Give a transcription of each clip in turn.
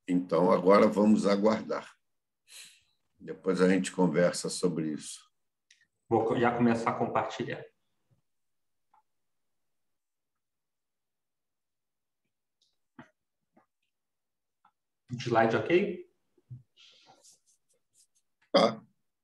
Então, agora vamos aguardar. Depois a gente conversa sobre isso. Vou já começar a compartilhar. Slide ok? Tá.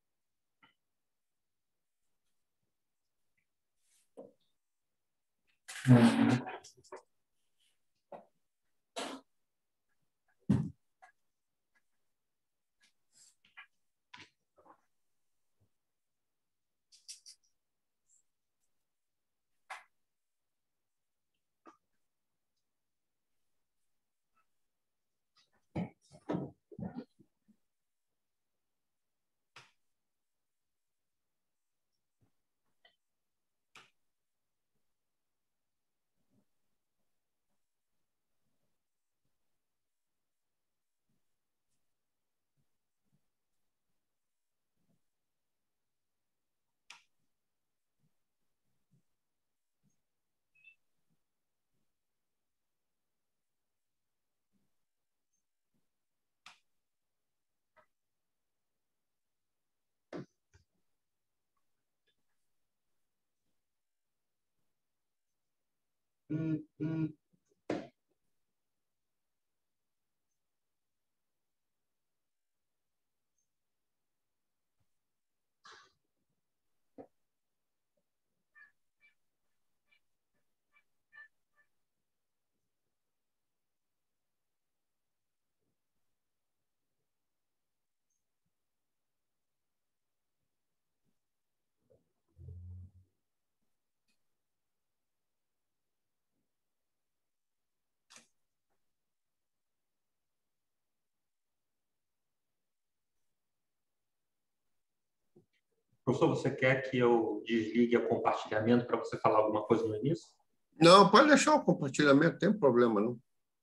Professor, você quer que eu desligue o compartilhamento para você falar alguma coisa no início? Não, pode deixar o compartilhamento, não tem problema, não.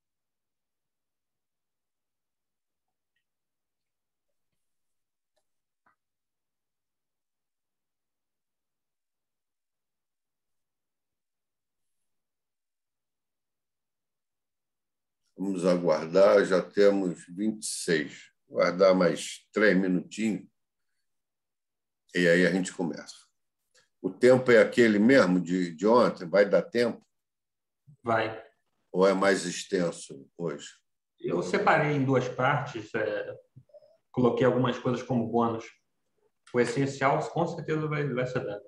Vamos aguardar, já temos 26. Guardar mais 3 minutinhos e aí a gente começa. O tempo é aquele mesmo de ontem? Vai dar tempo? Vai. Ou é mais extenso hoje? Eu separei em duas partes, coloquei algumas coisas como bônus. O essencial, com certeza, vai ser dado.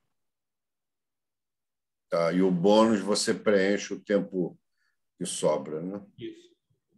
Tá, e o bônus você preenche o tempo que sobra, né? Isso.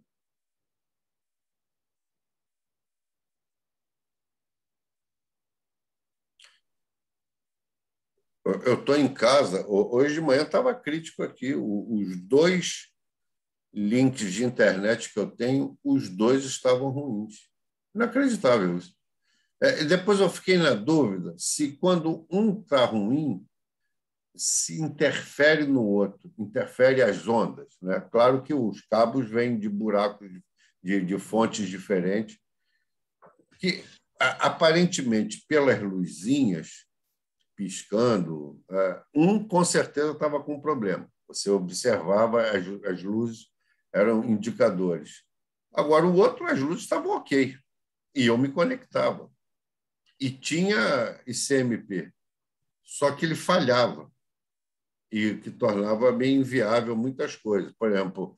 Eu estou em casa, hoje de manhã estava crítico aqui, os dois links de internet que eu tenho, os dois estavam ruins. Inacreditável isso. E depois eu fiquei na dúvida se quando um está ruim, se interfere no outro, interfere as ondas. Né? Claro que os cabos vêm de buracos de fontes diferentes, que aparentemente, pelas luzinhas piscando, um com certeza estava com um problema. Você observava, as luzes eram indicadores. Agora, o outro, as luzes estavam ok, e eu me conectava. E tinha ICMP, só que ele falhava, e que tornava bem inviável muitas coisas. Por exemplo,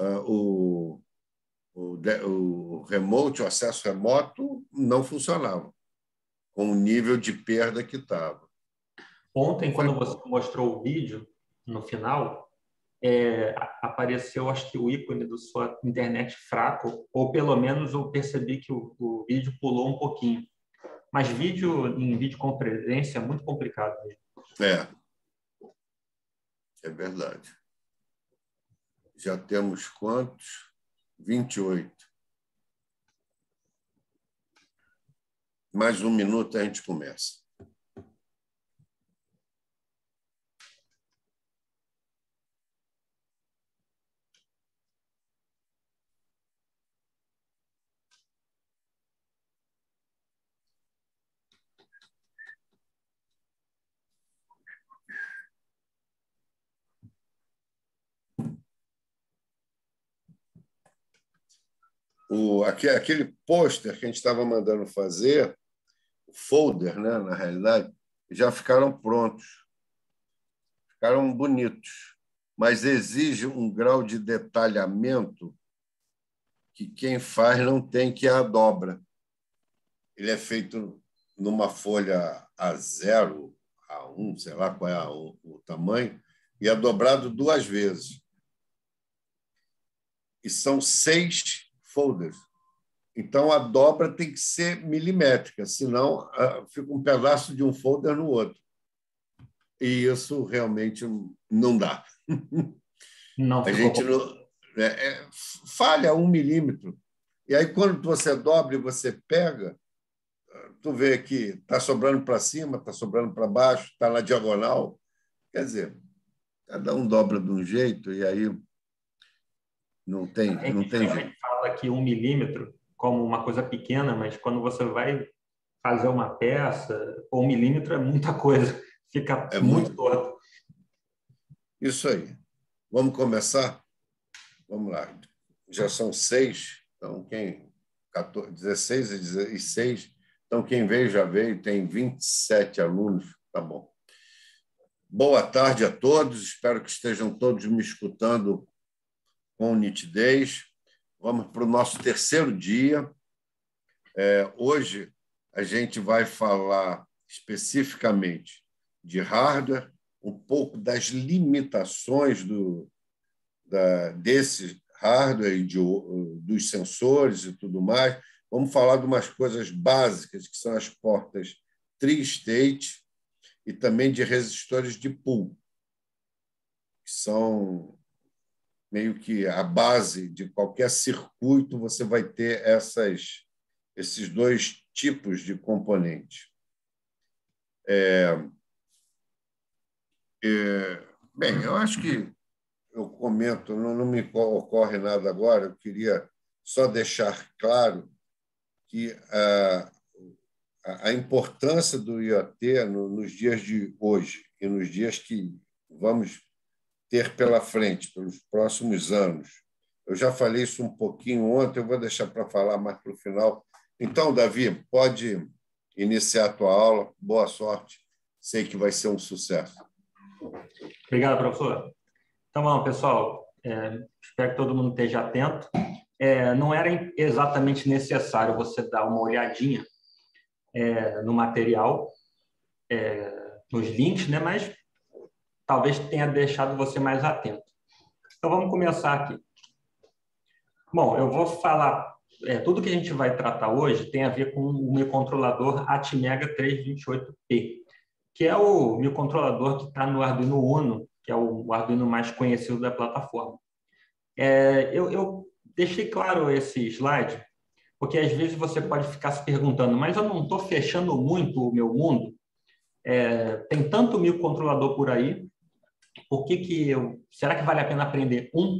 o remote, o acesso remoto, não funcionava, com o nível de perda que estava. Ontem, quando você mostrou o vídeo, no final, apareceu, acho que, o ícone da sua internet fraco, ou pelo menos eu percebi que o vídeo pulou um pouquinho. Mas vídeo em videoconferência é muito complicado mesmo. É verdade. Já temos quantos? 28. Mais um minuto a gente começa. Aquele pôster que a gente estava mandando fazer, o folder, né, na realidade, já ficaram prontos, ficaram bonitos, mas exige um grau de detalhamento que quem faz não tem, que é a dobra. Ele é feito numa folha A0, A1, sei lá qual é o tamanho, e é dobrado 2 vezes. E são 6 folders. Então, a dobra tem que ser milimétrica, senão fica um pedaço de um folder no outro. E isso realmente não dá. Não A ficou gente bom. não, falha 1 milímetro. E aí, quando você dobra e você pega, tu vê que está sobrando para cima, está sobrando para baixo, está na diagonal. Quer dizer, cada um dobra de um jeito e aí não A gente tem jeito. geralmente fala que 1 milímetro como uma coisa pequena, mas quando você vai fazer uma peça, 1 milímetro é muita coisa, fica É muito muito. torto. Isso aí. Vamos começar? Vamos lá. Já são 6, então quem 14, 16 e 6, então quem veio já veio, tem 27 alunos, tá bom. Boa tarde a todos, espero que estejam todos me escutando com nitidez. Vamos para o nosso terceiro dia. Hoje a gente vai falar especificamente de hardware, um pouco das limitações desse hardware e dos sensores e tudo mais. Vamos falar de umas coisas básicas, que são as portas tri-state e também de resistores de pool, que são meio que a base de qualquer circuito, você vai ter esses 2 tipos de componentes. Bem, eu acho que eu comento, não me ocorre nada agora, eu queria só deixar claro que a importância do IoT nos dias de hoje e nos dias que vamos ter pela frente, pelos próximos anos. Eu já falei isso um pouquinho ontem, eu vou deixar para falar mais para o final. Então, Davi, pode iniciar a tua aula. Boa sorte. Sei que vai ser um sucesso. Obrigado, professor. Então, vamos, pessoal. Espero que todo mundo esteja atento. Não era exatamente necessário você dar uma olhadinha no material, nos links, né? Mas talvez tenha deixado você mais atento. Então, vamos começar aqui. Bom, eu vou falar... tudo que a gente vai tratar hoje tem a ver com o microcontrolador Atmega 328P, que é o microcontrolador que está no Arduino Uno, que é o Arduino mais conhecido da plataforma. Eu deixei claro esse slide, porque às vezes você pode ficar se perguntando, mas eu não estou fechando muito o meu mundo? Tem tanto microcontrolador por aí, será que vale a pena aprender um?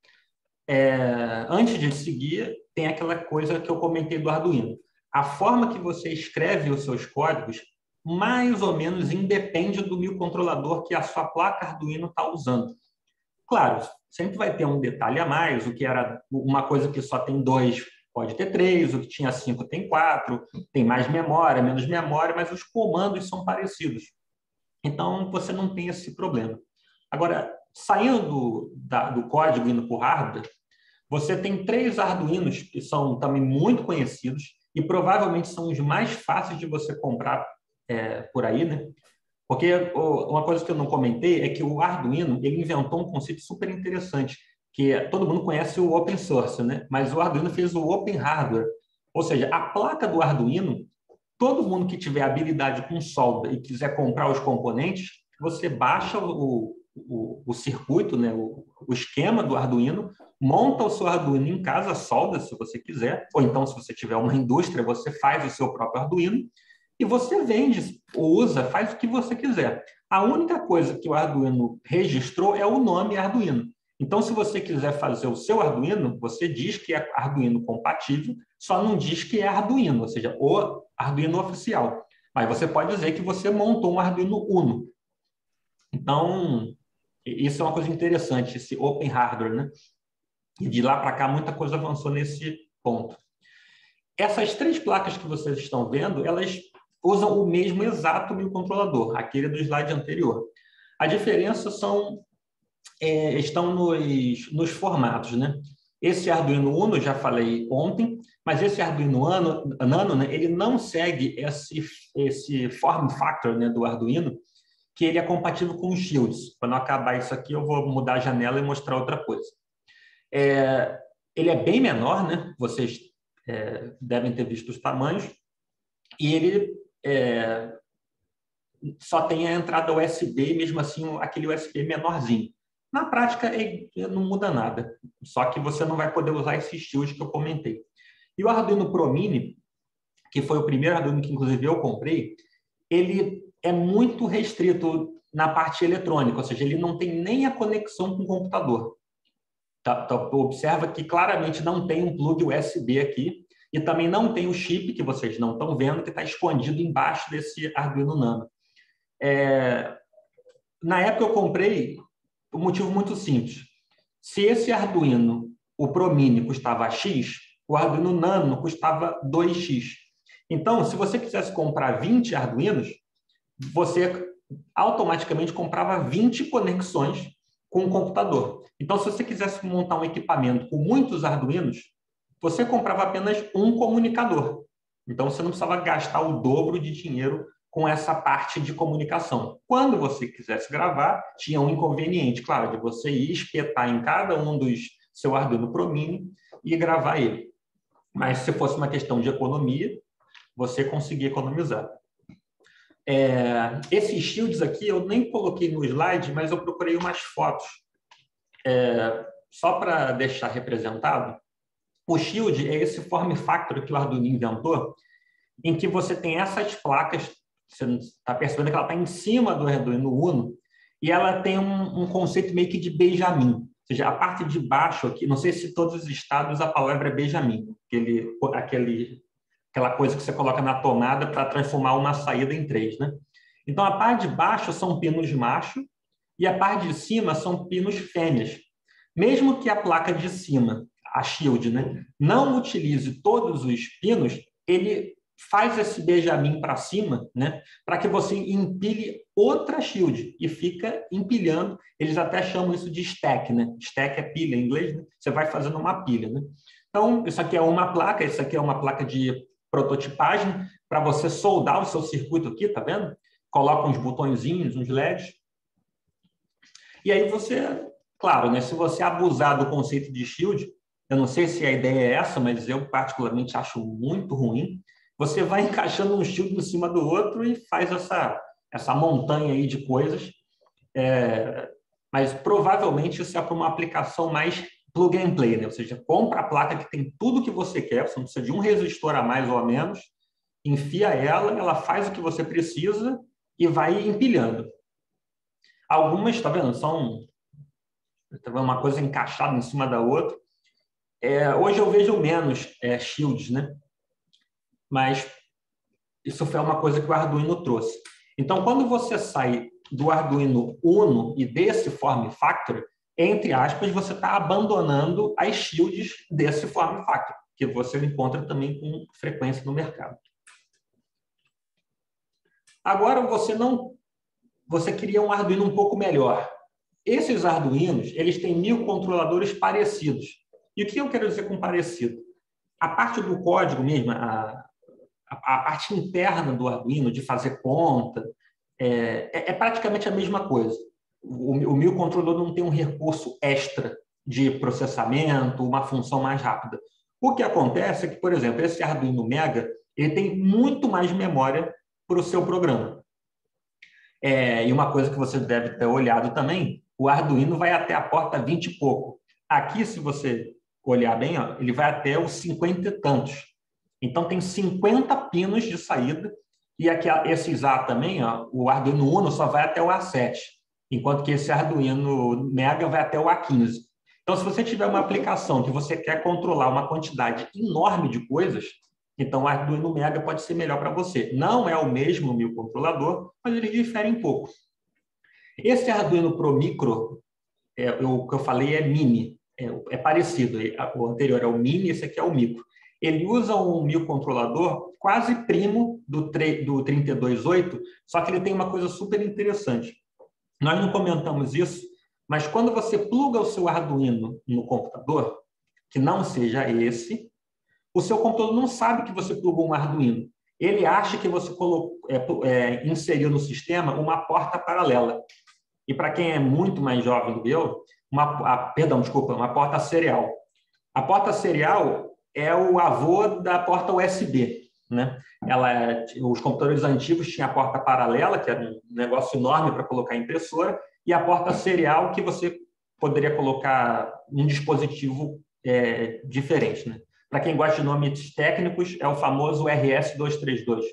Antes de seguir, tem aquela coisa que eu comentei do Arduino. A forma que você escreve os seus códigos mais ou menos independe do microcontrolador que a sua placa Arduino está usando. Claro, sempre vai ter um detalhe a mais, o que era uma coisa que só tem 2 pode ter 3, o que tinha 5 tem 4, tem mais memória, menos memória, mas os comandos são parecidos. Então, você não tem esse problema. Agora, saindo do código e indo para o hardware, você tem 3 Arduinos que são também muito conhecidos e provavelmente são os mais fáceis de você comprar por aí, né? Porque uma coisa que eu não comentei é que o Arduino ele inventou um conceito super interessante, que todo mundo conhece o open source, né? Mas o Arduino fez o open hardware. Ou seja, a placa do Arduino, todo mundo que tiver habilidade com solda e quiser comprar os componentes, você baixa o circuito, né? o esquema do Arduino, monta o seu Arduino em casa, solda se você quiser, ou então se você tiver uma indústria, você faz o seu próprio Arduino, e você vende, usa, faz o que você quiser. A única coisa que o Arduino registrou é o nome Arduino. Então, se você quiser fazer o seu Arduino, você diz que é Arduino compatível, só não diz que é Arduino, ou seja, o Arduino oficial. Mas você pode dizer que você montou um Arduino Uno. Então, isso é uma coisa interessante, esse open hardware, né? E de lá para cá, muita coisa avançou nesse ponto. Essas 3 placas que vocês estão vendo, elas usam o mesmo exato microcontrolador, aquele do slide anterior. A diferença estão nos formatos, né? Esse Arduino Uno, já falei ontem, mas esse Arduino Nano, né, ele não segue esse form factor, né, do Arduino, que ele é compatível com os Shields. Quando acabar isso aqui, eu vou mudar a janela e mostrar outra coisa. Ele é bem menor, né? Vocês devem ter visto os tamanhos, e ele só tem a entrada USB, mesmo assim, aquele USB menorzinho. Na prática, não muda nada, só que você não vai poder usar esses shields que eu comentei. E o Arduino Pro Mini, que foi o primeiro Arduino que, inclusive, eu comprei, ele é muito restrito na parte eletrônica, ou seja, ele não tem nem a conexão com o computador. Observa que claramente não tem um plug USB aqui, e também não tem o chip, que vocês não estão vendo, que está escondido embaixo desse Arduino Nano. Na época eu comprei por um motivo muito simples. Se esse Arduino, o Pro Mini, custava X, o Arduino Nano custava 2X. Então, se você quisesse comprar 20 Arduinos, você automaticamente comprava 20 conexões com o computador. Então, se você quisesse montar um equipamento com muitos Arduinos, você comprava apenas um comunicador. Então, você não precisava gastar o dobro de dinheiro com essa parte de comunicação. Quando você quisesse gravar, tinha um inconveniente, claro, de você ir espetar em cada um dos seu Arduino Pro Mini e gravar ele. Mas se fosse uma questão de economia, você conseguia economizar. Esses shields aqui eu nem coloquei no slide, mas eu procurei umas fotos só para deixar representado. O shield é esse form factor que o Arduino inventou, em que você tem essas placas. Você está percebendo que ela está em cima do Arduino Uno e ela tem um conceito meio que de Benjamin. Ou seja, a parte de baixo aqui, não sei se em todos os estados a palavra é Benjamin, aquela coisa que você coloca na tomada para transformar uma saída em 3, né? Então, a parte de baixo são pinos macho e a parte de cima são pinos fêmeas. Mesmo que a placa de cima, a shield, né, não utilize todos os pinos, ele faz esse Benjamin para cima, né, para que você empilhe outra shield e fica empilhando. Eles até chamam isso de stack, né? Stack é pilha em inglês, né? Você vai fazendo uma pilha, né? Então, isso aqui é uma placa, isso aqui é uma placa de prototipagem para você soldar o seu circuito aqui, tá vendo? Coloca uns botõezinhos, uns LEDs. E aí você, claro, né, se você abusar do conceito de shield, eu não sei se a ideia é essa, mas eu particularmente acho muito ruim. Você vai encaixando um shield em cima do outro e faz essa montanha aí de coisas. Mas provavelmente isso é para uma aplicação mais plug and play, né? Ou seja, compra a placa que tem tudo que você quer, você não precisa de um resistor a mais ou a menos, enfia ela faz o que você precisa e vai empilhando. Algumas, tá vendo? São uma coisa encaixada em cima da outra. Hoje eu vejo menos shields, né? Mas isso foi uma coisa que o Arduino trouxe. Então, quando você sai do Arduino Uno e desse form factor, entre aspas, você está abandonando as shields desse form factor, que você encontra também com frequência no mercado. Agora, você queria um Arduino um pouco melhor. Esses Arduinos, eles têm microcontroladores parecidos. E o que eu quero dizer com parecido? A parte do código mesmo, a parte interna do Arduino, de fazer conta, é praticamente a mesma coisa. O microcontrolador não tem um recurso extra de processamento, uma função mais rápida. O que acontece é que, por exemplo, esse Arduino Mega, ele tem muito mais memória para o seu programa. E uma coisa que você deve ter olhado também, o Arduino vai até a porta 20 e pouco. Aqui, se você olhar bem, ó, ele vai até os 50 e tantos. Então, tem 50 pinos de saída. E aqui, esse A também, ó, o Arduino Uno só vai até o A7, enquanto que esse Arduino Mega vai até o A15. Então, se você tiver uma aplicação que você quer controlar uma quantidade enorme de coisas, então o Arduino Mega pode ser melhor para você. Não é o mesmo microcontrolador, mas eles diferem um pouco. Esse Arduino Pro Micro, o que eu falei é Mini. é parecido. O anterior é o mini, esse aqui é o micro. Ele usa um microcontrolador quase primo do 32.8, só que ele tem uma coisa super interessante. Nós não comentamos isso, mas quando você pluga o seu Arduino no computador, que não seja esse, o seu computador não sabe que você plugou um Arduino. Ele acha que você inseriu no sistema uma porta paralela. E para quem é muito mais jovem do que eu, uma porta serial. A porta serial é o avô da porta USB, né? Os computadores antigos tinham a porta paralela, que era um negócio enorme para colocar impressora, e a porta serial, que você poderia colocar um dispositivo diferente, né? Para quem gosta de nomes técnicos, é o famoso RS-232.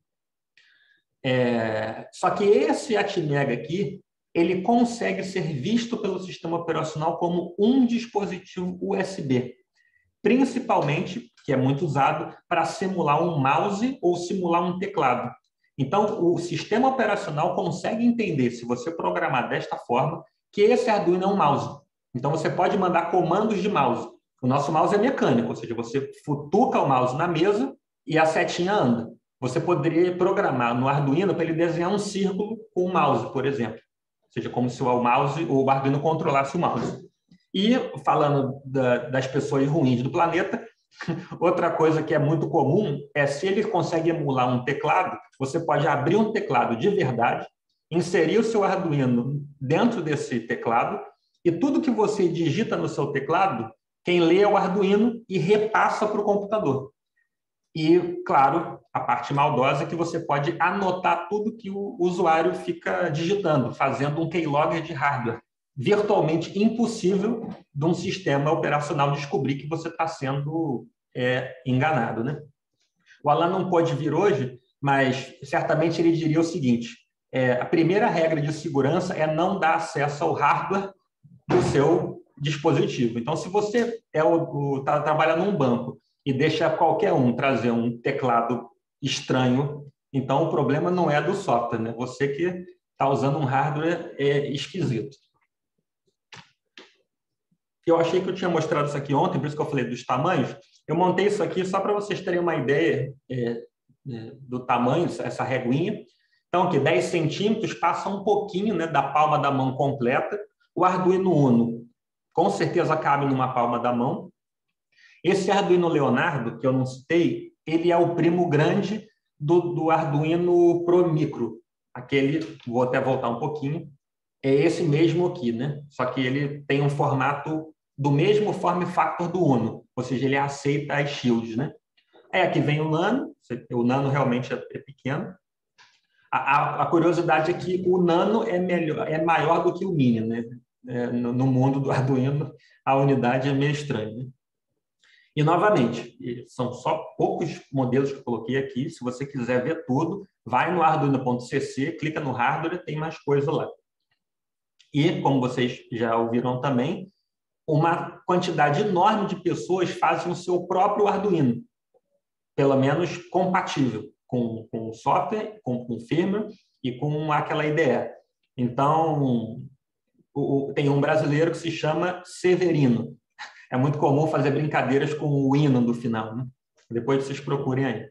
Só que esse Atmega aqui, ele consegue ser visto pelo sistema operacional como um dispositivo USB, principalmente, que é muito usado, para simular um mouse ou simular um teclado. Então, o sistema operacional consegue entender, se você programar desta forma, que esse Arduino é um mouse. Então, você pode mandar comandos de mouse. O nosso mouse é mecânico, ou seja, você futuca o mouse na mesa e a setinha anda. Você poderia programar no Arduino para ele desenhar um círculo com o mouse, por exemplo. Ou seja, como se o Arduino controlasse o mouse. E, falando das pessoas ruins do planeta, outra coisa que é muito comum é, se ele consegue emular um teclado, você pode abrir um teclado de verdade, inserir o seu Arduino dentro desse teclado, e tudo que você digita no seu teclado, quem lê é o Arduino e repassa para o computador. E, claro, a parte maldosa é que você pode anotar tudo que o usuário fica digitando, fazendo um keylogger de hardware. Virtualmente impossível de um sistema operacional descobrir que você está sendo enganado, né? O Alan não pôde vir hoje, mas certamente ele diria o seguinte: a primeira regra de segurança é não dar acesso ao hardware do seu dispositivo. Então, se você trabalha num banco e deixa qualquer um trazer um teclado estranho, então o problema não é do software, né? Você que está usando um hardware esquisito. Eu achei que eu tinha mostrado isso aqui ontem, por isso que eu falei dos tamanhos. Eu montei isso aqui só para vocês terem uma ideia do tamanho, essa reguinha. Então, aqui, 10 centímetros, passa um pouquinho, né, da palma da mão completa. O Arduino Uno, com certeza, cabe numa palma da mão. Esse Arduino Leonardo, que eu não citei, ele é o primo grande do Arduino Pro Micro. Aquele, vou até voltar um pouquinho, é esse mesmo aqui, né? Só que ele tem um formato do mesmo form factor do Uno, ou seja, ele aceita as shields, né? Aqui vem o Nano, o Nano realmente é pequeno. A curiosidade é que o Nano é maior do que o Mini, né? No mundo do Arduino, a unidade é meio estranha, né? E, novamente, são só poucos modelos que eu coloquei aqui. Se você quiser ver tudo, vai no arduino.cc, clica no hardware, tem mais coisa lá. E, como vocês já ouviram também, uma quantidade enorme de pessoas fazem o seu próprio Arduino, pelo menos compatível com o software, com firmware e com aquela IDE. Então, tem um brasileiro que se chama Severino. É muito comum fazer brincadeiras com o hino do final, né? Depois vocês procurem aí.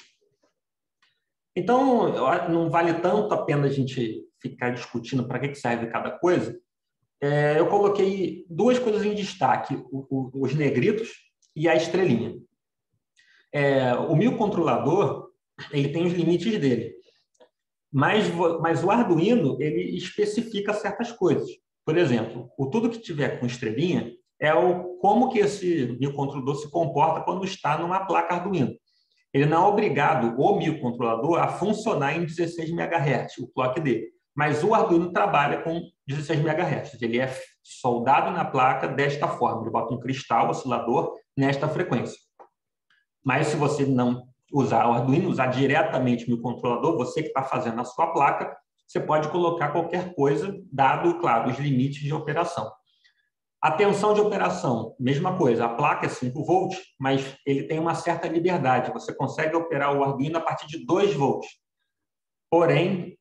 Então, não vale tanto a pena a gente ficar discutindo para que serve cada coisa. Eu coloquei duas coisas em destaque, os negritos e a estrelinha. O microcontrolador, ele tem os limites dele, mas o Arduino, ele especifica certas coisas. Por exemplo, tudo que tiver com estrelinha é como que esse microcontrolador se comporta quando está numa placa Arduino. Ele não é obrigado, o microcontrolador, a funcionar em 16 MHz, o clock dele. Mas o Arduino trabalha com 16 MHz. Ele é soldado na placa desta forma. Ele bota um cristal oscilador nesta frequência. Mas se você não usar o Arduino, usar diretamente o microcontrolador, você que está fazendo a sua placa, você pode colocar qualquer coisa, dado, claro, os limites de operação. A tensão de operação, mesma coisa. A placa é 5 volts, mas ele tem uma certa liberdade. Você consegue operar o Arduino a partir de 2 volts. Porém,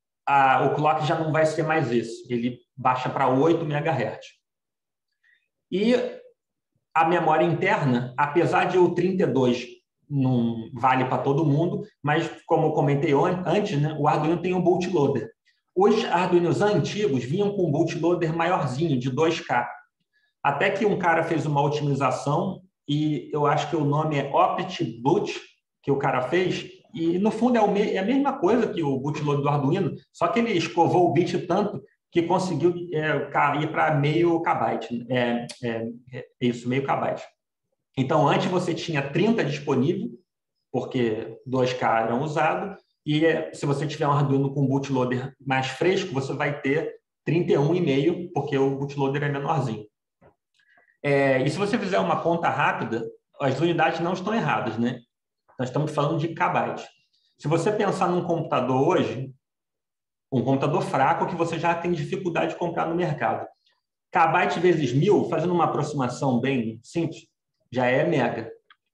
o clock já não vai ser mais esse. Ele baixa para 8 MHz. E a memória interna, apesar de o 32 não vale para todo mundo, mas, como eu comentei antes, né, o Arduino tem um bootloader. Os Arduinos antigos vinham com um bootloader maiorzinho, de 2K. Até que um cara fez uma otimização, e eu acho que o nome é OptBoot, que o cara fez, e, no fundo, é a mesma coisa que o bootloader do Arduino, só que ele escovou o bit tanto que conseguiu cair para meio kbyte. Isso, meio kbyte. Então, antes você tinha 30 disponível, porque 2K eram usados, e se você tiver um Arduino com bootloader mais fresco, você vai ter 31,5, porque o bootloader é menorzinho. E se você fizer uma conta rápida, as unidades não estão erradas, né? Nós estamos falando de kbyte. Se você pensar num computador hoje, um computador fraco que você já tem dificuldade de comprar no mercado, kbyte vezes 1000, fazendo uma aproximação bem simples, já é mega.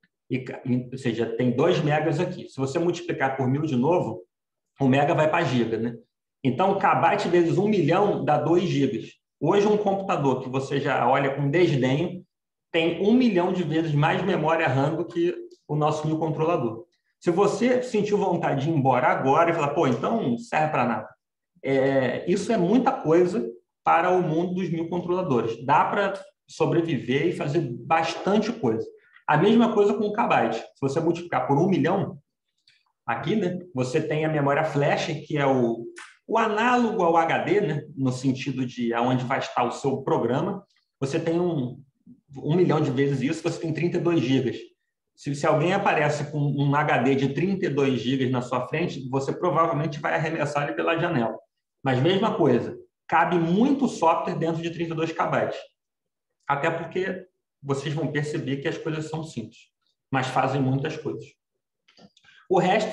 Ou seja, tem 2 megas aqui. Se você multiplicar por 1000 de novo, o mega vai para giga, né? Então, kbyte vezes 1 milhão dá 2 gigas. Hoje, um computador que você já olha com desdenho tem 1 milhão de vezes mais memória RAM do que o nosso microcontrolador. Se você sentiu vontade de ir embora agora e falar, pô, então não serve para nada. Isso é muita coisa para o mundo dos microcontroladores. Dá para sobreviver e fazer bastante coisa. A mesma coisa com o kbyte. Se você multiplicar por 1 milhão, aqui, né, você tem a memória flash, que é o análogo ao HD, né, no sentido de aonde vai estar o seu programa. Você tem 1 milhão de vezes isso, você tem 32 gigas. Se alguém aparece com um HD de 32 gigas na sua frente, você provavelmente vai arremessar ele pela janela. Mas, mesma coisa, cabe muito software dentro de 32 KB. Até porque vocês vão perceber que as coisas são simples, mas fazem muitas coisas. O resto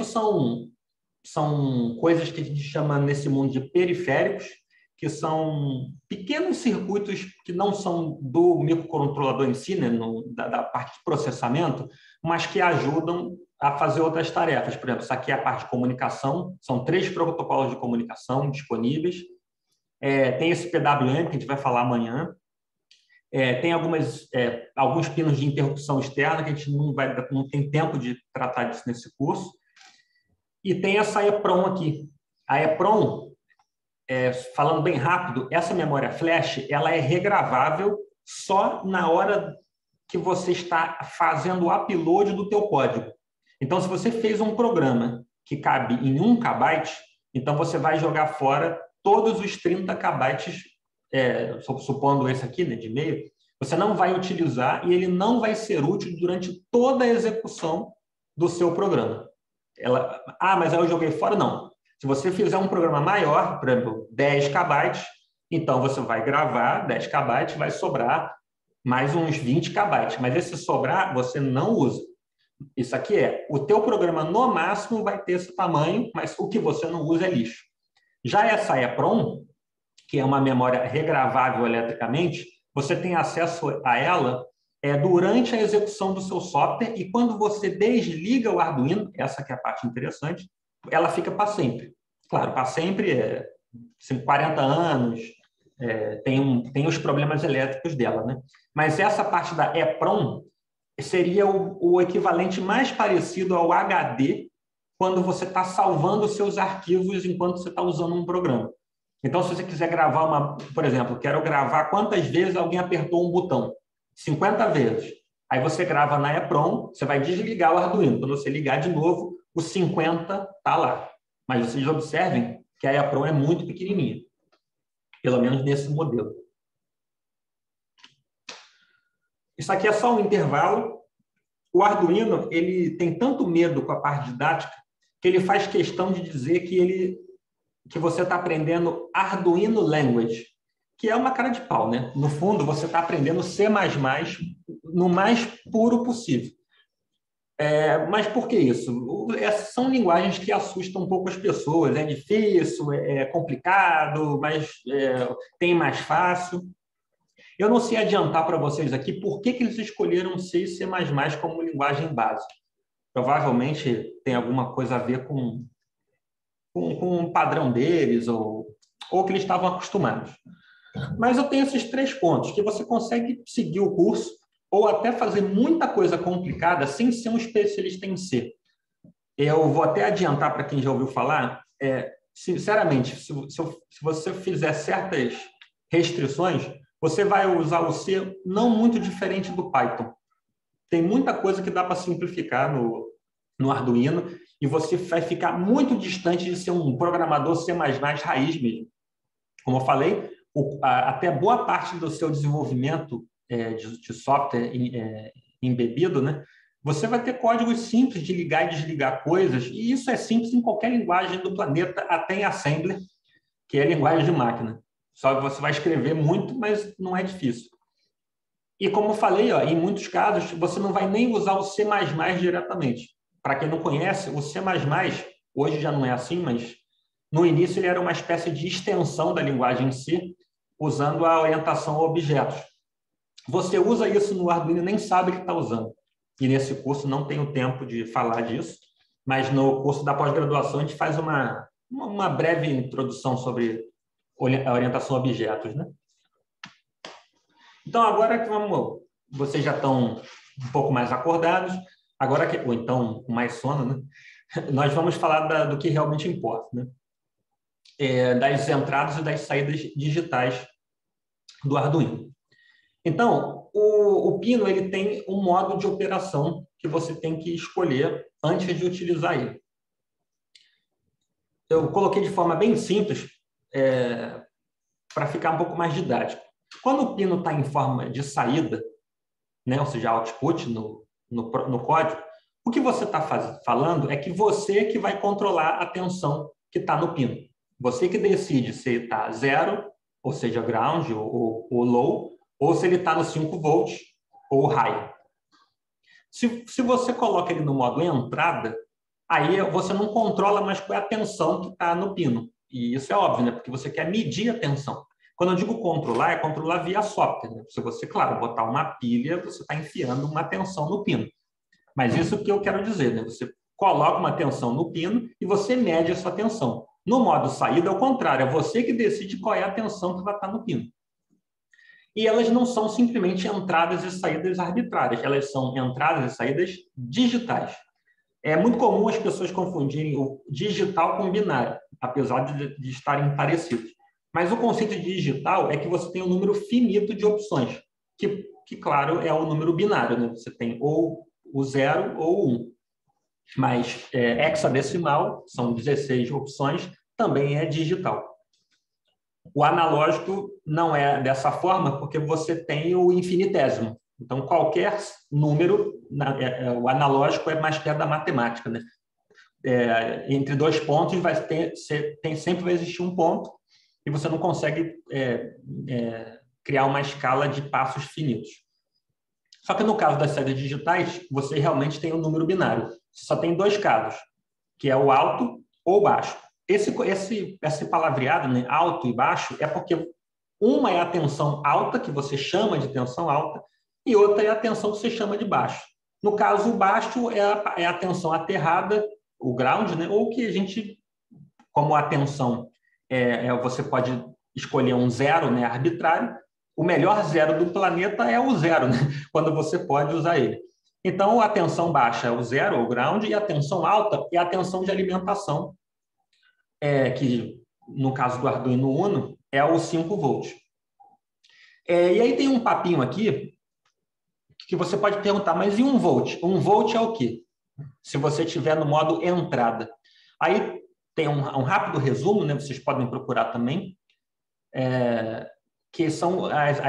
são coisas que a gente chama nesse mundo de periféricos, que são pequenos circuitos que não são do microcontrolador em si, né, da parte de processamento, mas que ajudam a fazer outras tarefas. Por exemplo, isso aqui é a parte de comunicação, são 3 protocolos de comunicação disponíveis. Tem esse PWM, que a gente vai falar amanhã. Tem alguns pinos de interrupção externa, que a gente não tem tempo de tratar disso nesse curso. E tem essa EEPROM aqui. A EEPROM, falando bem rápido, essa memória flash ela é regravável só na hora que você está fazendo o upload do teu código. Então, se você fez um programa que cabe em 1 KB, então você vai jogar fora todos os 30 KB, supondo esse aqui, né, de e-mail, você não vai utilizar e ele não vai ser útil durante toda a execução do seu programa. Mas aí eu joguei fora? Não. Se você fizer um programa maior, por exemplo, 10 KB, então você vai gravar 10 KB, vai sobrar mais uns 20 KB. Mas esse sobrar, você não usa. Isso aqui o teu programa, no máximo, vai ter esse tamanho, mas o que você não usa é lixo. Já essa EEPROM, que é uma memória regravável eletricamente, você tem acesso a ela durante a execução do seu software, e quando você desliga o Arduino, essa que é a parte interessante, ela fica para sempre. Claro, para sempre 40 anos, tem os problemas elétricos dela, né? Mas essa parte da EEPROM seria o equivalente mais parecido ao HD quando você está salvando os seus arquivos enquanto você está usando um programa. Então, se você quiser gravar por exemplo, quero gravar quantas vezes alguém apertou um botão. 50 vezes. Aí você grava na EEPROM, você vai desligar o Arduino. Quando você ligar de novo, o 50 está lá. Mas vocês observem que a EEPROM é muito pequenininha. Pelo menos nesse modelo. Isso aqui é só um intervalo. O Arduino ele tem tanto medo com a parte didática que ele faz questão de dizer que você está aprendendo Arduino Language, que é uma cara de pau, né? No fundo, você está aprendendo C++ no mais puro possível. Mas por que isso? São linguagens que assustam um pouco as pessoas. É difícil, é complicado, mas tem mais fácil. Eu não sei adiantar para vocês aqui por que eles escolheram C e C++ como linguagem base. Provavelmente tem alguma coisa a ver com o padrão deles ou que eles estavam acostumados. Mas eu tenho esses 3 pontos, que você consegue seguir o curso ou até fazer muita coisa complicada sem ser um especialista em C. Eu vou até adiantar para quem já ouviu falar, sinceramente, se você fizer certas restrições, você vai usar o C não muito diferente do Python. Tem muita coisa que dá para simplificar no Arduino e você vai ficar muito distante de ser um programador C++ raiz mesmo. Como eu falei, até boa parte do seu desenvolvimento de software embebido, né? Você vai ter códigos simples de ligar e desligar coisas, e isso é simples em qualquer linguagem do planeta, até em Assembler, que é a linguagem de máquina. Só que você vai escrever muito, mas não é difícil. E como eu falei, em muitos casos, você não vai nem usar o C++ diretamente. Para quem não conhece, o C++, hoje já não é assim, mas no início ele era uma espécie de extensão da linguagem C, usando a orientação a objetos. Você usa isso no Arduino e nem sabe que está usando. E nesse curso não tenho tempo de falar disso, mas no curso da pós-graduação a gente faz uma breve introdução sobre a orientação a objetos, né? Então, agora que vocês já estão um pouco mais acordados, ou então com mais sono, né? Nós vamos falar do que realmente importa, né? Das entradas e das saídas digitais do Arduino. Então, o Pino ele tem um modo de operação que você tem que escolher antes de utilizar ele. Eu coloquei de forma bem simples para ficar um pouco mais didático. Quando o Pino está em forma de saída, né, ou seja, output no código, o que você está falando é que você que vai controlar a tensão que está no Pino. Você que decide se está 0, ou seja, ground ou low, ou se ele está no 5 volts ou high. Se você coloca ele no modo entrada, aí você não controla mais qual é a tensão que está no pino. E isso é óbvio, né? Porque você quer medir a tensão. Quando eu digo controlar, é controlar via software. Né? Se você, claro, botar uma pilha, você está enfiando uma tensão no pino. Mas isso que eu quero dizer, né? Você coloca uma tensão no pino e você mede essa tensão. No modo saída, é o contrário. É você que decide qual é a tensão que vai estar no pino. E elas não são simplesmente entradas e saídas arbitrárias, elas são entradas e saídas digitais. É muito comum as pessoas confundirem o digital com o binário, apesar de estarem parecidos. Mas o conceito de digital é que você tem um número finito de opções, que claro, é o número binário, né? Você tem ou o 0 ou o 1. Mas hexadecimal, são 16 opções, também é digital. O analógico não é dessa forma, porque você tem o infinitésimo. Então, qualquer número, o analógico é mais perto da matemática, né? Entre 2 pontos, sempre vai existir um ponto, e você não consegue criar uma escala de passos finitos. Só que no caso das saídas digitais, você realmente tem um número binário. Você só tem 2 casos, que é o alto ou baixo. Esse palavreado, né, alto e baixo, é porque uma é a tensão alta, que você chama de tensão alta, e outra é a tensão que você chama de baixo. No caso, o baixo é a tensão aterrada, o ground, né, ou que a gente, como a tensão, você pode escolher um 0, né, arbitrário, o melhor 0 do planeta é o 0, né, quando você pode usar ele. Então, a tensão baixa é o 0, o ground, e a tensão alta é a tensão de alimentação, que no caso do Arduino Uno é o 5 volts. E aí tem um papinho aqui que você pode perguntar, mas e 1 volt? 1 volt é o quê? Se você estiver no modo entrada. Aí tem um rápido resumo, né? Vocês podem procurar também, que são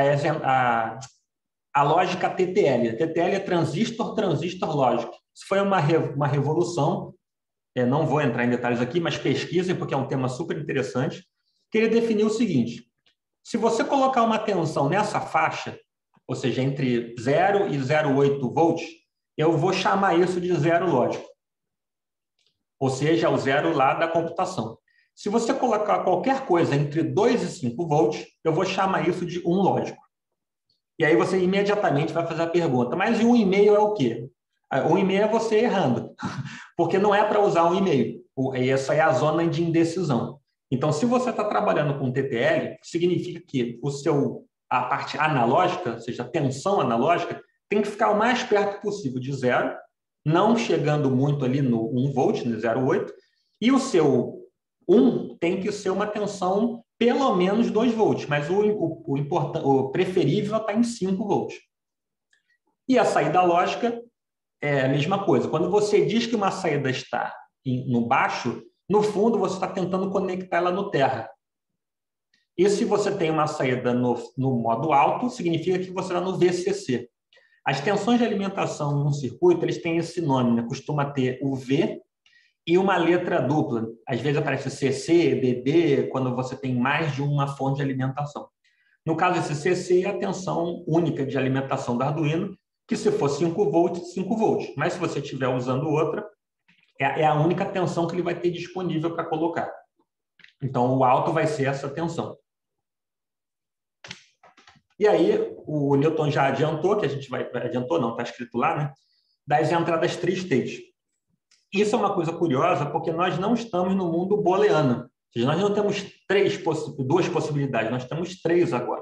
a lógica TTL. TTL é transistor lógica. Isso foi uma revolução. Não vou entrar em detalhes aqui, mas pesquisem, porque é um tema super interessante, que ele definiu o seguinte: se você colocar uma tensão nessa faixa, ou seja, entre 0 e 0,8 volts, eu vou chamar isso de 0 lógico. Ou seja, o 0 lá da computação. Se você colocar qualquer coisa entre 2 e 5 volts, eu vou chamar isso de 1 lógico. E aí você imediatamente vai fazer a pergunta, mas 1,5 é o quê? 1,5 é você errando, porque não é para usar 1,5. E essa é a zona de indecisão. Então, se você está trabalhando com TTL, significa que a parte analógica, ou seja, a tensão analógica, tem que ficar o mais perto possível de zero, não chegando muito ali no 1 volt, no 0,8, e o seu 1 tem que ser uma tensão pelo menos 2 volts, mas o preferível está em 5 volts. E a saída lógica é a mesma coisa. Quando você diz que uma saída está no baixo, no fundo você está tentando conectar ela no terra. E se você tem uma saída no modo alto, significa que você está no VCC. As tensões de alimentação em um circuito, eles têm esse nome, né? Costuma ter o V e uma letra dupla. Às vezes aparece CC, DD, quando você tem mais de uma fonte de alimentação. No caso, esse CC é a tensão única de alimentação do Arduino, que se for 5 volts, 5 volts. Mas se você estiver usando outra, é a única tensão que ele vai ter disponível para colocar. Então, o alto vai ser essa tensão. E aí, o Newton já adiantou, que a gente vai... Adiantou não, está escrito lá, né? Das entradas tri-state. Isso é uma coisa curiosa, porque nós não estamos no mundo booleano. Ou seja, nós não temos duas possibilidades, nós temos 3 agora.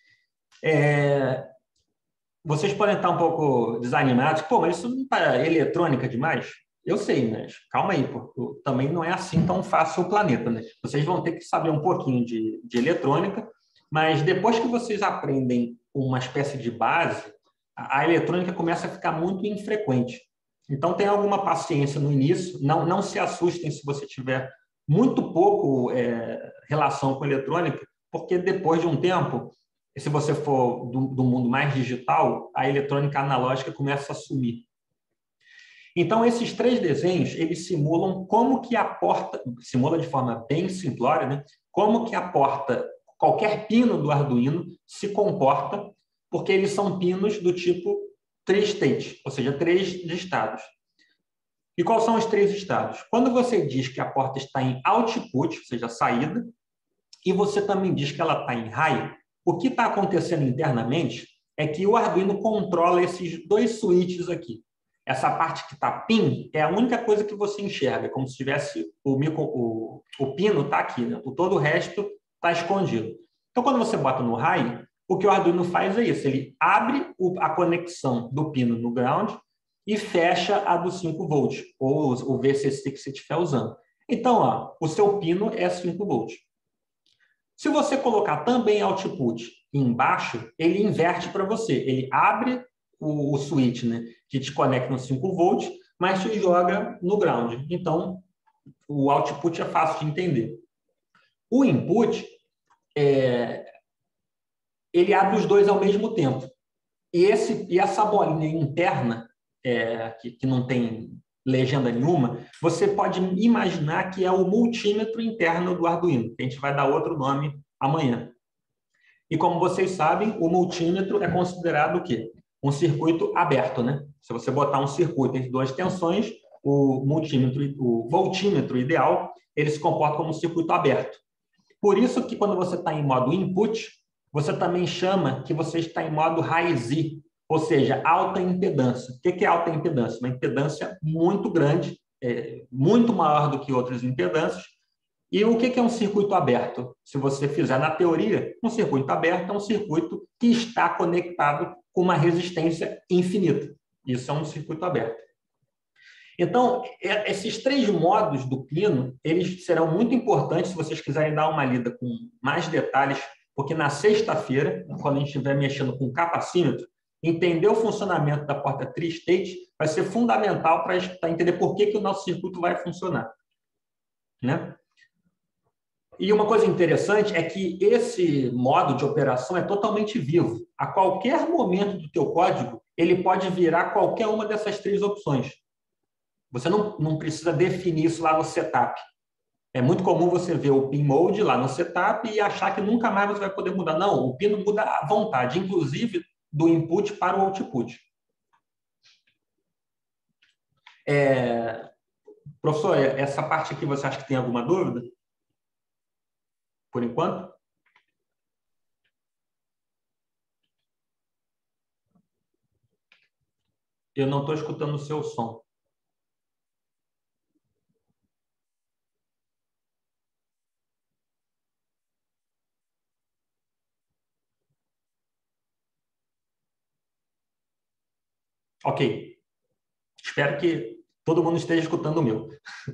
Vocês podem estar um pouco desanimados. Pô, mas isso não é eletrônica demais? Eu sei, mas calma aí, pô. Também não é assim tão fácil o planeta, né? Vocês vão ter que saber um pouquinho de eletrônica, mas depois que vocês aprendem uma espécie de base, a eletrônica começa a ficar muito infrequente. Então, tenha alguma paciência no início. Não se assustem se você tiver muito pouco relação com eletrônica, porque depois de um tempo, se você for do mundo mais digital, a eletrônica analógica começa a sumir. Então, esses 3 desenhos, eles simulam como que a porta, simula de forma bem simplória, né? Como que a porta, qualquer pino do Arduino se comporta, porque eles são pinos do tipo tri-state, ou seja, 3 estados. E quais são os 3 estados? Quando você diz que a porta está em output, ou seja, saída, e você também diz que ela está em high, o que está acontecendo internamente é que o Arduino controla esses 2 switches aqui. Essa parte que está PIN é a única coisa que você enxerga, como se tivesse o pino está aqui, né? Todo o resto está escondido. Então, quando você bota no high, o que o Arduino faz é isso, ele abre a conexão do pino no ground e fecha a do 5 volts, ou o VCC que você estiver usando. Então, ó, o seu pino é 5 volts. Se você colocar também output embaixo, ele inverte para você. Ele abre o switch, né, que te conecta no 5 volts, mas te joga no ground. Então, o output é fácil de entender. O input, ele abre os 2 ao mesmo tempo. E essa bolinha interna, que não tem legenda nenhuma, você pode imaginar que é o multímetro interno do Arduino, que a gente vai dar outro nome amanhã. E como vocês sabem, o multímetro é considerado o quê? Um circuito aberto, né? Se você botar um circuito entre 2 tensões, o voltímetro ideal, ele se comporta como um circuito aberto. Por isso que quando você está em modo input, você também chama que você está em modo high Z, ou seja, alta impedância. O que é alta impedância? Uma impedância muito grande, muito maior do que outras impedâncias. E o que é um circuito aberto? Se você fizer na teoria, um circuito aberto é um circuito que está conectado com uma resistência infinita. Isso é um circuito aberto. Então, esses 3 modos do pino, eles serão muito importantes se vocês quiserem dar uma lida com mais detalhes, porque na sexta-feira, quando a gente estiver mexendo com o capacímetro, entender o funcionamento da porta tri-state vai ser fundamental para entender por que o nosso circuito vai funcionar, né? E uma coisa interessante é que esse modo de operação é totalmente vivo. A qualquer momento do teu código, ele pode virar qualquer uma dessas 3 opções. Você não precisa definir isso lá no setup. É muito comum você ver o pin mode lá no setup e achar que nunca mais você vai poder mudar. Não, o pino muda à vontade, inclusive do input para o output. Professor, essa parte aqui você acha que tem alguma dúvida? Por enquanto? Eu não estou escutando o seu som. Ok. Espero que todo mundo esteja escutando o meu.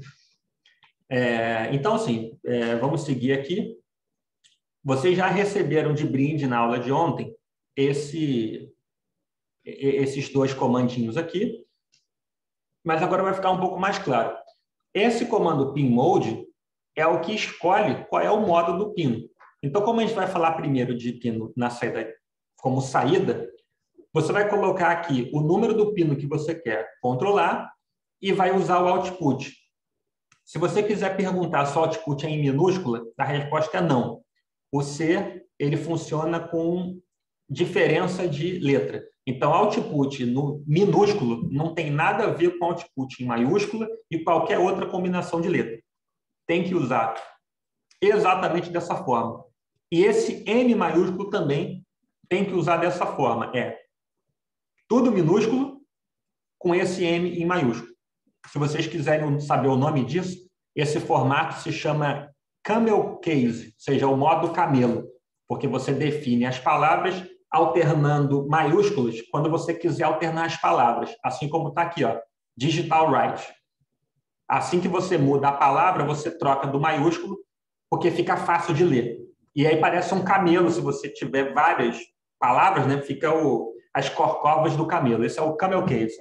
Então, assim, vamos seguir aqui. Vocês já receberam de brinde na aula de ontem esses dois comandinhos aqui, mas agora vai ficar um pouco mais claro. Esse comando pinMode é o que escolhe qual é o modo do pino. Então, como a gente vai falar primeiro de pino na saída, como saída, você vai colocar aqui o número do pino que você quer controlar e vai usar o output. Se você quiser perguntar se o output é em minúscula, a resposta é não. O C, ele funciona com diferença de letra. Então, output no minúsculo não tem nada a ver com output em maiúscula e qualquer outra combinação de letra. Tem que usar exatamente dessa forma. E esse M maiúsculo também tem que usar dessa forma. Tudo minúsculo com esse M em maiúsculo. Se vocês quiserem saber o nome disso, esse formato se chama camel case, ou seja, o modo camelo, porque você define as palavras alternando maiúsculas quando você quiser alternar as palavras, assim como está aqui, ó, digital right. Assim que você muda a palavra, você troca do maiúsculo, porque fica fácil de ler. E aí parece um camelo, se você tiver várias palavras, né? Fica as corcovas do camelo. Esse é o camel case.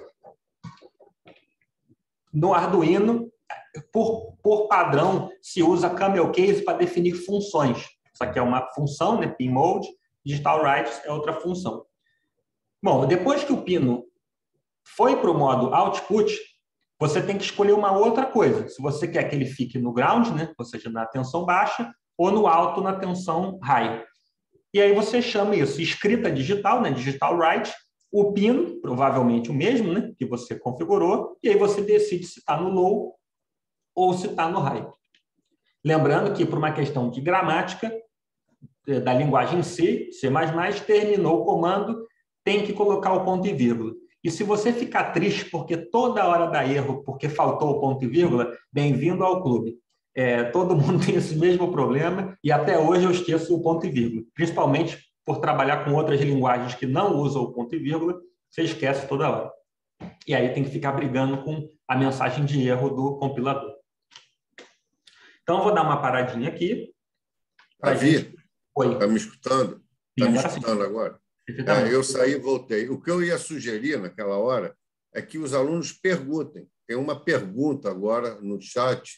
No Arduino, por padrão, se usa camel case para definir funções. Isso aqui é uma função, né? pinMode, digital right é outra função. Bom, depois que o pino foi para o modo output, você tem que escolher uma outra coisa. Se você quer que ele fique no ground, né? Ou seja, na tensão baixa, ou no alto, na tensão high. E aí você chama isso escrita digital, né? Digital write, o pino, provavelmente o mesmo, né? Que você configurou, e aí você decide se está no low ou se está no high. Lembrando que, por uma questão de gramática, da linguagem C, C++, terminou o comando, tem que colocar o ponto e vírgula. E se você ficar triste porque toda hora dá erro, porque faltou o ponto e vírgula, bem-vindo ao clube. Todo mundo tem esse mesmo problema e até hoje eu esqueço o ponto e vírgula. Principalmente por trabalhar com outras linguagens que não usam o ponto e vírgula, você esquece toda hora. E aí tem que ficar brigando com a mensagem de erro do compilador. Então, eu vou dar uma paradinha aqui. Davi, Oi. Está me escutando? Está me escutando agora? Eu saí e voltei. O que eu ia sugerir naquela hora é que os alunos perguntem. Tem uma pergunta agora no chat.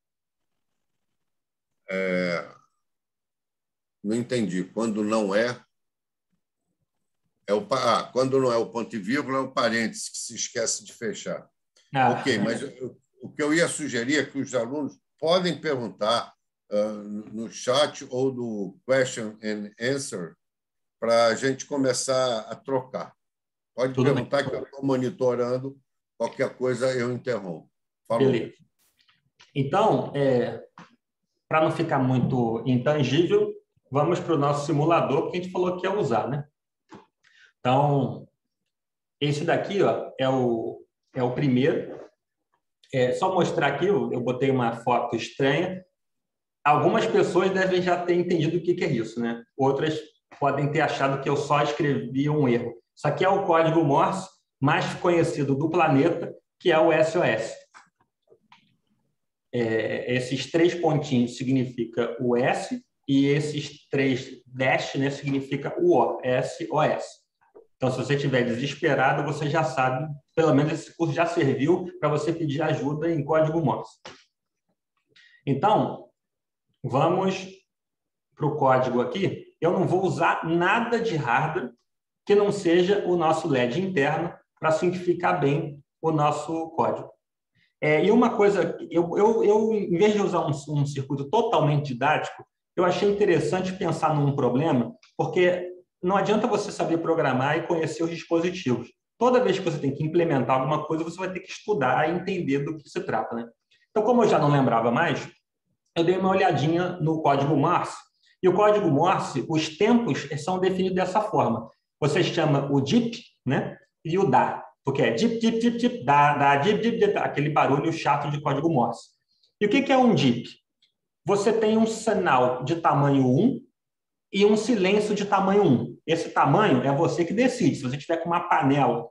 Não entendi. Quando não é quando não é o ponto e vírgula, é o parênteses que se esquece de fechar. Ok, mas o que eu ia sugerir é que os alunos podem perguntar no chat ou no question and answer para a gente começar a trocar. Pode Tudo perguntar bem. Que eu estou monitorando, qualquer coisa eu interrompo. Falou. Beleza. Então, para não ficar muito intangível, vamos para o nosso simulador, que a gente falou que ia usar, né? Então, esse daqui, ó, é o primeiro. Só mostrar aqui, eu botei uma foto estranha. Algumas pessoas devem já ter entendido o que é isso, né? Outras podem ter achado que eu só escrevi um erro. Isso aqui é o código Morse mais conhecido do planeta, que é o SOS. Esses 3 pontinhos significa o S e esses 3 dash, né, significa o O, SOS. Então, se você estiver desesperado, você já sabe, pelo menos esse curso já serviu para você pedir ajuda em código Morse. Então, vamos para o código aqui. Eu não vou usar nada de hardware que não seja o nosso LED interno para simplificar bem o nosso código. E uma coisa, eu em vez de usar um circuito totalmente didático, eu achei interessante pensar num problema, porque não adianta você saber programar e conhecer os dispositivos. Toda vez que você tem que implementar alguma coisa, você vai ter que estudar e entender do que se trata, né? Então, como eu já não lembrava mais, eu dei uma olhadinha no código Morse. E o código Morse, os tempos são definidos dessa forma. Você chama o dip, né? E o da. Porque é dip, dip, dip, dip, da, dip, dip, dip, aquele barulho chato de código Morse. E o que é um dip? Você tem um sinal de tamanho 1 e um silêncio de tamanho 1. Esse tamanho é você que decide. Se você tiver com uma panela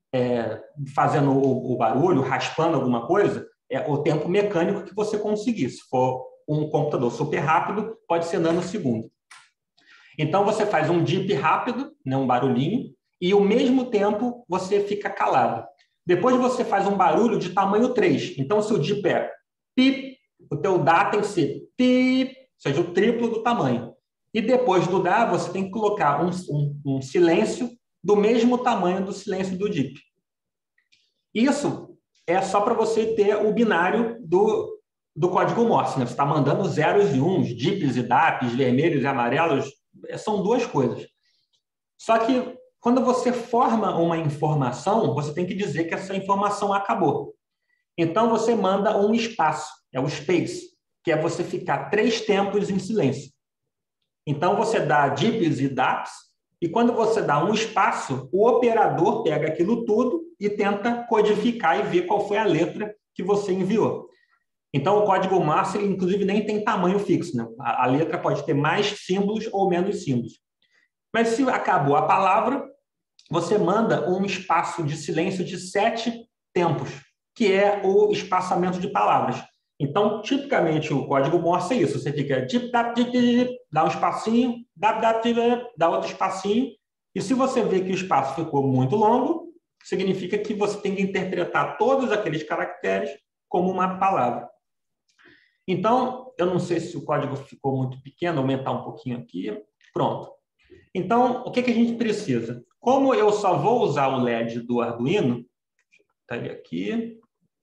fazendo o barulho, raspando alguma coisa, é o tempo mecânico que você conseguir. Se for um computador super rápido, pode ser nanosegundo. Então, você faz um dip rápido, né, um barulhinho, e ao mesmo tempo você fica calado. Depois você faz um barulho de tamanho 3. Então, se o dip é pip, o teu dá tem que ser pip, ou seja, o triplo do tamanho. E depois do dá, você tem que colocar um silêncio do mesmo tamanho do silêncio do dip. Isso é só para você ter o binário do código Morse, né? Você está mandando zeros e uns, dips e daps, vermelhos e amarelos, são duas coisas. Só que quando você forma uma informação, você tem que dizer que essa informação acabou. Então, você manda um espaço, é o space, que é você ficar 3 tempos em silêncio. Então, você dá dips e daps, e quando você dá um espaço, o operador pega aquilo tudo e tenta codificar e ver qual foi a letra que você enviou. Então, o código Morse, ele, inclusive, nem tem tamanho fixo, né? A letra pode ter mais símbolos ou menos símbolos. Mas se acabou a palavra, você manda um espaço de silêncio de 7 tempos, que é o espaçamento de palavras. Então, tipicamente, o código Morse é isso. Você fica dá um espacinho, dá outro espacinho, e se você vê que o espaço ficou muito longo, significa que você tem que interpretar todos aqueles caracteres como uma palavra. Então, eu não sei se o código ficou muito pequeno, aumentar um pouquinho aqui. Pronto. Então, o que a gente precisa? Como eu só vou usar o LED do Arduino, tá ele aqui,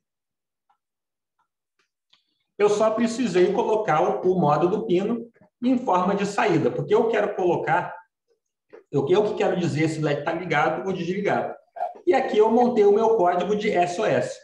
eu só precisei colocar o modo do pino em forma de saída, porque eu quero colocar, eu que quero dizer se o LED está ligado ou desligado. E aqui eu montei o meu código de SOS.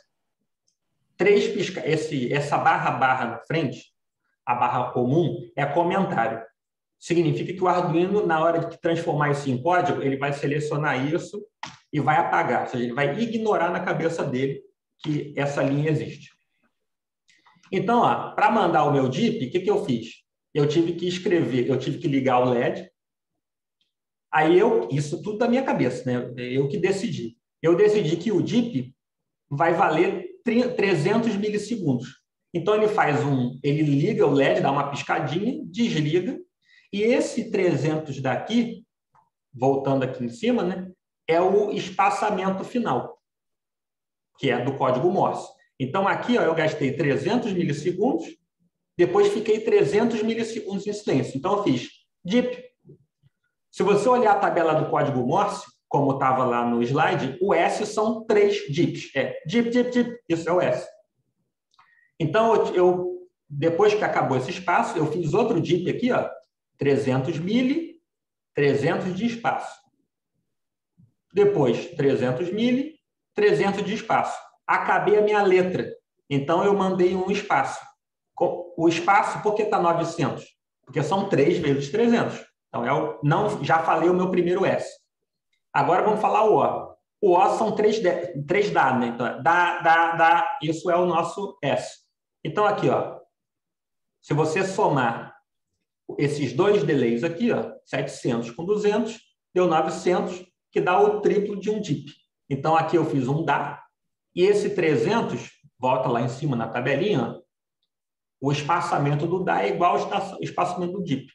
Essa barra na frente, a barra comum, é comentário. Significa que o Arduino, na hora de transformar isso em código, ele vai selecionar isso e vai apagar. Ou seja, ele vai ignorar na cabeça dele que essa linha existe. Então, para mandar o meu DIP, o que eu fiz? Eu tive que escrever, eu tive que ligar o LED. Aí isso tudo da minha cabeça, né? Eu que decidi. Eu decidi que o DIP vai valer 300 milissegundos. Então, ele liga o LED, dá uma piscadinha, desliga, e esse 300 daqui, voltando aqui em cima, né, é o espaçamento final, que é do código Morse. Então, aqui eu gastei 300 milissegundos, depois fiquei 300 milissegundos em silêncio. Então, eu fiz DIP. Se você olhar a tabela do código Morse, como estava lá no slide, o S são 3 DIPs. DIP, DIP, DIP, isso é o S. Então, depois que acabou esse espaço, eu fiz outro DIP aqui, 300 mili, 300 de espaço. Depois, 300 mili, 300 de espaço. Acabei a minha letra. Então, eu mandei um espaço. O espaço, por que está 900? Porque são 3 vezes 300. Então, já falei o meu primeiro S. Agora, vamos falar o O. O O são 3 dá, né? Então, dá, isso é o nosso S. Então, aqui, se você somar esses 2 delays aqui, 700 com 200, deu 900, que dá o triplo de um DIP. Então, aqui eu fiz um dá, e esse 300, volta lá em cima na tabelinha, o espaçamento do dá é igual ao espaçamento do DIP.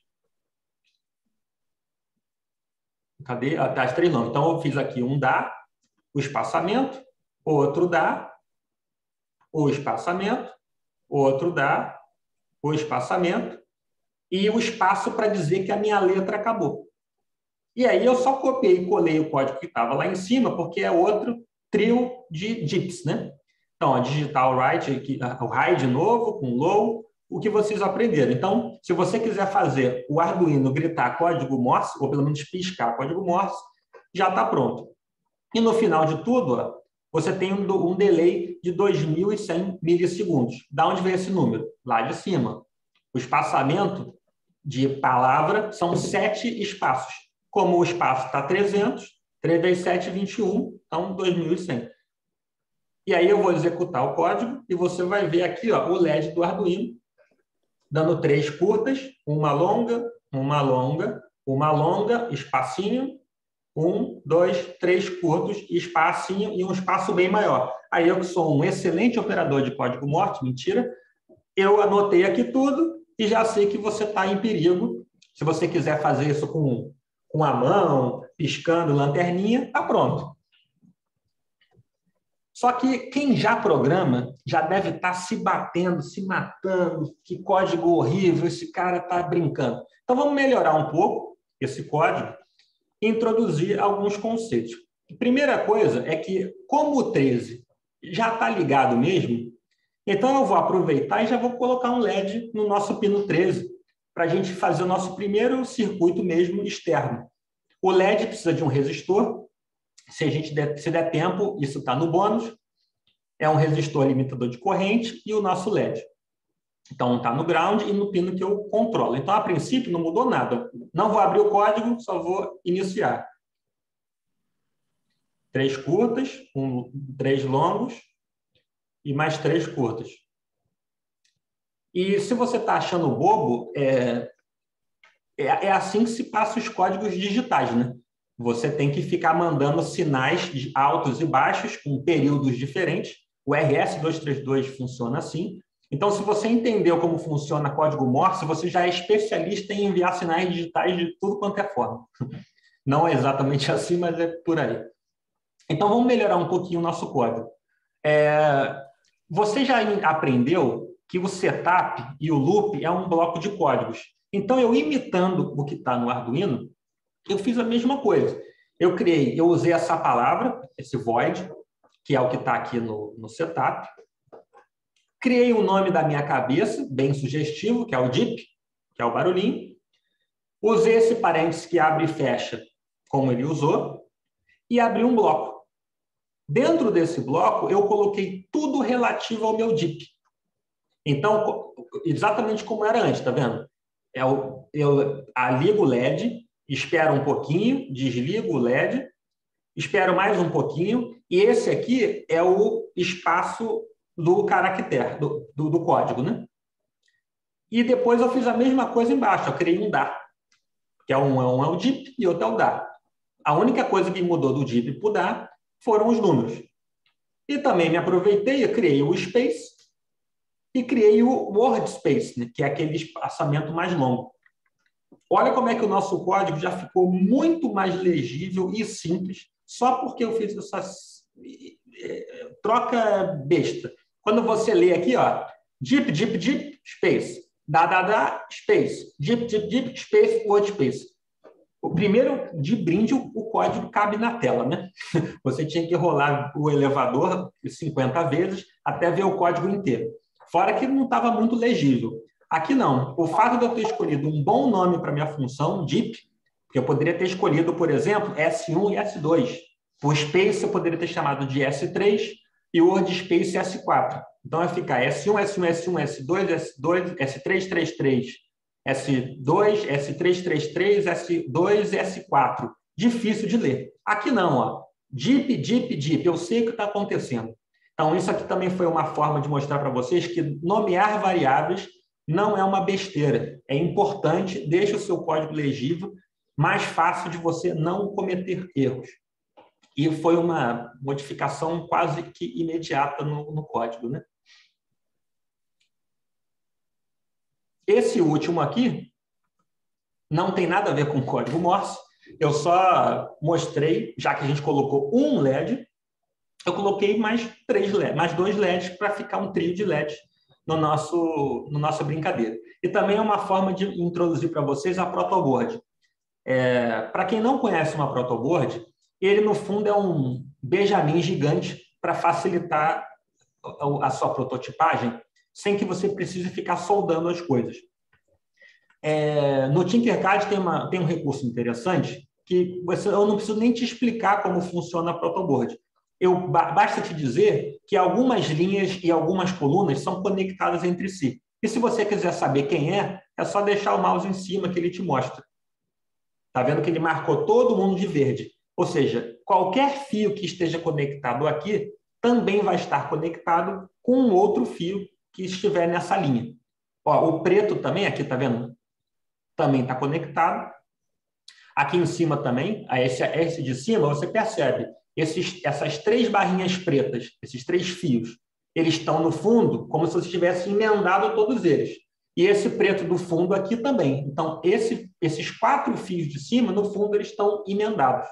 Cadê? As 3 não. Então, eu fiz aqui um dá, o espaçamento, outro dá, o espaçamento, outro dá, o espaçamento, e o espaço para dizer que a minha letra acabou. E aí eu só copiei e colei o código que estava lá em cima, porque é outro trio de DIPs, né? Então, a digital write, o high de novo, com low, o que vocês aprenderam. Então, se você quiser fazer o Arduino gritar código Morse, ou pelo menos piscar código Morse, já está pronto. E no final de tudo, você tem um delay de 2.100 milissegundos. Da onde vem esse número? Lá de cima. O espaçamento de palavra são 7 espaços. Como o espaço está 300, 3 vezes 7, 21, então 2.100. E aí eu vou executar o código e você vai ver aqui o LED do Arduino, dando 3 curtas, uma longa, espacinho, 1, 2, 3 curtos, espacinho e um espaço bem maior. Aí eu que sou um excelente operador de código morte, mentira, eu anotei aqui tudo e já sei que você está em perigo. Se você quiser fazer isso com a mão, piscando, lanterninha, tá pronto. Só que quem já programa já deve estar se batendo, se matando, que código horrível, esse cara está brincando. Então vamos melhorar um pouco esse código e introduzir alguns conceitos. A primeira coisa é que, como o 13 já está ligado mesmo, então eu vou aproveitar e já vou colocar um LED no nosso pino 13, para a gente fazer o nosso primeiro circuito mesmo externo. O LED precisa de um resistor. Se der tempo, isso está no bônus. É um resistor limitador de corrente e o nosso LED. Então, está no ground e no pino que eu controlo. Então, a princípio, não mudou nada. Não vou abrir o código, só vou iniciar. 3 curtas, 3 longos e mais 3 curtas. E se você está achando bobo, é assim que se passa os códigos digitais, né? Você tem que ficar mandando sinais altos e baixos com períodos diferentes. O RS-232 funciona assim. Então, se você entendeu como funciona código Morse, você já é especialista em enviar sinais digitais de tudo quanto é forma. Não é exatamente assim, mas é por aí. Então, vamos melhorar um pouquinho o nosso código. Você já aprendeu que o setup e o loop é um bloco de códigos. Então, eu imitando o que está no Arduino, eu fiz a mesma coisa. Eu usei essa palavra, esse void, que é o que está aqui no setup. Criei o nome da minha cabeça, bem sugestivo, que é o DIP, que é o barulhinho. Usei esse parênteses que abre e fecha, como ele usou, e abri um bloco. Dentro desse bloco, eu coloquei tudo relativo ao meu DIP. Então, exatamente como era antes, tá vendo? Eu ligo o LED, espero um pouquinho, desligo o LED, espero mais um pouquinho, e esse aqui é o espaço do caractere, do código, né? E depois eu fiz a mesma coisa embaixo, eu criei um DA, que é um é o DIP e outro é o DA. A única coisa que mudou do DIP para o DA foram os números. E também me aproveitei, eu criei o space e criei o word space, né? Que é aquele espaçamento mais longo. Olha como é que o nosso código já ficou muito mais legível e simples, só porque eu fiz essa troca besta. Quando você lê aqui, ó, dip, dip, dip, space, da, space, dip, dip, dip, space, word space. O primeiro, de brinde, o código cabe na tela, né? Você tinha que rolar o elevador 50 vezes até ver o código inteiro. Fora que não estava muito legível. Aqui não. O fato de eu ter escolhido um bom nome para minha função, DIP, porque eu poderia ter escolhido, por exemplo, S1 e S2. O Space eu poderia ter chamado de S3 e o Word Space S4. Então vai ficar S1, S1, S1, S2, S2, S3, 33, S2, S3, 33, S2, S4. Difícil de ler. Aqui não, ó. DIP, DIP, DIP. Eu sei o que está acontecendo. Então, isso aqui também foi uma forma de mostrar para vocês que nomear variáveis não é uma besteira. É importante, deixa o seu código legível, mais fácil de você não cometer erros. E foi uma modificação quase que imediata no código, né? Esse último aqui não tem nada a ver com código Morse. Eu só mostrei, já que a gente colocou um LED, eu coloquei mais 2 LEDs para ficar um trio de LEDs no nossa brincadeira. E também é uma forma de introduzir para vocês a protoboard. Para quem não conhece uma protoboard, ele, no fundo, é um Benjamin gigante para facilitar a sua prototipagem sem que você precise ficar soldando as coisas. No Tinkercad tem um recurso interessante que eu não preciso nem te explicar como funciona a protoboard. Basta te dizer que algumas linhas e algumas colunas são conectadas entre si. E se você quiser saber quem é só deixar o mouse em cima que ele te mostra. Está vendo que ele marcou todo mundo de verde. Ou seja, qualquer fio que esteja conectado aqui também vai estar conectado com um outro fio que estiver nessa linha. Ó, o preto também, aqui, está vendo? Também está conectado. Aqui em cima também, esse de cima, você percebe, essas 3 barrinhas pretas, esses 3 fios, eles estão no fundo como se você tivesse emendado todos eles. E esse preto do fundo aqui também. Então, esses 4 fios de cima, no fundo, eles estão emendados.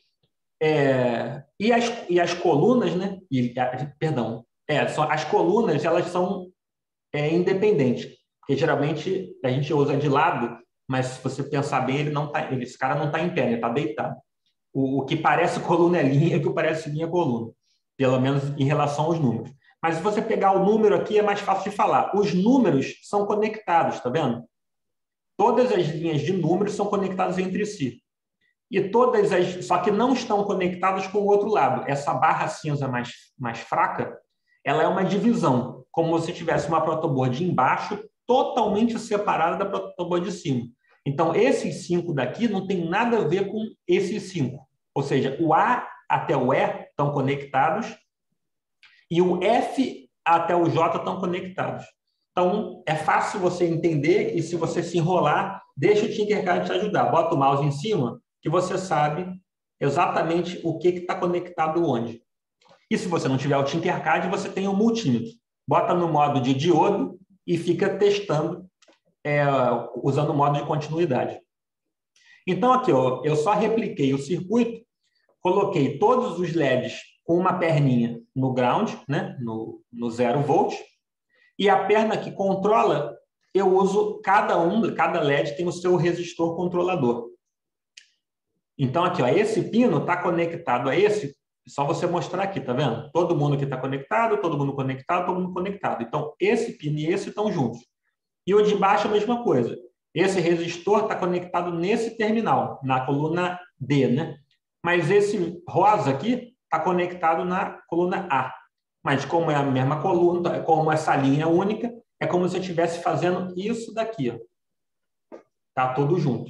E as colunas, né? Perdão. As colunas, elas são independentes. Porque, geralmente, a gente usa de lado, mas se você pensar bem, esse cara não está em pé, ele está deitado. O que parece coluna é linha, o que parece linha é coluna. Pelo menos em relação aos números. Mas se você pegar o número aqui, é mais fácil de falar. Os números são conectados, tá vendo? Todas as linhas de números são conectadas entre si. E só que não estão conectadas com o outro lado. Essa barra cinza mais fraca, ela é uma divisão, como se tivesse uma protoboard embaixo, totalmente separada da protoboard de cima. Então, esses 5 daqui não tem nada a ver com esses 5. Ou seja, o A até o E estão conectados e o F até o J estão conectados. Então, é fácil você entender e se você se enrolar, deixa o Tinkercad te ajudar. Bota o mouse em cima que você sabe exatamente o que está conectado onde. E se você não tiver o Tinkercad, você tem o multímetro. Bota no modo de diodo e fica testando usando o modo de continuidade. Então, aqui, ó, eu só repliquei o circuito, coloquei todos os LEDs com uma perninha no ground, né, no 0 volt, e a perna que controla, eu uso cada LED tem o seu resistor controlador. Então, aqui, ó, esse pino está conectado a esse, só você mostrar aqui, tá vendo? Todo mundo aqui está conectado, todo mundo conectado, todo mundo conectado. Então, esse pino e esse estão juntos. E o de baixo, a mesma coisa. Esse resistor está conectado nesse terminal, na coluna D, né? Mas esse rosa aqui está conectado na coluna A. Mas como é a mesma coluna, como essa linha é única, é como se eu estivesse fazendo isso daqui, ó. Tá tudo junto.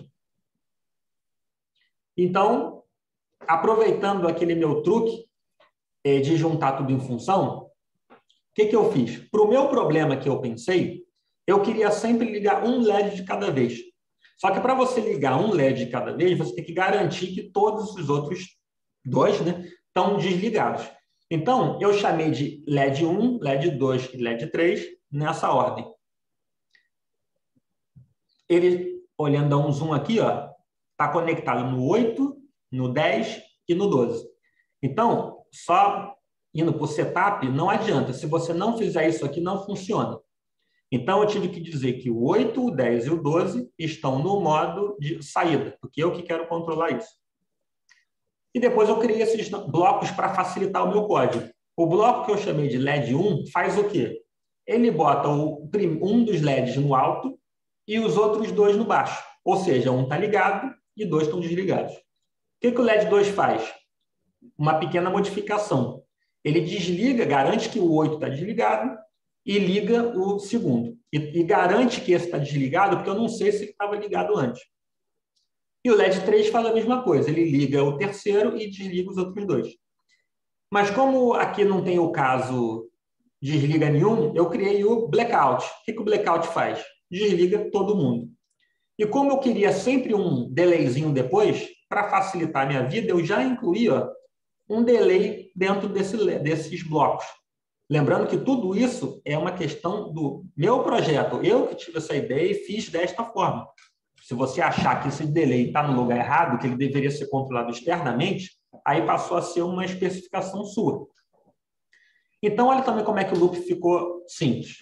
Então, aproveitando aquele meu truque de juntar tudo em função, o que eu fiz? Para o meu problema que eu pensei, eu queria sempre ligar um LED de cada vez. Só que para você ligar um LED de cada vez, você tem que garantir que todos os outros 2, né, estão desligados. Então, eu chamei de LED 1, LED 2 e LED 3 nessa ordem. Ele, olhando a um zoom aqui, está conectado no 8, no 10 e no 12. Então, só indo para o setup, não adianta. Se você não fizer isso aqui, não funciona. Então, eu tive que dizer que o 8, o 10 e o 12 estão no modo de saída, porque eu que quero controlar isso. E depois eu criei esses blocos para facilitar o meu código. O bloco que eu chamei de LED 1 faz o quê? Ele bota um dos LEDs no alto e os outros 2 no baixo. Ou seja, um está ligado e 2 estão desligados. O que o LED 2 faz? Uma pequena modificação. Ele desliga, garante que o 8 está desligado e liga o segundo. E garante que esse está desligado, porque eu não sei se ele estava ligado antes. E o LED 3 faz a mesma coisa. Ele liga o terceiro e desliga os outros 2. Mas como aqui não tem o caso desliga nenhum, eu criei o blackout. O que o blackout faz? Desliga todo mundo. E como eu queria sempre um delayzinho depois, para facilitar a minha vida, eu já incluí um delay dentro desses blocos. Lembrando que tudo isso é uma questão do meu projeto. Eu que tive essa ideia e fiz desta forma. Se você achar que esse delay está no lugar errado, que ele deveria ser controlado externamente, aí passou a ser uma especificação sua. Então, olha também como é que o loop ficou simples.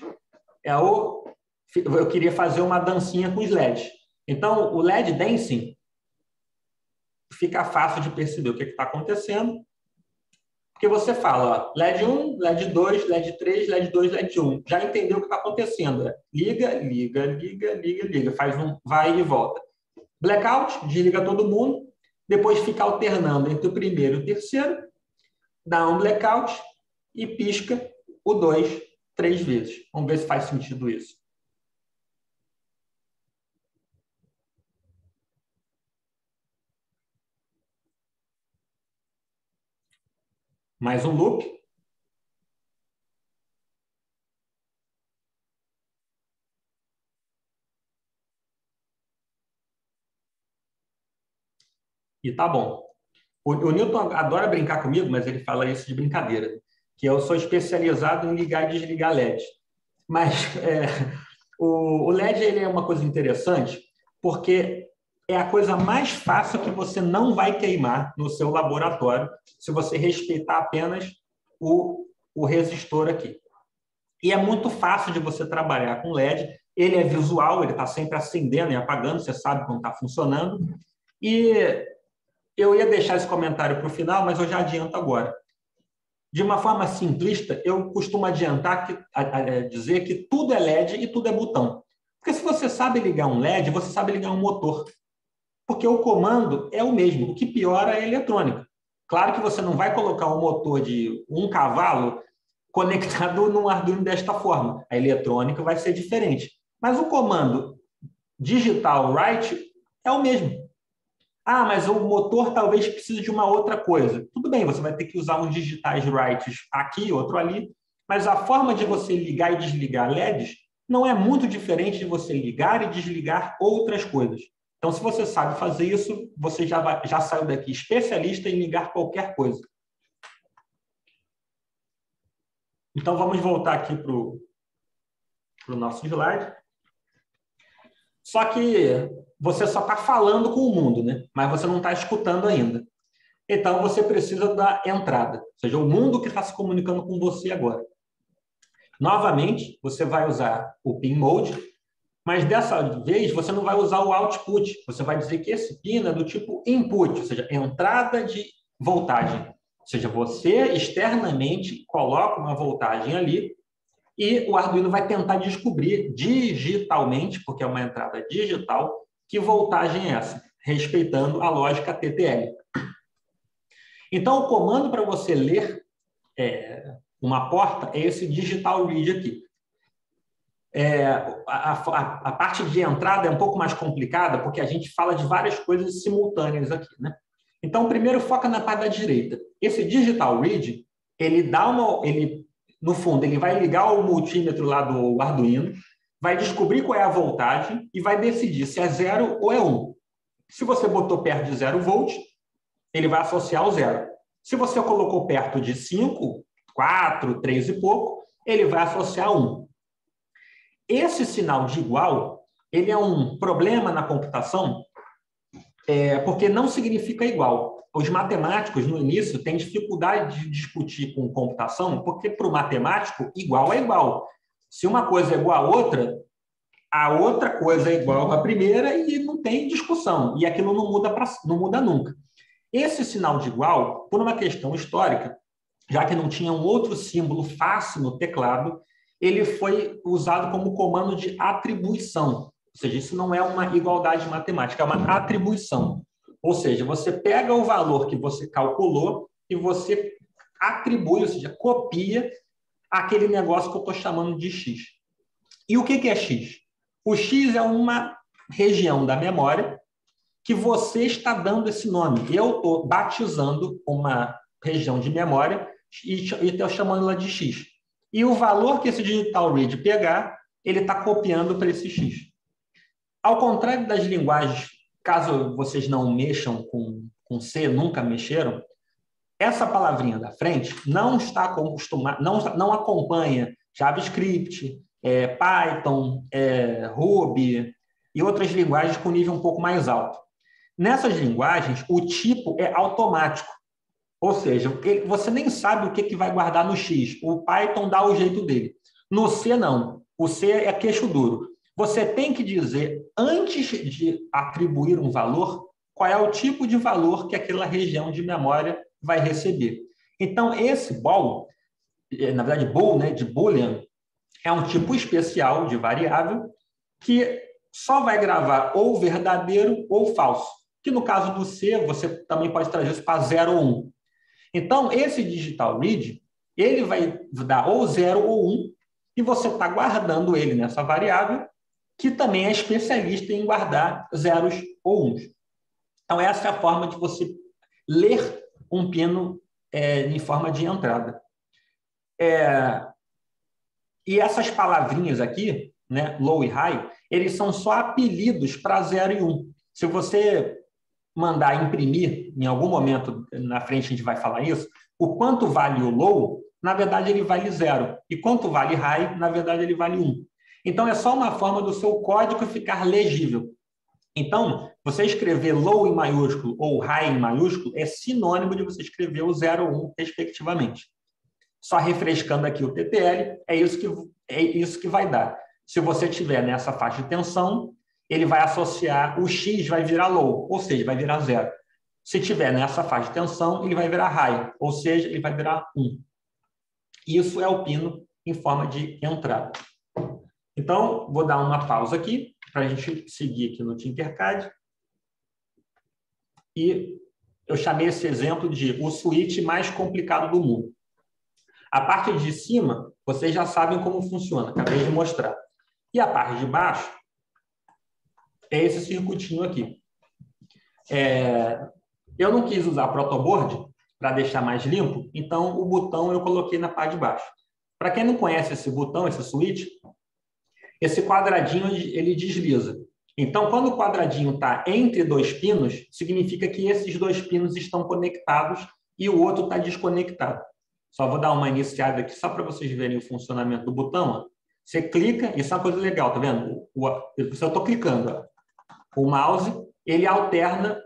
Eu queria fazer uma dancinha com os LEDs. Então, o LED dancing fica fácil de perceber o que está acontecendo. Porque você fala, LED 1, LED 2, LED 3, LED 2, LED 1. Já entendeu o que está acontecendo. Liga, liga, liga, liga, liga. Faz um vai e volta. Blackout, desliga todo mundo. Depois fica alternando entre o primeiro e o terceiro. Dá um blackout e pisca o 2 3 vezes. Vamos ver se faz sentido isso. Mais um loop. e tá bom. O Newton adora brincar comigo, mas ele fala isso de brincadeira, que eu sou especializado em ligar e desligar LED. Mas o LED ele é uma coisa interessante, porque é a coisa mais fácil que você não vai queimar no seu laboratório se você respeitar apenas o resistor aqui. E é muito fácil de você trabalhar com LED. Ele é visual, ele está sempre acendendo e apagando, você sabe quando está funcionando. E eu ia deixar esse comentário para o final, mas eu já adianto agora. De uma forma simplista, eu costumo dizer que tudo é LED e tudo é botão. Porque se você sabe ligar um LED, você sabe ligar um motor. Porque o comando é o mesmo. O que piora é a eletrônica. Claro que você não vai colocar um motor de 1 cavalo conectado num Arduino desta forma. A eletrônica vai ser diferente. Mas o comando digital write é o mesmo. Ah, mas o motor talvez precise de uma outra coisa. Tudo bem, você vai ter que usar uns digitais writes aqui, outro ali, mas a forma de você ligar e desligar LEDs não é muito diferente de você ligar e desligar outras coisas. Então, se você sabe fazer isso, você já saiu daqui especialista em ligar qualquer coisa. Então, vamos voltar aqui para o nosso slide. Só que você só está falando com o mundo, né? Mas você não está escutando ainda. Então, você precisa da entrada, ou seja, o mundo que está se comunicando com você agora. Novamente, você vai usar o pin mode, mas dessa vez você não vai usar o output. Você vai dizer que esse pin é do tipo input, ou seja, entrada de voltagem. Ou seja, você externamente coloca uma voltagem ali e o Arduino vai tentar descobrir digitalmente, porque é uma entrada digital, que voltagem é essa, respeitando a lógica TTL. Então, o comando para você ler uma porta é esse digital read aqui. A parte de entrada é um pouco mais complicada, porque a gente fala de várias coisas simultâneas aqui, né? Então, primeiro foca na parte da direita. Esse digital read, no fundo, ele vai ligar o multímetro lá do Arduino, vai descobrir qual é a voltagem e vai decidir se é 0 ou é 1. Se você botou perto de 0 volts, ele vai associar o 0. Se você colocou perto de 5, 4, 3 e pouco, ele vai associar 1. Esse sinal de igual, ele é um problema na computação, porque não significa igual. Os matemáticos, no início, têm dificuldade de discutir com computação, porque para o matemático, igual é igual. Se uma coisa é igual a outra coisa é igual à primeira e não tem discussão. E aquilo não muda nunca. Esse sinal de igual, por uma questão histórica, já que não tinha um outro símbolo fácil no teclado, ele foi usado como comando de atribuição. Ou seja, isso não é uma igualdade matemática, é uma atribuição. Ou seja, você pega o valor que você calculou e você atribui, ou seja, copia aquele negócio que eu estou chamando de X. E o que é X? O X é uma região da memória que você está dando esse nome. Eu estou batizando uma região de memória e estou chamando ela de X. E o valor que esse digital read pegar, ele está copiando para esse X. Ao contrário das linguagens, caso vocês não mexam com C, nunca mexeram, essa palavrinha da frente não está acostumada, não acompanha JavaScript, Python, Ruby e outras linguagens com nível um pouco mais alto. Nessas linguagens, o tipo é automático. Ou seja, você nem sabe o que vai guardar no X. O Python dá o jeito dele. No C, não. O C é queixo duro. Você tem que dizer, antes de atribuir um valor, qual é o tipo de valor que aquela região de memória vai receber. Então, esse bool, na verdade, bool, né, de boolean, é um tipo especial de variável que só vai gravar ou verdadeiro ou falso. Que no caso do C, você também pode trazer isso para 0 ou 1. Então, esse digital read, ele vai dar ou 0 ou 1, e você está guardando ele nessa variável, que também é especialista em guardar zeros ou uns. Então, essa é a forma de você ler um pino em forma de entrada. E essas palavrinhas aqui, né, low e high, eles são só apelidos para 0 e 1. Se você mandar imprimir, em algum momento na frente a gente vai falar isso, o quanto vale o low, na verdade ele vale 0. E quanto vale high, na verdade ele vale 1. Então, é só uma forma do seu código ficar legível. Então, você escrever low em maiúsculo ou high em maiúsculo é sinônimo de você escrever o 0 ou 1, respectivamente. Só refrescando aqui o TTL, é isso que vai dar. Se você estiver nessa faixa de tensão, ele vai associar, o X vai virar low, ou seja, vai virar 0. Se estiver nessa faixa de tensão, ele vai virar high, ou seja, ele vai virar 1. Isso é o pino em forma de entrada. Então, vou dar uma pausa aqui para a gente seguir aqui no Tinkercad. E eu chamei esse exemplo de o switch mais complicado do mundo. A parte de cima, vocês já sabem como funciona, acabei de mostrar. E a parte de baixo é esse circuitinho aqui. Eu não quis usar protoboard para deixar mais limpo, então o botão eu coloquei na parte de baixo. Para quem não conhece esse botão, esse switch, esse quadradinho ele desliza. Então, quando o quadradinho está entre dois pinos, significa que esses dois pinos estão conectados e o outro está desconectado. Só vou dar uma iniciada aqui, só para vocês verem o funcionamento do botão. Ó. Você clica, isso é uma coisa legal, tá vendo? Eu estou clicando. Ó. O mouse, ele alterna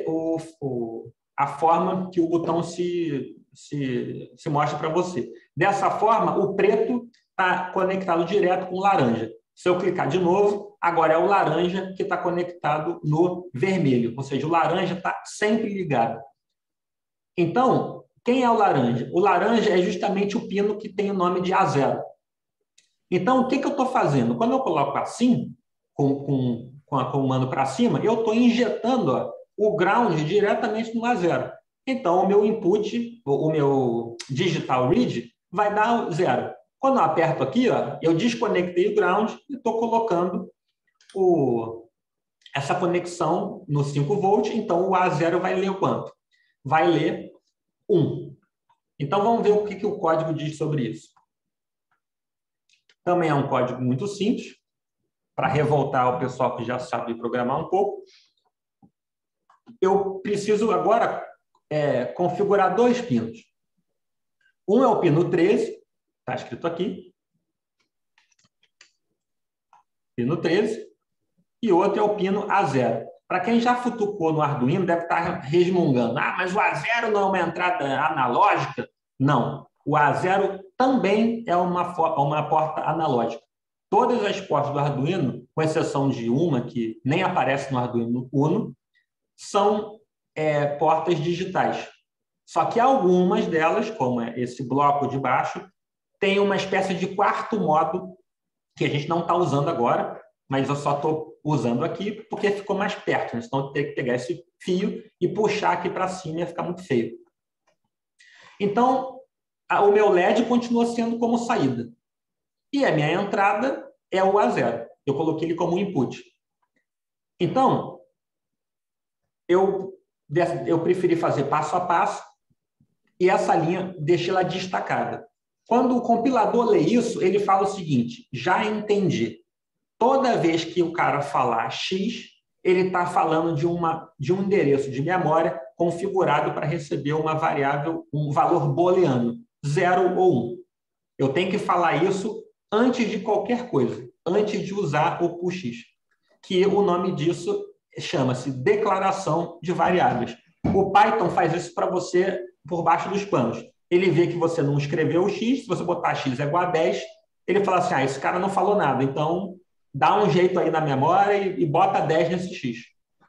a forma que o botão se mostra para você. Dessa forma, o preto está conectado direto com o laranja. Se eu clicar de novo, agora é o laranja que está conectado no vermelho, ou seja, o laranja está sempre ligado. Então, quem é o laranja? O laranja é justamente o pino que tem o nome de A0. Então, o que eu estou fazendo? Quando eu coloco assim, com o comando para cima, eu estou injetando o ground diretamente no A0. Então, o meu input, o meu digital read, vai dar 0. Quando eu aperto aqui, ó, eu desconectei o ground e estou colocando essa conexão no 5 volt, então o A0 vai ler o quanto? Vai ler 1. Então, vamos ver o que o código diz sobre isso. Também é um código muito simples, para revoltar o pessoal que já sabe programar um pouco. Eu preciso agora configurar dois pinos. Um é o pino 13, está escrito aqui. Pino 13. E outro é o pino A0. Para quem já futucou no Arduino, deve estar resmungando. Ah, mas o A0 não é uma entrada analógica? Não. O A0 também é uma porta analógica. Todas as portas do Arduino, com exceção de uma que nem aparece no Arduino Uno, são portas digitais. Só que algumas delas, como esse bloco de baixo, tem uma espécie de quarto modo que a gente não está usando agora, mas eu só estou usando aqui porque ficou mais perto. Né? Então, eu tenho que pegar esse fio e puxar aqui para cima e ia ficar muito feio. Então, o meu LED continua sendo como saída. E a minha entrada é o A0. Eu coloquei ele como input. Então, eu preferi fazer passo a passo e essa linha deixei ela destacada. Quando o compilador lê isso, ele fala o seguinte, já entendi. Toda vez que o cara falar X, ele está falando de um endereço de memória configurado para receber uma variável, um valor booleano, 0 ou 1. Eu tenho que falar isso antes de qualquer coisa, antes de usar o push, que o nome disso chama-se declaração de variáveis. O Python faz isso para você por baixo dos panos. Ele vê que você não escreveu o X, se você botar X é igual a 10, ele fala assim, esse cara não falou nada, então dá um jeito aí na memória e bota 10 nesse X.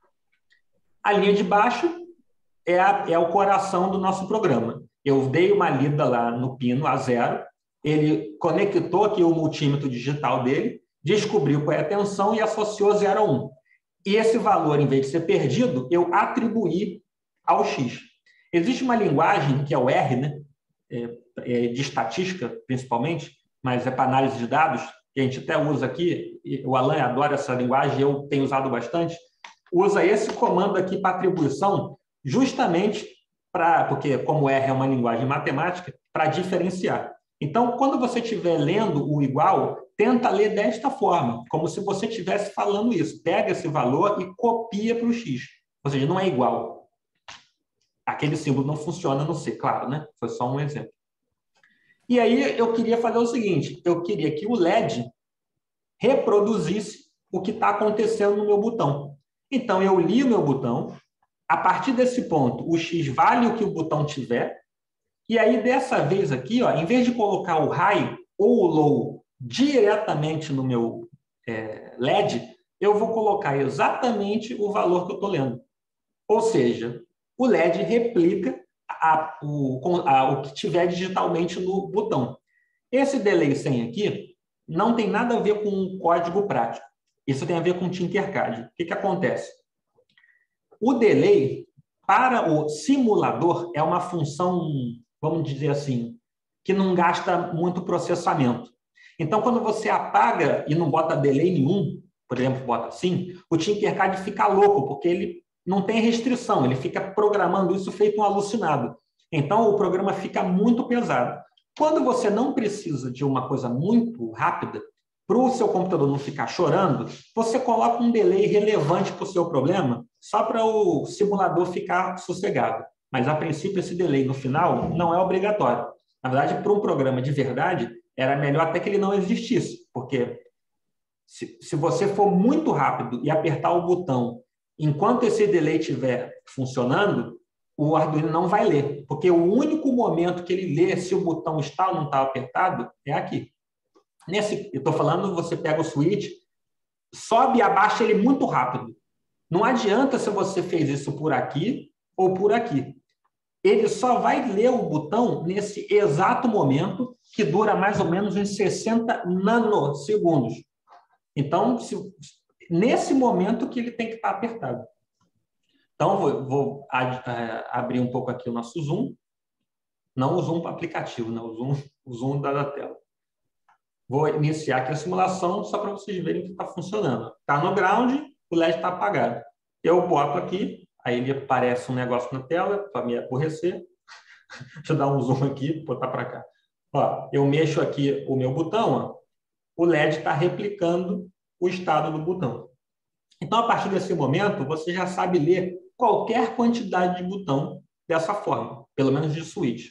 A linha de baixo é o coração do nosso programa. Eu dei uma lida lá no pino A0, ele conectou aqui o multímetro digital dele, descobriu qual é a tensão e associou 0 a 1. E esse valor, em vez de ser perdido, eu atribuí ao X. Existe uma linguagem, que é o R, né? De estatística, principalmente, mas é para análise de dados, que a gente até usa aqui, e o Alan adora essa linguagem, eu tenho usado bastante, usa esse comando aqui para atribuição, justamente porque, como R é uma linguagem matemática, para diferenciar. Então, quando você estiver lendo o igual, tenta ler desta forma, como se você estivesse falando isso. Pega esse valor e copia para o X. Ou seja, não é igual. Aquele símbolo não funciona no C, claro, né? Foi só um exemplo. E aí eu queria fazer o seguinte, eu queria que o LED reproduzisse o que está acontecendo no meu botão. Então, eu li o meu botão, a partir desse ponto, o X vale o que o botão tiver, e aí, dessa vez aqui, ó, em vez de colocar o high ou o low diretamente no meu LED, eu vou colocar exatamente o valor que eu estou lendo. Ou seja, o LED replica o que tiver digitalmente no botão. Esse delay 100 aqui não tem nada a ver com um código prático. Isso tem a ver com Tinkercad. O que acontece? O delay, para o simulador, é uma função, vamos dizer assim, que não gasta muito processamento. Então, quando você apaga e não bota delay nenhum, por exemplo, bota assim, o Tinkercad fica louco, porque ele não tem restrição, ele fica programando isso feito um alucinado. Então, o programa fica muito pesado. Quando você não precisa de uma coisa muito rápida, para o seu computador não ficar chorando, você coloca um delay relevante para o seu problema, só para o simulador ficar sossegado. Mas, a princípio, esse delay no final não é obrigatório. Na verdade, para um programa de verdade, era melhor até que ele não existisse, porque se você for muito rápido e apertar o botão enquanto esse delay estiver funcionando, o Arduino não vai ler, porque o único momento que ele lê se o botão está ou não está apertado é aqui. Eu estou falando, você pega o switch, sobe e abaixa ele muito rápido. Não adianta se você fez isso por aqui ou por aqui. Ele só vai ler o botão nesse exato momento, que dura mais ou menos uns 60 nanosegundos. Então, nesse momento que ele tem que estar apertado. Então, vou abrir um pouco aqui o nosso Zoom. Não o Zoom aplicativo, né? O Zoom da tela. Vou iniciar aqui a simulação só para vocês verem que está funcionando. Está no ground, o LED está apagado. Eu boto aqui, aí ele aparece um negócio na tela para me aborrecer. Deixa eu dar um zoom aqui, botar para cá. Ó, eu mexo aqui o meu botão, ó, o LED está replicando o estado do botão. Então, a partir desse momento, você já sabe ler qualquer quantidade de botão dessa forma, pelo menos de switch.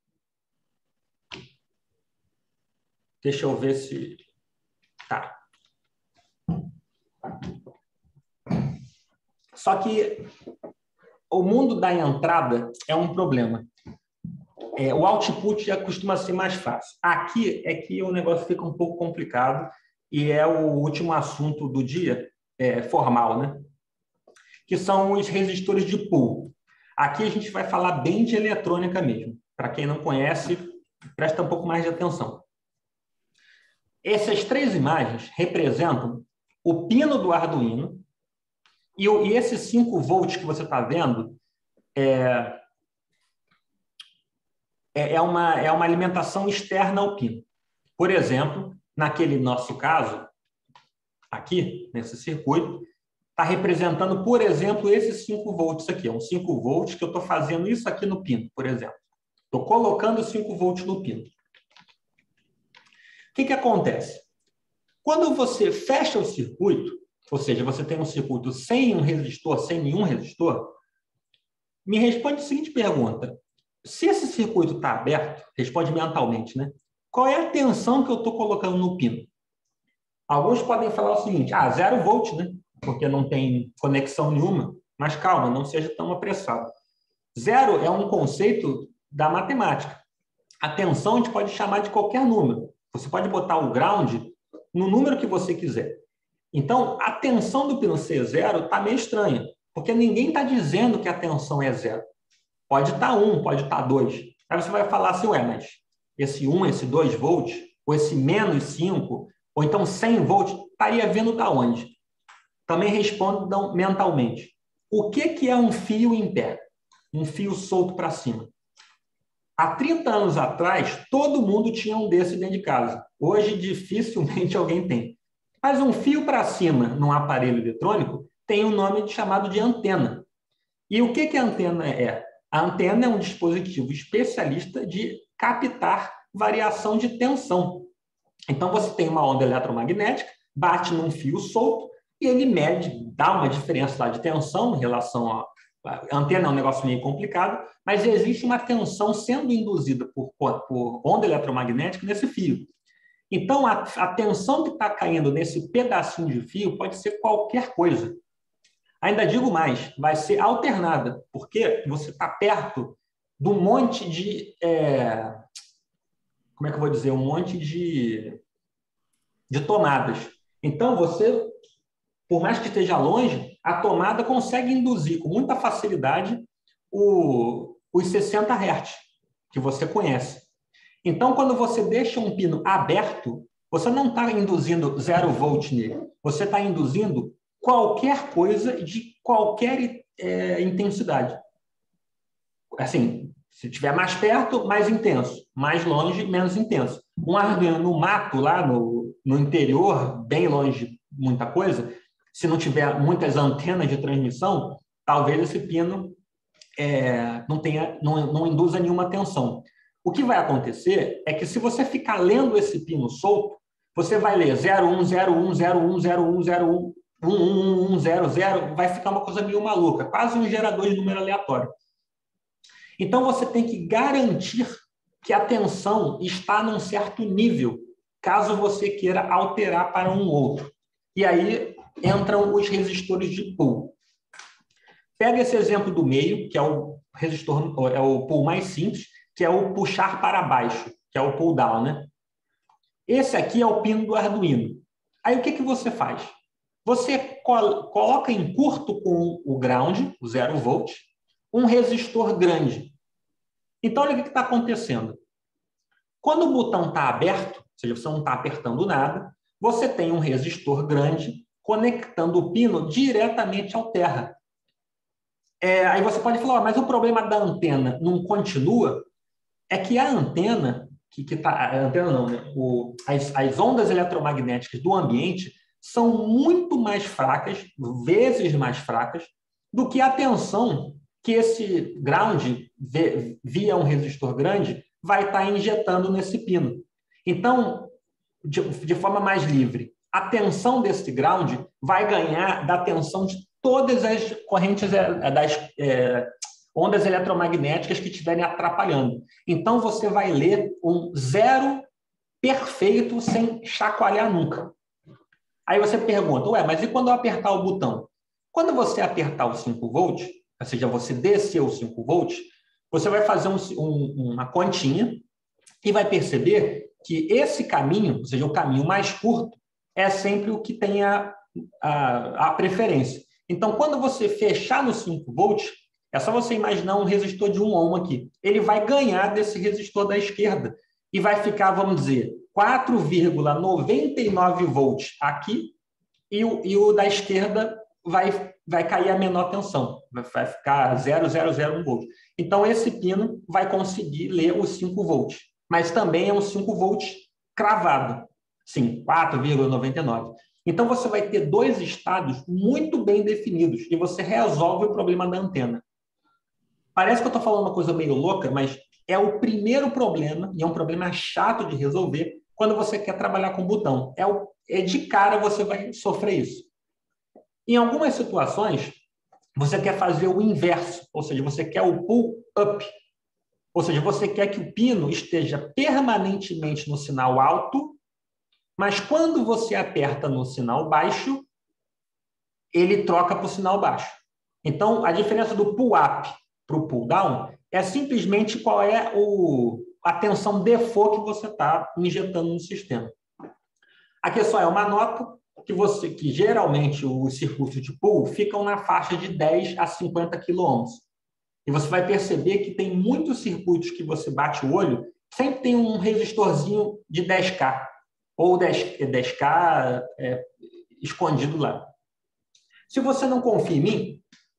Deixa eu ver se... Tá. Só que o mundo da entrada é um problema. O output já costuma ser mais fácil. Aqui é que o negócio fica um pouco complicado e é o último assunto do dia, formal, né? Que são os resistores de pool. Aqui a gente vai falar bem de eletrônica mesmo. Para quem não conhece, presta um pouco mais de atenção. Essas três imagens representam o pino do Arduino e esses 5 volts que você está vendo é uma alimentação externa ao pino. Por exemplo, naquele nosso caso, aqui, nesse circuito, está representando, por exemplo, esses 5 volts aqui. É um 5 volts que eu estou fazendo isso aqui no pino, por exemplo. Estou colocando 5 volts no pino. O que acontece? Quando você fecha o circuito, ou seja, você tem um circuito sem um resistor, sem nenhum resistor, me responde a seguinte pergunta. Se esse circuito está aberto, responde mentalmente, né? Qual é a tensão que eu estou colocando no pino? Alguns podem falar o seguinte, 0 volts, né? Porque não tem conexão nenhuma. Mas calma, não seja tão apressado. 0 é um conceito da matemática. A tensão a gente pode chamar de qualquer número. Você pode botar o ground no número que você quiser. Então, a tensão do pino ser 0 está meio estranha, porque ninguém está dizendo que a tensão é 0. Pode estar 1, pode estar 2. Aí você vai falar assim, mas esse 1, esse 2 volts, ou esse menos 5, ou então 100 volts, estaria vindo da onde? Também respondam mentalmente. O que é um fio em pé? Um fio solto para cima. Há 30 anos atrás, todo mundo tinha um desse dentro de casa. Hoje, dificilmente alguém tem. Mas um fio para cima num aparelho eletrônico tem um nome chamado de antena. E o que a antena é? A antena é um dispositivo especialista de captar variação de tensão. Então, você tem uma onda eletromagnética, bate num fio solto, e ele mede, dá uma diferença lá de tensão em relação a antena é um negócio meio complicado, mas existe uma tensão sendo induzida por onda eletromagnética nesse fio. Então, a tensão que está caindo nesse pedacinho de fio pode ser qualquer coisa. Ainda digo mais, vai ser alternada, porque você está perto do monte de... como é que eu vou dizer? Um monte de tomadas. Então, você, por mais que esteja longe, a tomada consegue induzir com muita facilidade os 60 Hz, que você conhece. Então, quando você deixa um pino aberto, você não está induzindo 0 volt nele, você está induzindo qualquer coisa de qualquer intensidade. Assim, se estiver mais perto, mais intenso. Mais longe, menos intenso. Um Arduino no mato, lá no interior, bem longe de muita coisa, se não tiver muitas antenas de transmissão, talvez esse pino não induza nenhuma tensão. O que vai acontecer é que se você ficar lendo esse pino solto, você vai ler 01, 01, 01, 01, 01, 11, 00, vai ficar uma coisa meio maluca, quase um gerador de número aleatório. Então, você tem que garantir que a tensão está num certo nível, caso você queira alterar para um outro. E aí entram os resistores de pull. Pega esse exemplo do meio, que é o resistor, é o pull mais simples, que é o puxar para baixo, que é o pull down, né? Esse aqui é o pino do Arduino. Aí o que você faz? Você coloca em curto com o ground, o 0 volt, um resistor grande. Então, olha o que está acontecendo. Quando o botão está aberto, ou seja, você não está apertando nada, você tem um resistor grande conectando o pino diretamente ao terra. Aí você pode falar, mas o problema da antena não continua? É que a antena, a antena não, né? As ondas eletromagnéticas do ambiente são muito mais fracas, vezes mais fracas, do que a tensão que esse ground, via um resistor grande, vai estar injetando nesse pino. Então, de forma mais livre, a tensão desse ground vai ganhar da tensão de todas as correntes das ondas eletromagnéticas que estiverem atrapalhando. Então, você vai ler um 0 perfeito sem chacoalhar nunca. Aí você pergunta, mas e quando eu apertar o botão? Quando você apertar o 5 volts, ou seja, você descer o 5 volts, você vai fazer uma continha e vai perceber que esse caminho, ou seja, o caminho mais curto, é sempre o que tem a preferência. Então, quando você fechar no 5 volts, é só você imaginar um resistor de 1 ohm aqui. Ele vai ganhar desse resistor da esquerda e vai ficar, vamos dizer, 4,99 volts aqui e o da esquerda vai cair a menor tensão, vai ficar 0,001 volts. Então, esse pino vai conseguir ler os 5 volts, mas também é um 5 volts cravado, sim, 4,99. Então, você vai ter dois estados muito bem definidos e você resolve o problema da antena. Parece que eu estou falando uma coisa meio louca, mas é o primeiro problema, e é um problema chato de resolver, quando você quer trabalhar com botão. De cara você vai sofrer isso. Em algumas situações, você quer fazer o inverso, ou seja, você quer o pull-up. Ou seja, você quer que o pino esteja permanentemente no sinal alto, mas quando você aperta no sinal baixo, ele troca para o sinal baixo. Então, a diferença do pull-up para o pull-down é simplesmente qual é a tensão default que você está injetando no sistema. Aqui só é uma nota que geralmente os circuitos de pull ficam na faixa de 10 a 50 kΩ. E você vai perceber que tem muitos circuitos que você bate o olho, sempre tem um resistorzinho de 10K, ou 10K escondido lá. Se você não confia em mim,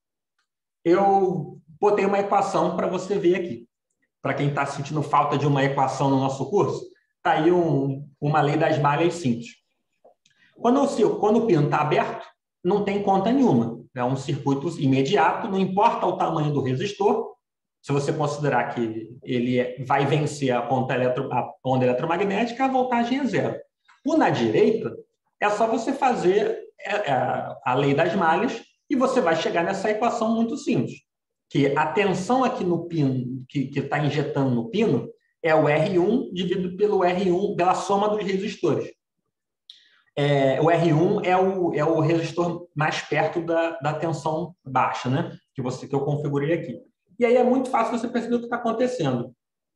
eu botei uma equação para você ver aqui. Para quem está sentindo falta de uma equação no nosso curso, está aí uma lei das malhas simples. Quando o pino está aberto, não tem conta nenhuma. É um circuito imediato, não importa o tamanho do resistor. Se você considerar que ele vai vencer a onda eletromagnética, a voltagem é zero. O na direita é só você fazer a lei das malhas e você vai chegar nessa equação muito simples, que a tensão aqui no pino, que está injetando no pino, é o R1 dividido pelo R1, pela soma dos resistores. O R1 é o resistor mais perto da tensão baixa, né? Que eu configurei aqui. E aí é muito fácil você perceber o que está acontecendo.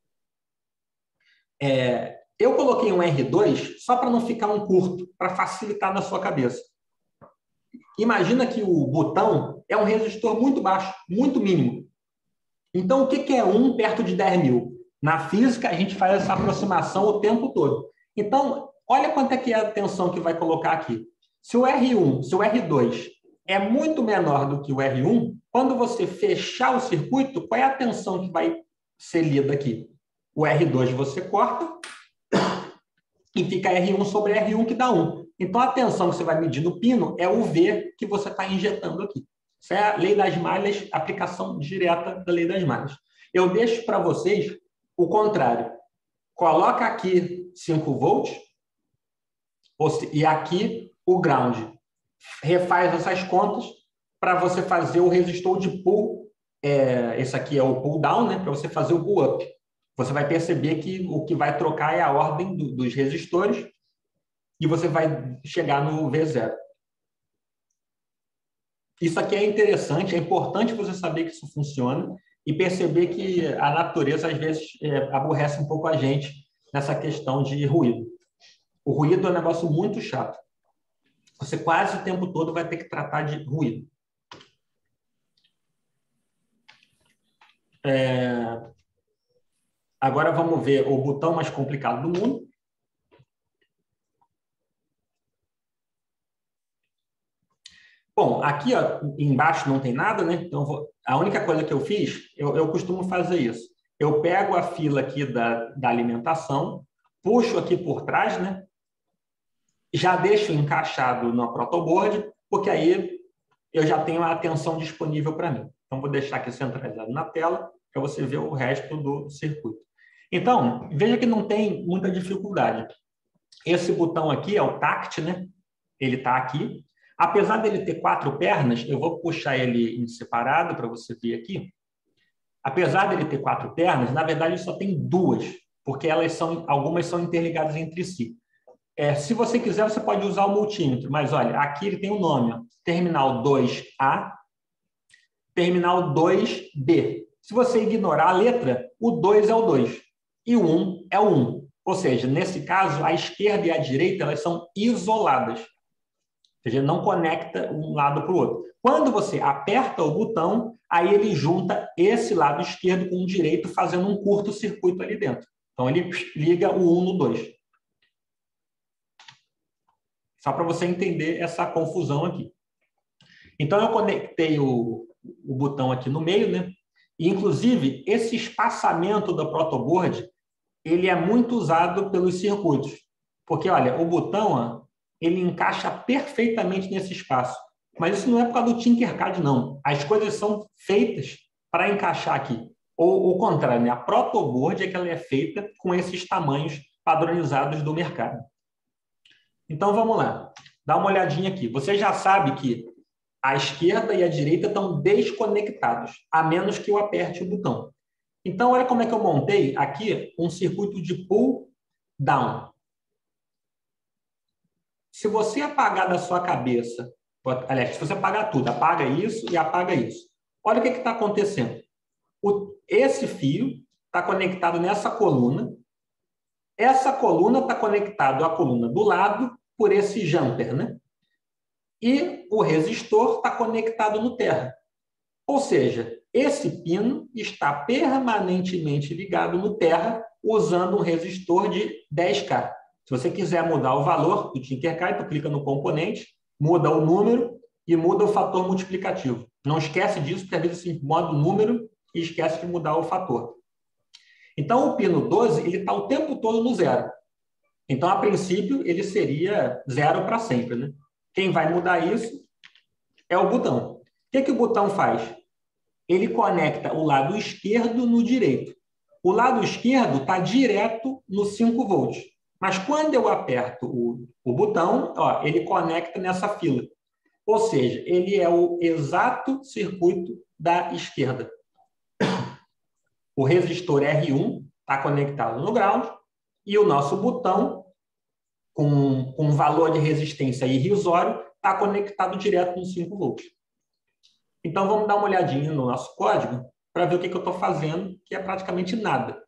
Eu coloquei um R2 só para não ficar um curto, para facilitar na sua cabeça. Imagina que o botão é um resistor muito baixo, muito mínimo. Então, o que é 1 perto de 10.000? Na física, a gente faz essa aproximação o tempo todo. Então, olha quanto é que é a tensão que vai colocar aqui. Se o R2 é muito menor do que o R1, quando você fechar o circuito, qual é a tensão que vai ser lida aqui? O R2 você corta e fica R1 sobre R1 que dá 1. Então, a tensão que você vai medir no pino é o V que você está injetando aqui. Isso é a lei das malhas, aplicação direta da lei das malhas. Eu deixo para vocês o contrário. Coloca aqui 5 volts e aqui o ground. Refaz essas contas para você fazer o resistor de pull. Esse aqui é o pull down, né? Para você fazer o pull up. Você vai perceber que o que vai trocar é a ordem dos resistores e você vai chegar no V0. Isso aqui é interessante, é importante você saber que isso funciona e perceber que a natureza, às vezes, aborrece um pouco a gente nessa questão de ruído. O ruído é um negócio muito chato. Você quase o tempo todo vai ter que tratar de ruído. Agora vamos ver o botão mais complicado do mundo. Bom, aqui ó, embaixo não tem nada, né? Então, a única coisa que eu fiz, eu costumo fazer isso. Eu pego a fila aqui da alimentação, puxo aqui por trás, né? Já deixo encaixado no protoboard, porque aí eu já tenho a tensão disponível para mim. Então, vou deixar aqui centralizado na tela, para você ver o resto do circuito. Então, veja que não tem muita dificuldade. Esse botão aqui é o TACT, né? Ele está aqui. Apesar dele ter 4 pernas, eu vou puxar ele em separado para você ver aqui. Apesar dele ter 4 pernas, na verdade ele só tem 2, porque algumas são interligadas entre si. Se você quiser, você pode usar o multímetro, mas olha, aqui ele tem um nome, ó, terminal 2A, terminal 2B. Se você ignorar a letra, o 2 é o 2 e o 1 é o 1. Ou seja, nesse caso, a esquerda e a direita elas são isoladas. Ou seja, não conecta um lado para o outro. Quando você aperta o botão, aí ele junta esse lado esquerdo com o direito, fazendo um curto-circuito ali dentro. Então, ele liga o 1 no 2. Só para você entender essa confusão aqui. Então, eu conectei o botão aqui no meio, né? E, inclusive, esse espaçamento do protoboard, ele é muito usado pelos circuitos. Porque, olha, o botão, ó, ele encaixa perfeitamente nesse espaço. Mas isso não é por causa do Tinkercad, não. As coisas são feitas para encaixar aqui. Ou o contrário, né? A protoboard é que ela é feita com esses tamanhos padronizados do mercado. Então, vamos lá. Dá uma olhadinha aqui. Você já sabe que a esquerda e a direita estão desconectados, a menos que eu aperte o botão. Então, olha como é que eu montei aqui um circuito de pull-down. Se você apagar da sua cabeça, aliás, se você apagar tudo, apaga isso e apaga isso. Olha o que está acontecendo. Esse fio está conectado nessa coluna. Essa coluna está conectada à coluna do lado por esse jumper, né? E o resistor está conectado no terra. Ou seja, esse pino está permanentemente ligado no terra usando um resistor de 10K. Se você quiser mudar o valor do Tinkercad, tu clica no componente, muda o número e muda o fator multiplicativo. Não esquece disso, porque às vezes você muda o número e esquece de mudar o fator. Então, o pino 12 ele está o tempo todo no 0. Então, a princípio, ele seria 0 para sempre, né? Quem vai mudar isso é o botão. O que o botão faz? Ele conecta o lado esquerdo no direito. O lado esquerdo está direto no 5 volts. Mas quando eu aperto o botão, ó, ele conecta nessa fila. Ou seja, ele é o exato circuito da esquerda. O resistor R1 está conectado no ground e o nosso botão, com valor de resistência irrisório, está conectado direto no 5 volts. Então, vamos dar uma olhadinha no nosso código para ver o que eu estou fazendo, que é praticamente nada.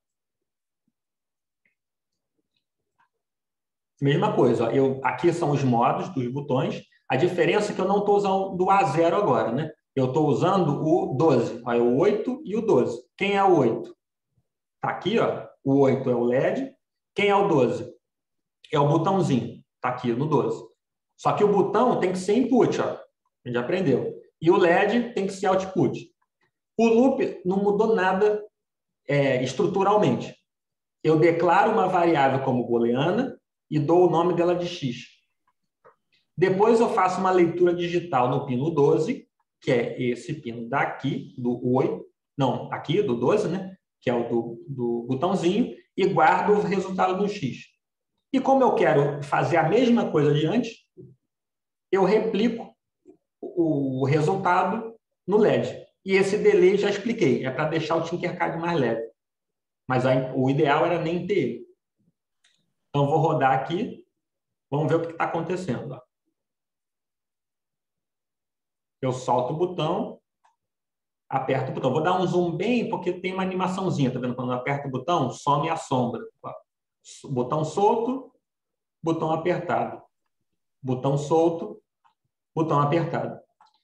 Mesma coisa, ó, aqui são os modos dos botões. A diferença é que eu não estou usando o A0 agora, né? Eu estou usando o 12, ó, o 8 e o 12. Quem é o 8? Está aqui, ó. O 8 é o LED. Quem é o 12? É o botãozinho. Está aqui no 12. Só que o botão tem que ser input, ó. A gente já aprendeu. E o LED tem que ser output. O loop não mudou nada estruturalmente. Eu declaro uma variável como booleana e dou o nome dela de x. Depois eu faço uma leitura digital no pino 12, que é esse pino daqui, do 8, não, aqui do 12, né? Que é o do botãozinho, e guardo o resultado do x. E como eu quero fazer a mesma coisa de antes, eu replico o resultado no LED. E esse delay já expliquei, é para deixar o Tinkercad mais leve. Mas o ideal era nem ter ele. Então, vou rodar aqui, vamos ver o que está acontecendo. Ó. Eu solto o botão, aperto o botão. Vou dar um zoom bem, porque tem uma animaçãozinha, tá vendo? Quando eu aperto o botão, some a sombra. Ó. Botão solto, botão apertado. Botão solto, botão apertado.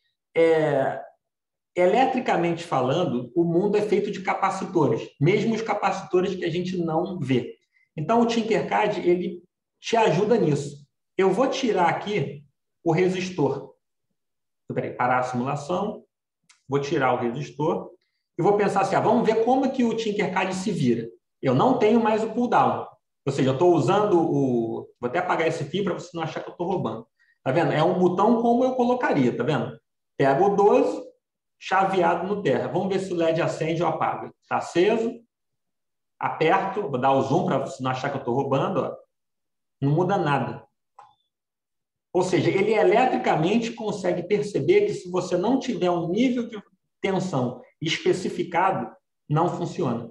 Eletricamente falando, o mundo é feito de capacitores, mesmo os capacitores que a gente não vê. Então, o Tinkercad, ele te ajuda nisso. Eu vou tirar aqui o resistor. Peraí, parar a simulação, vou tirar o resistor e vou pensar assim, vamos ver como que o Tinkercad se vira. Eu não tenho mais o pull-down, ou seja, eu estou usando o... Vou até apagar esse fio para você não achar que eu estou roubando. Tá vendo? É um botão como eu colocaria, tá vendo? Pego o 12, chaveado no terra. Vamos ver se o LED acende ou apaga. Está aceso. Aperto, vou dar o zoom para você não achar que eu estou roubando. Ó. Não muda nada. Ou seja, ele eletricamente consegue perceber que se você não tiver um nível de tensão especificado, não funciona.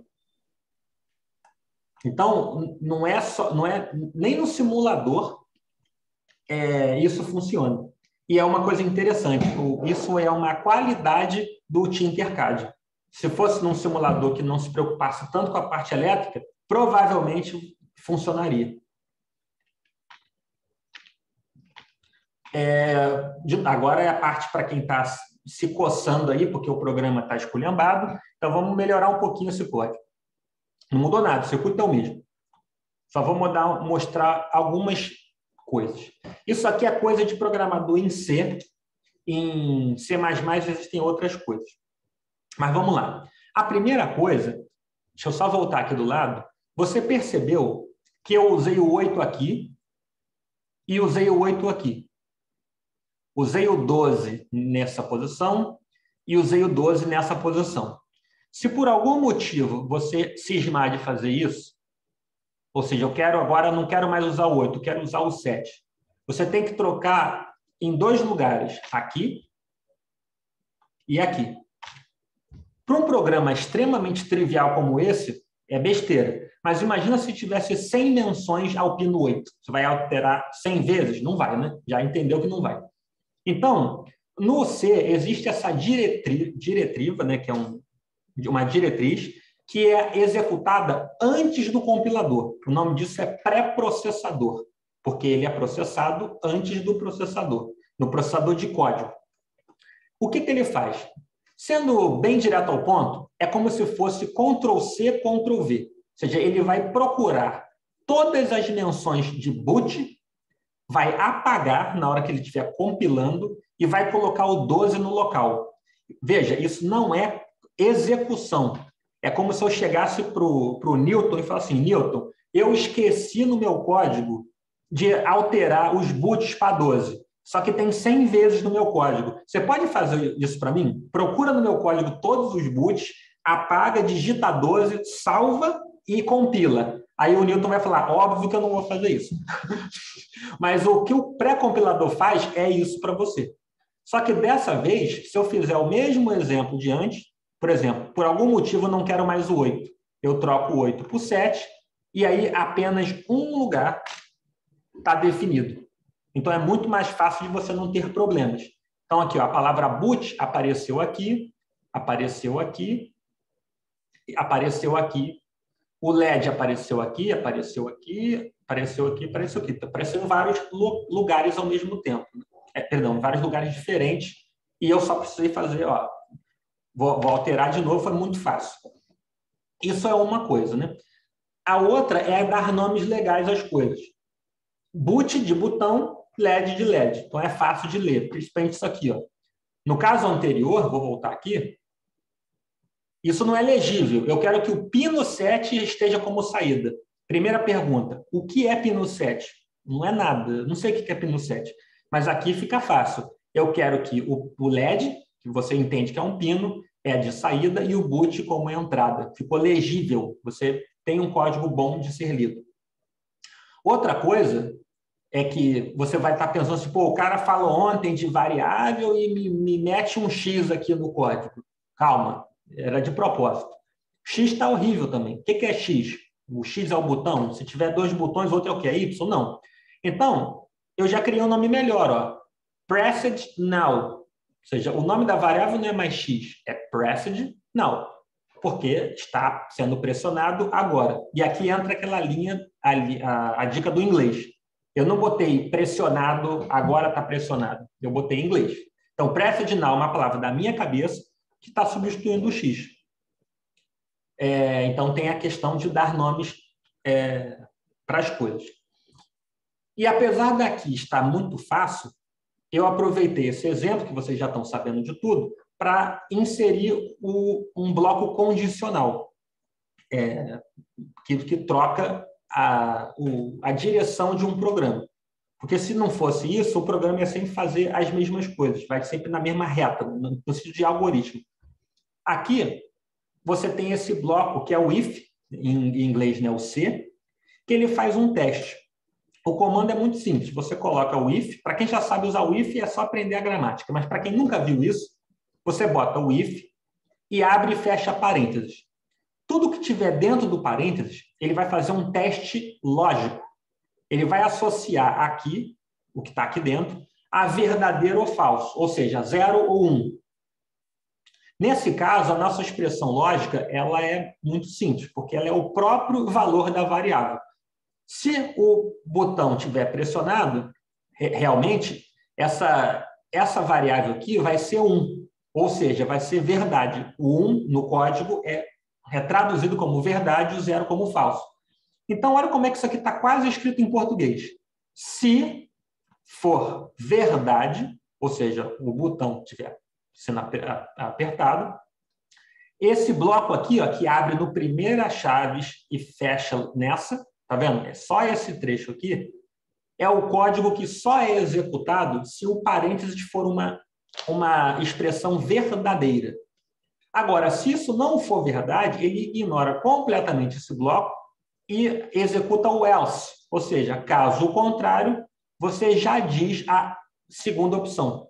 Então, não é nem no simulador isso funciona. E é uma coisa interessante, isso é uma qualidade do Tinkercad. Se fosse num simulador que não se preocupasse tanto com a parte elétrica, provavelmente funcionaria. Agora é a parte para quem está se coçando aí, porque o programa está esculhambado. Então, vamos melhorar um pouquinho esse código. Não mudou nada, o circuito é o mesmo. Só vou mostrar algumas coisas. Isso aqui é coisa de programador em C. Em C++ existem outras coisas. Mas vamos lá. A primeira coisa, deixa eu só voltar aqui do lado. Você percebeu que eu usei o 8 aqui e usei o 8 aqui. Usei o 12 nessa posição e usei o 12 nessa posição. Se por algum motivo você cismar de fazer isso, ou seja, agora não quero mais usar o 8, quero usar o 7. Você tem que trocar em 2 lugares, aqui e aqui. Para um programa extremamente trivial como esse, é besteira. Mas imagina se tivesse 100 menções ao pino 8. Você vai alterar 100 vezes? Não vai, né? Já entendeu que não vai. Então, no C existe essa diretriva, né, que é uma diretriz, que é executada antes do compilador. O nome disso é pré-processador, porque ele é processado antes do processador, no processador de código. O que ele faz? Sendo bem direto ao ponto, é como se fosse Ctrl+C, Ctrl+V. Ou seja, ele vai procurar todas as menções de boot, vai apagar na hora que ele estiver compilando e vai colocar o 12 no local. Veja, isso não é execução. É como se eu chegasse para o Newton e falasse assim, Newton, eu esqueci no meu código de alterar os boots para 12. Só que tem 100 vezes no meu código. Você pode fazer isso para mim? Procura no meu código todos os boots, apaga, digita 12, salva e compila. Aí o Newton vai falar, óbvio que eu não vou fazer isso. Mas o que o pré-compilador faz é isso para você. Só que dessa vez, se eu fizer o mesmo exemplo de antes, por exemplo, por algum motivo eu não quero mais o 8. Eu troco o 8 por 7, e aí apenas um lugar está definido. Então é muito mais fácil de você não ter problemas. Então aqui, ó, a palavra boot apareceu aqui, apareceu aqui, apareceu aqui. O LED apareceu aqui, apareceu aqui, apareceu aqui, apareceu aqui. Apareceu em vários lugares ao mesmo tempo. Perdão, em vários lugares diferentes. E eu só precisei fazer, ó, vou alterar de novo, foi muito fácil. Isso é uma coisa, né? A outra é dar nomes legais às coisas. Boot de botão, LED de LED. Então é fácil de ler, principalmente isso aqui, ó. No caso anterior, vou voltar aqui, isso não é legível. Eu quero que o pino 7 esteja como saída. Primeira pergunta, o que é pino 7? Não é nada, não sei o que é pino 7. Mas aqui fica fácil. Eu quero que o LED, que você entende que é um pino, é de saída e o boot como entrada. Ficou legível. Você tem um código bom de ser lido. Outra coisa é que você vai estar pensando assim, pô, o cara falou ontem de variável e me mete um X aqui no código. Calma, era de propósito. X está horrível também. O que é X? O X é o botão? Se tiver dois botões, outro é o que? É Y? Não. Então, eu já criei um nome melhor, ó. Pressed now. Ou seja, o nome da variável não é mais X, é pressed now. Porque está sendo pressionado agora. E aqui entra aquela linha, a dica do inglês. Eu não botei pressionado, agora está pressionado. Eu botei em inglês. Então, pressed now é uma palavra da minha cabeça que está substituindo o X. Então, tem a questão de dar nomes para as coisas. E apesar daqui estar muito fácil, eu aproveitei esse exemplo, que vocês já estão sabendo de tudo, para inserir um bloco condicional, que troca a direção de um programa. Porque se não fosse isso, o programa ia sempre fazer as mesmas coisas, vai sempre na mesma reta, no sentido de algoritmo. Aqui, você tem esse bloco que é o if, em inglês, né, o C, que ele faz um teste. O comando é muito simples. Você coloca o if. Para quem já sabe usar o if, é só aprender a gramática. Mas para quem nunca viu isso, você bota o if e abre e fecha parênteses. Tudo que tiver dentro do parênteses, ele vai fazer um teste lógico. Ele vai associar aqui, o que está aqui dentro, a verdadeiro ou falso, ou seja, 0 ou 1. Nesse caso, a nossa expressão lógica ela é muito simples, porque ela é o próprio valor da variável. Se o botão estiver pressionado, realmente, essa variável aqui vai ser 1, ou seja, vai ser verdade. O 1 no código é traduzido como verdade e o 0 como falso. Então, olha como é que isso aqui está quase escrito em português. Se for verdade, ou seja, o botão estiver sendo apertado, esse bloco aqui, ó, que abre no primeira chaves e fecha nessa, tá vendo? É só esse trecho aqui, é o código que só é executado se o parênteses for uma expressão verdadeira. Agora, se isso não for verdade, ele ignora completamente esse bloco e executa o else, ou seja, caso contrário, você já diz a segunda opção.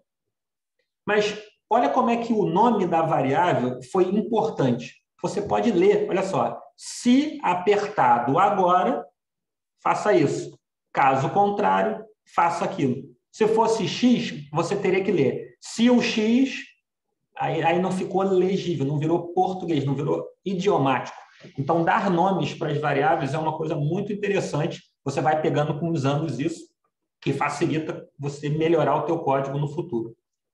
Mas olha como é que o nome da variável foi importante. Você pode ler, olha só, se apertado agora, faça isso. Caso contrário, faça aquilo. Se fosse X, você teria que ler. Se o X, aí não ficou legível, não virou português, não virou idiomático. Então, dar nomes para as variáveis é uma coisa muito interessante. Você vai pegando com os anos isso, que facilita você melhorar o teu código no futuro.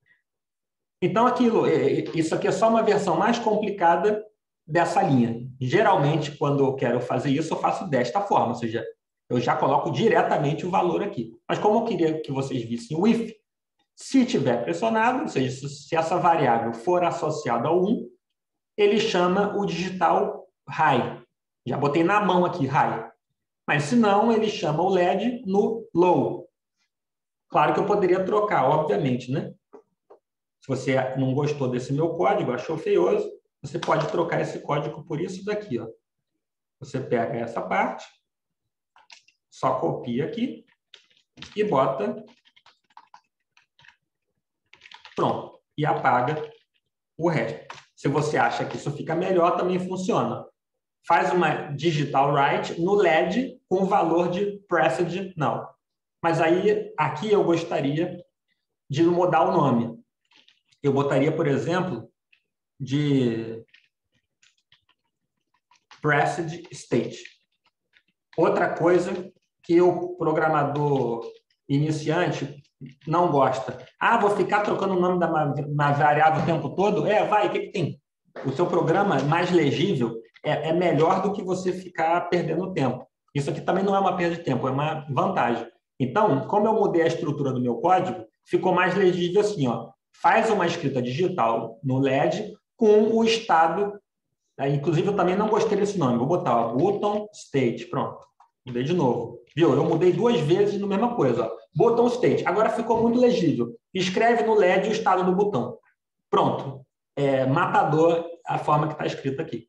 Então, isso aqui é só uma versão mais complicada dessa linha. Geralmente, quando eu quero fazer isso, eu faço desta forma, ou seja, eu já coloco diretamente o valor aqui. Mas como eu queria que vocês vissem o if, se tiver pressionado, ou seja, se essa variável for associada ao 1, ele chama o digital high. Já botei na mão aqui, high. Mas se não, ele chama o LED no low. Claro que eu poderia trocar, obviamente, né? Se você não gostou desse meu código, achou feioso, você pode trocar esse código por isso daqui, ó. Você pega essa parte só copia aqui e bota, pronto, e apaga o resto. Se você acha que isso fica melhor, também funciona. Faz uma digital write no LED com o valor de pressed now. Mas aí, aqui eu gostaria de mudar o nome. Eu botaria, por exemplo, de pressed state. Outra coisa que o programador iniciante não gosta. Ah, vou ficar trocando o nome da variável o tempo todo? Vai, o que tem? O seu programa mais legível é melhor do que você ficar perdendo tempo. Isso aqui também não é uma perda de tempo, é uma vantagem. Então, como eu mudei a estrutura do meu código, ficou mais legível assim, ó. Faz uma escrita digital no LED com o estado. Inclusive, eu também não gostei desse nome. Vou botar, ó, button state. Pronto. Mudei de novo. Viu? Eu mudei 2 vezes na mesma coisa. Ó. Button state. Agora ficou muito legível. Escreve no LED o estado do botão. Pronto. Matador a forma que está escrita aqui.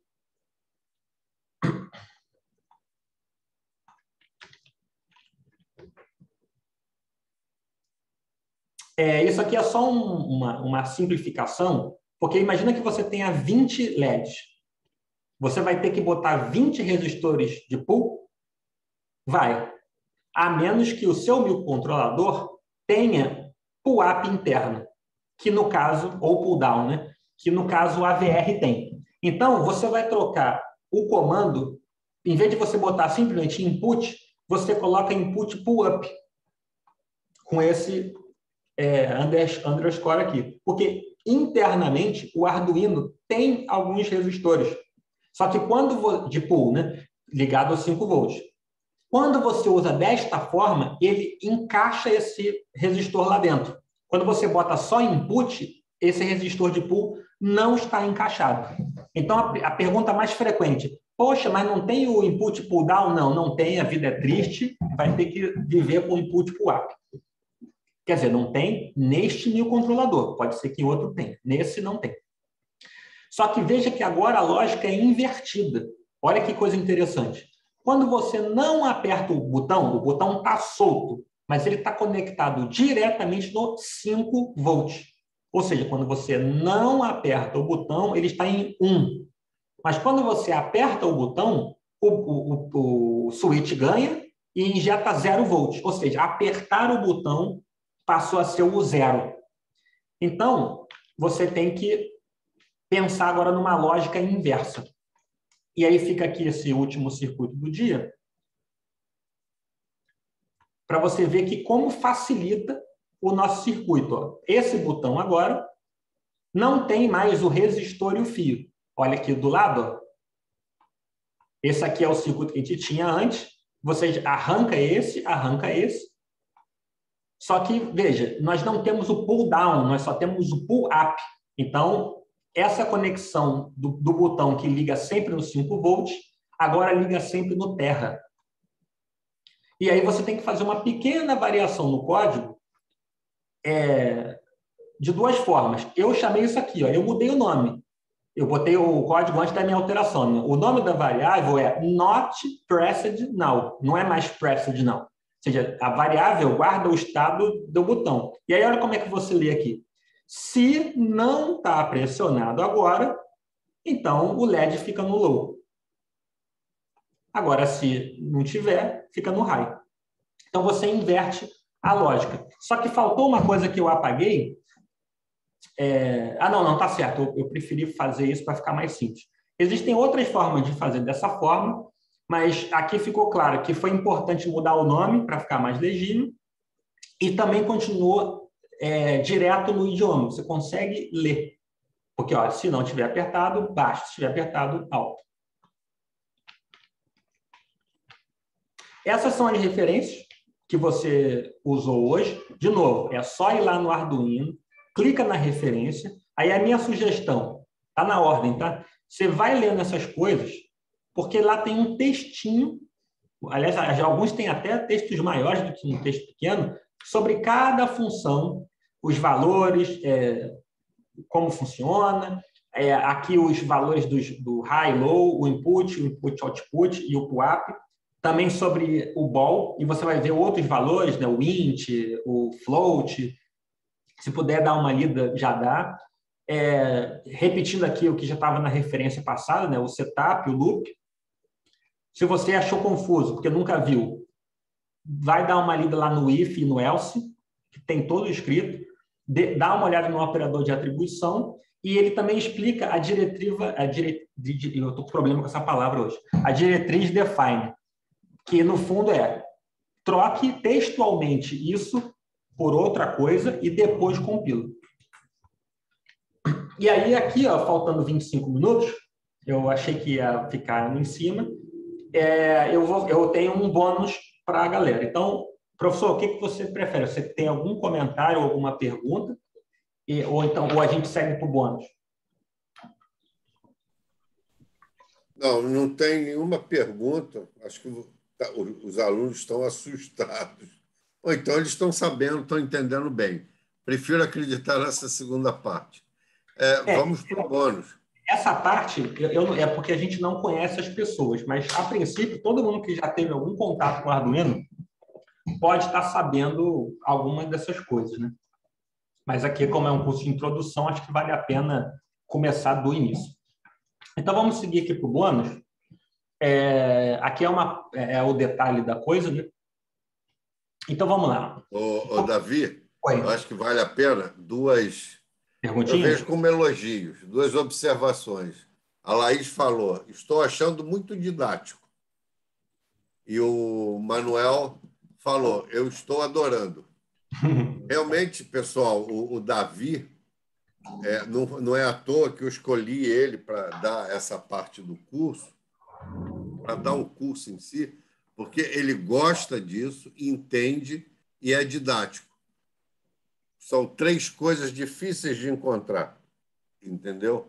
Isso aqui é só uma simplificação, porque imagina que você tenha 20 LEDs. Você vai ter que botar 20 resistores de pull? Vai. A menos que o seu microcontrolador tenha pull-up interno, que no caso, ou pull-down, né? Que no caso o AVR tem. Então, você vai trocar o comando, em vez de você botar simplesmente input, você coloca input pull-up com esse underscore aqui. Porque internamente o Arduino tem alguns resistores. Só que quando de pull, né, ligado aos 5 volts. Quando você usa desta forma, ele encaixa esse resistor lá dentro. Quando você bota só input, esse resistor de pull não está encaixado. Então, a pergunta mais frequente, poxa, mas não tem o input pull down? Não, não tem, a vida é triste, vai ter que viver com input pull up. Quer dizer, não tem neste microcontrolador, pode ser que em outro tenha, nesse não tem. Só que veja que agora a lógica é invertida. Olha que coisa interessante. Quando você não aperta o botão está solto, mas ele está conectado diretamente no 5 volts. Ou seja, quando você não aperta o botão, ele está em 1. Mas quando você aperta o botão, o switch ganha e injeta 0 volts. Ou seja, apertar o botão passou a ser o 0. Então, você tem que pensar agora numa lógica inversa. E aí fica aqui esse último circuito do dia, para você ver que como facilita o nosso circuito. Ó. Esse botão agora não tem mais o resistor e o fio. Olha aqui do lado. Ó. Esse aqui é o circuito que a gente tinha antes. Você arranca esse. Só que, veja, nós não temos o pull down, nós só temos o pull up. Então, essa conexão do botão que liga sempre no 5 volts, agora liga sempre no terra. E aí você tem que fazer uma pequena variação no código de 2 formas. Eu chamei isso aqui, ó, eu mudei o nome. Eu botei o código antes da minha alteração. Né? O nome da variável é not pressed now, não é mais pressed now. Ou seja, a variável guarda o estado do botão. E aí, olha como é que você lê aqui. Se não está pressionado agora, então o LED fica no low. Agora, se não tiver, fica no high. Então, você inverte a lógica. Só que faltou uma coisa que eu apaguei. Não, está certo. Eu preferi fazer isso para ficar mais simples. Existem outras formas de fazer dessa forma, mas aqui ficou claro que foi importante mudar o nome para ficar mais legível e também continua direto no idioma. Você consegue ler. Porque, ó, se não tiver apertado, baixo. Se tiver apertado, alto. Essas são as referências que você usou hoje. De novo, é só ir lá no Arduino, clica na referência. Aí a minha sugestão, está na ordem, tá? Você vai lendo essas coisas, porque lá tem um textinho. Aliás, alguns têm até textos maiores do que um texto pequeno, sobre cada função, os valores, como funciona, aqui os valores do high, low, o input, output e o pull-up. também sobre o BOL, e você vai ver outros valores, né? O int, o float. Se puder dar uma lida, já dá. Repetindo aqui o que já estava na referência passada, né? O setup, o loop. Se você achou confuso, porque nunca viu, vai dar uma lida lá no if e no else, que tem todo escrito. Dá uma olhada no operador de atribuição, e ele também explica a diretriva, eu estou com problema com essa palavra hoje, a diretriz define, que no fundo troque textualmente isso por outra coisa e depois compila. E aí aqui, ó, faltando 25 minutos, eu achei que ia ficar em cima, eu tenho um bônus para a galera. Então, professor, o que você prefere? Você tem algum comentário, alguma pergunta? Ou a gente segue para o bônus? Não tem nenhuma pergunta. Acho que os alunos estão assustados. Ou então eles estão sabendo, estão entendendo bem. Prefiro acreditar nessa segunda parte. Vamos para o bônus. Essa parte é porque a gente não conhece as pessoas, mas, a princípio, todo mundo que já teve algum contato com o Arduino pode estar sabendo alguma dessas coisas, né? Mas aqui, como é um curso de introdução, acho que vale a pena começar do início. Então, vamos seguir aqui para o bônus. Aqui é o detalhe da coisa, né? Então, vamos lá. Davi, Oi. eu acho que vale a pena duas... Perguntinhas? Eu vejo como elogios, duas observações. A Laís falou, estou achando muito didático. E o Manuel falou, eu estou adorando. Realmente, pessoal, o Davi, não é à toa que eu escolhi ele para dar essa parte do curso, para dar o curso em si, porque ele gosta disso, entende e é didático. São 3 coisas difíceis de encontrar, entendeu?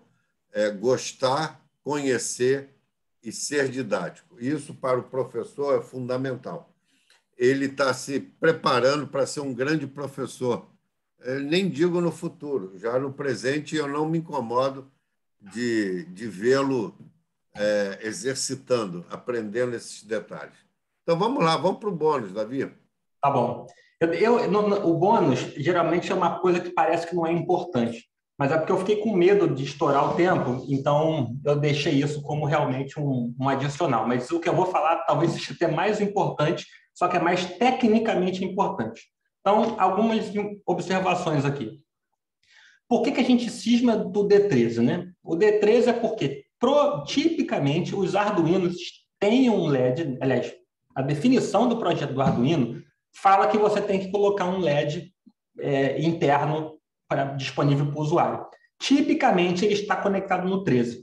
Gostar, conhecer e ser didático. Isso, para o professor, é fundamental. Ele está se preparando para ser um grande professor. Nem digo no futuro, já no presente eu não me incomodo de vê-lo exercitando, aprendendo esses detalhes. Então, vamos lá, vamos para o bônus, Davi. Tá bom. O bônus, geralmente, é uma coisa que parece que não é importante, mas é porque eu fiquei com medo de estourar o tempo, então eu deixei isso como realmente um adicional. Mas o que eu vou falar talvez seja até mais importante, só que é mais tecnicamente importante. Então, algumas observações aqui. Por que a gente cisma do D13, né? O D13 é porque, tipicamente, os Arduinos têm um LED, aliás, a definição do projeto do Arduino fala que você tem que colocar um LED interno disponível para o usuário. Tipicamente, ele está conectado no 13.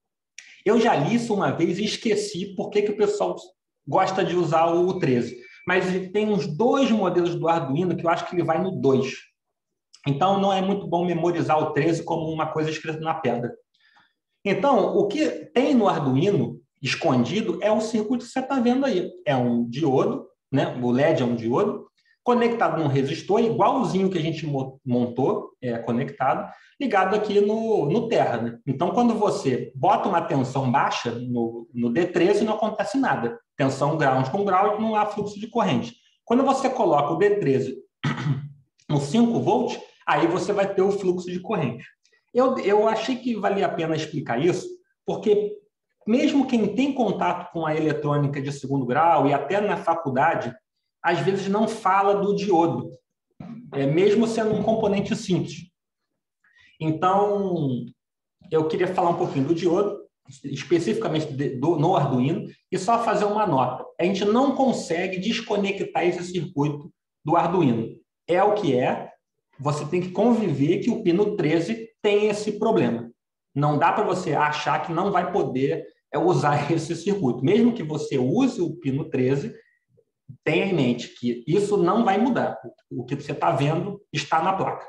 Eu já li isso uma vez e esqueci por que o pessoal gosta de usar o 13. Mas tem uns 2 modelos do Arduino que eu acho que ele vai no 2. Então, não é muito bom memorizar o 13 como uma coisa escrita na pedra. Então, o que tem no Arduino escondido é o circuito que você está vendo aí. É um diodo, né? O LED é um diodo, conectado num resistor, igualzinho que a gente montou, conectado, ligado aqui no terra. Né? Então, quando você bota uma tensão baixa no D13, não acontece nada. Tensão ground com ground, não há fluxo de corrente. Quando você coloca o D13 no 5 volts, aí você vai ter o fluxo de corrente. Eu achei que valia a pena explicar isso, porque mesmo quem tem contato com a eletrônica de 2º grau e até na faculdade, às vezes não fala do diodo, mesmo sendo um componente simples. Então, eu queria falar um pouquinho do diodo, especificamente no Arduino, e só fazer uma nota. A gente não consegue desconectar esse circuito do Arduino. É o que é, você tem que conviver que o pino 13 tem esse problema. Não dá para você achar que não vai poder usar esse circuito. Mesmo que você use o pino 13, tenha em mente que isso não vai mudar. O que você está vendo está na placa.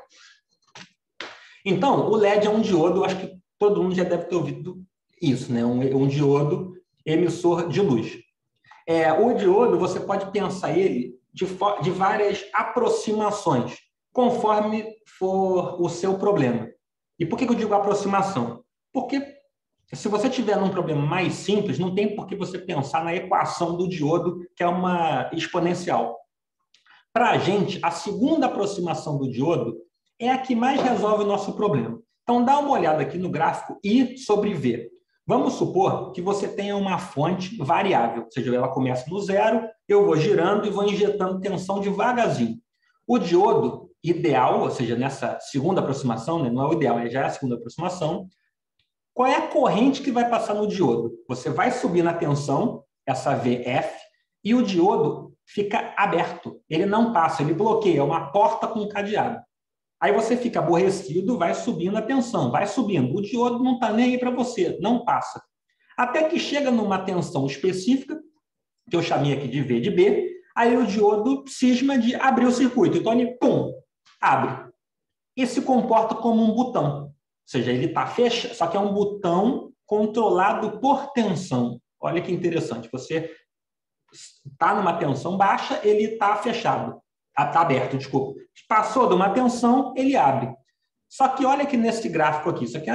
Então, o LED é um diodo, eu acho que todo mundo já deve ter ouvido isso, né? Um diodo emissor de luz. O diodo, você pode pensar ele de várias aproximações, conforme for o seu problema. E por que eu digo aproximação? Porque Se você tiver num problema mais simples, não tem por que você pensar na equação do diodo, que é uma exponencial. Para a gente, a segunda aproximação do diodo é a que mais resolve o nosso problema. Então, dá uma olhada aqui no gráfico I sobre V. Vamos supor que você tenha uma fonte variável, ou seja, ela começa no zero, eu vou girando e vou injetando tensão devagarzinho. O diodo ideal, ou seja, nessa segunda aproximação, né, não é o ideal, já é a segunda aproximação, qual é a corrente que vai passar no diodo? Você vai subir na tensão, essa VF, e o diodo fica aberto. Ele não passa, ele bloqueia, é uma porta com um cadeado. Aí você fica aborrecido, vai subindo a tensão, vai subindo. O diodo não está nem aí para você, não passa. Até que chega numa tensão específica, que eu chamei aqui de V de B, aí o diodo cisma de abrir o circuito. Então ele, pum, abre. E se comporta como um botão. Ou seja, ele está fechado, só que é um botão controlado por tensão. Olha que interessante. Você está numa tensão baixa, ele está fechado. Está aberto, desculpa. Passou de uma tensão, ele abre. Só que olha que nesse gráfico aqui, isso aqui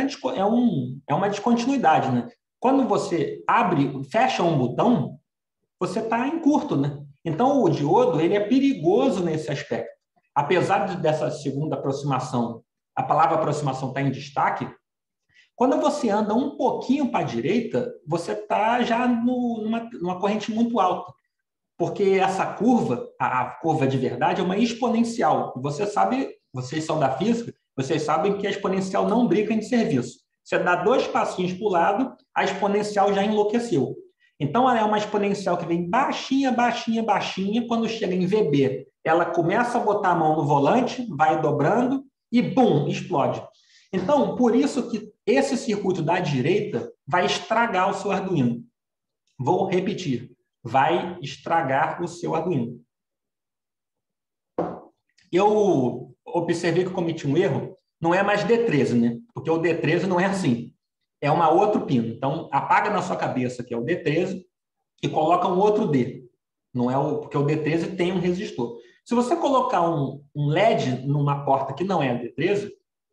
é uma descontinuidade, né? Quando você abre, fecha um botão, você está em curto, né? Então, o diodo ele é perigoso nesse aspecto. Apesar dessa segunda aproximação, a palavra aproximação está em destaque, quando você anda um pouquinho para a direita, você está já numa corrente muito alta. Porque essa curva, a curva de verdade, é uma exponencial. Você sabe, vocês são da física, vocês sabem que a exponencial não brinca em serviço. Você dá 2 passinhos para o lado, a exponencial já enlouqueceu. Então, ela é uma exponencial que vem baixinha, baixinha, baixinha. Quando chega em VB, ela começa a botar a mão no volante, vai dobrando e, bum, explode. Então, por isso que esse circuito da direita vai estragar o seu Arduino. Vou repetir. Vai estragar o seu Arduino. Eu observei que eu cometi um erro, não é mais D13, né? Porque o D13 não é assim. É uma outro pino. Então, apaga na sua cabeça que é o D13 e coloca um outro D. Não é porque o D13 tem um resistor. Se você colocar um LED numa porta que não é a D13,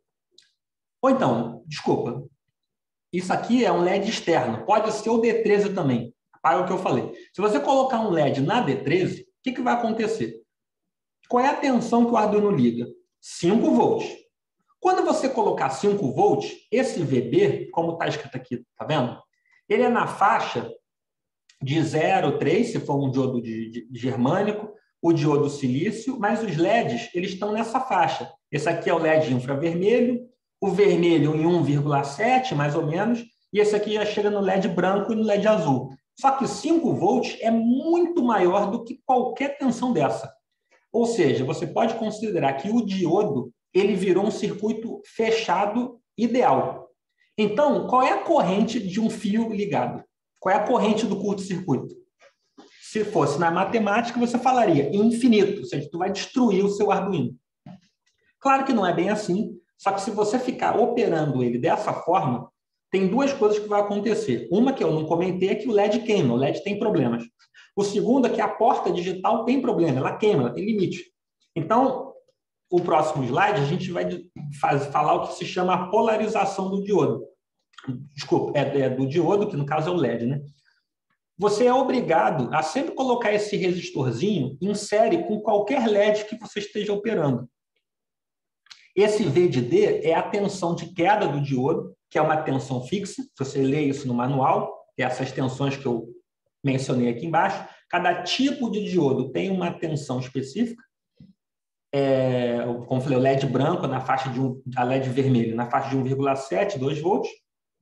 ou então, desculpa, isso aqui é um LED externo. Pode ser o D13 também. Para o que eu falei. Se você colocar um LED na D13, o que vai acontecer? Qual é a tensão que o Arduino liga? 5 volts. Quando você colocar 5 volts, esse VB, como está escrito aqui, tá vendo? Ele é na faixa de 0,3, se for um diodo de germânico, o diodo silício, mas os LEDs, eles estão nessa faixa. Esse aqui é o LED infravermelho, o vermelho em 1,7, mais ou menos, e esse aqui já chega no LED branco e no LED azul. Só que 5 volts é muito maior do que qualquer tensão dessa. Ou seja, você pode considerar que o diodo ele virou um circuito fechado ideal. Então, qual é a corrente de um fio ligado? Qual é a corrente do curto-circuito? Se fosse na matemática, você falaria infinito, ou seja, tu vai destruir o seu Arduino. Claro que não é bem assim, só que se você ficar operando ele dessa forma, tem 2 coisas que vão acontecer. Uma que eu não comentei é que o LED queima, o LED tem problemas. O segundo é que a porta digital tem problema, ela queima, ela tem limite. Então, o próximo slide, a gente vai falar o que se chama a polarização do diodo. Desculpa, do diodo, que no caso é o LED, né? Você é obrigado a sempre colocar esse resistorzinho em série com qualquer LED que você esteja operando. Esse V de D é a tensão de queda do diodo, que é uma tensão fixa. Se você ler isso no manual, essas tensões que eu mencionei aqui embaixo, cada tipo de diodo tem uma tensão específica. Como eu falei, o LED branco na faixa a LED vermelho na faixa de 1,7, 2 volts.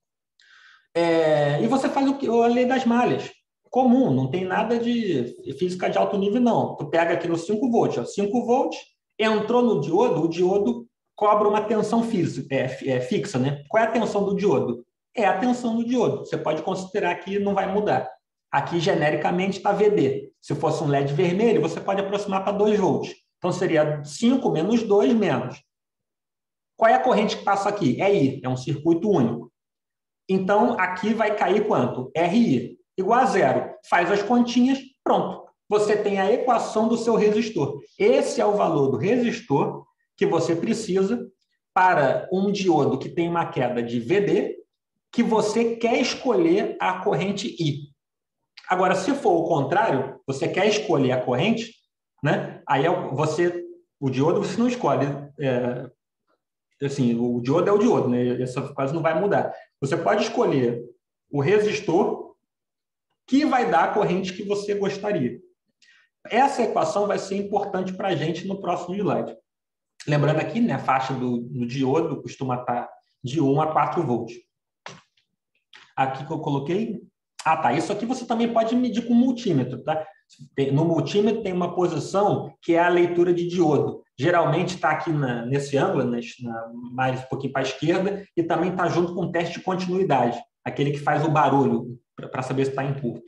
E você faz a lei das malhas. Comum, não tem nada de física de alto nível, não. Tu pega aqui no 5 volts, ó, 5 volts, entrou no diodo, o diodo cobra uma tensão fixa, né? Qual é a tensão do diodo? É a tensão do diodo. Você pode considerar que não vai mudar. Aqui, genericamente, está VD. Se fosse um LED vermelho, você pode aproximar para 2 volts. Então, seria 5 menos 2 menos. Qual é a corrente que passa aqui? É I, é um circuito único. Então, aqui vai cair quanto? RI, igual a 0. Faz as continhas, pronto. Você tem a equação do seu resistor. Esse é o valor do resistor que você precisa para um diodo que tem uma queda de VD que você quer escolher a corrente I. Agora, se for o contrário, você quer escolher a corrente, né? Aí o diodo você não escolhe. Assim, o diodo é o diodo, né? Essa quase não vai mudar. Você pode escolher o resistor que vai dar a corrente que você gostaria. Essa equação vai ser importante para a gente no próximo slide. Lembrando aqui, né, a faixa do diodo costuma estar de 1 a 4 volts. Aqui que eu coloquei... Ah, tá. Isso aqui você também pode medir com multímetro, tá? No multímetro tem uma posição que é a leitura de diodo. Geralmente está aqui nesse ângulo, mais um pouquinho para a esquerda, e também está junto com o teste de continuidade, aquele que faz o barulho, para saber se está em curto.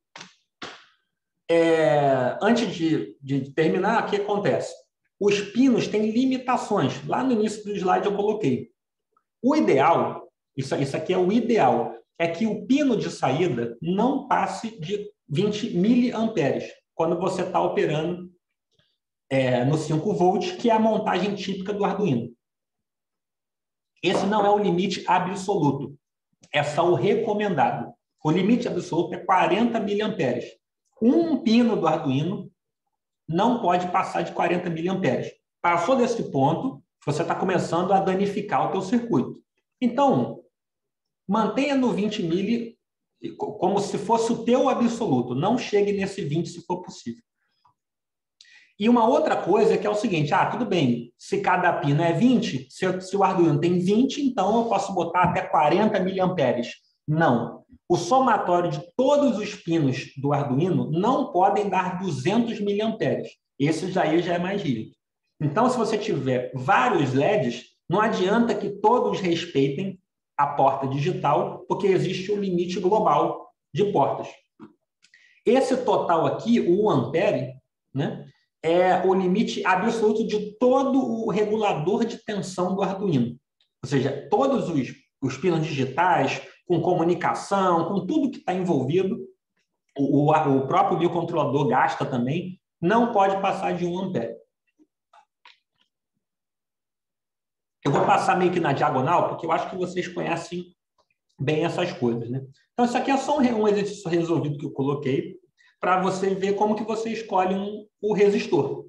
Antes de terminar, o que acontece? Os pinos têm limitações. Lá no início do slide eu coloquei. O ideal, isso aqui é o ideal, é que o pino de saída não passe de 20 miliamperes quando você está operando no 5 volts, que é a montagem típica do Arduino. Esse não é o limite absoluto, é só o recomendado. O limite absoluto é 40 miliamperes. Um pino do Arduino não pode passar de 40 miliamperes. Passou desse ponto, você está começando a danificar o teu circuito. Então, mantenha no 20 mili como se fosse o teu absoluto. Não chegue nesse 20 se for possível. E uma outra coisa que é o seguinte, tudo bem, se cada pino é 20, se o Arduino tem 20, então eu posso botar até 40 miliamperes. Não. O somatório de todos os pinos do Arduino não podem dar 200 miliamperes. Esse já é mais rígido. Então, se você tiver vários LEDs, não adianta que todos respeitem a porta digital, porque existe um limite global de portas. Esse total aqui, o 1 ampere, né, é o limite absoluto de todo o regulador de tensão do Arduino. Ou seja, todos os pinos digitais, com comunicação, com tudo que está envolvido, o próprio biocontrolador gasta também, não pode passar de 1 ampere. Eu vou passar meio que na diagonal, porque eu acho que vocês conhecem bem essas coisas, né? Então, isso aqui é só um exercício resolvido que eu coloquei para você ver como que você escolhe o resistor.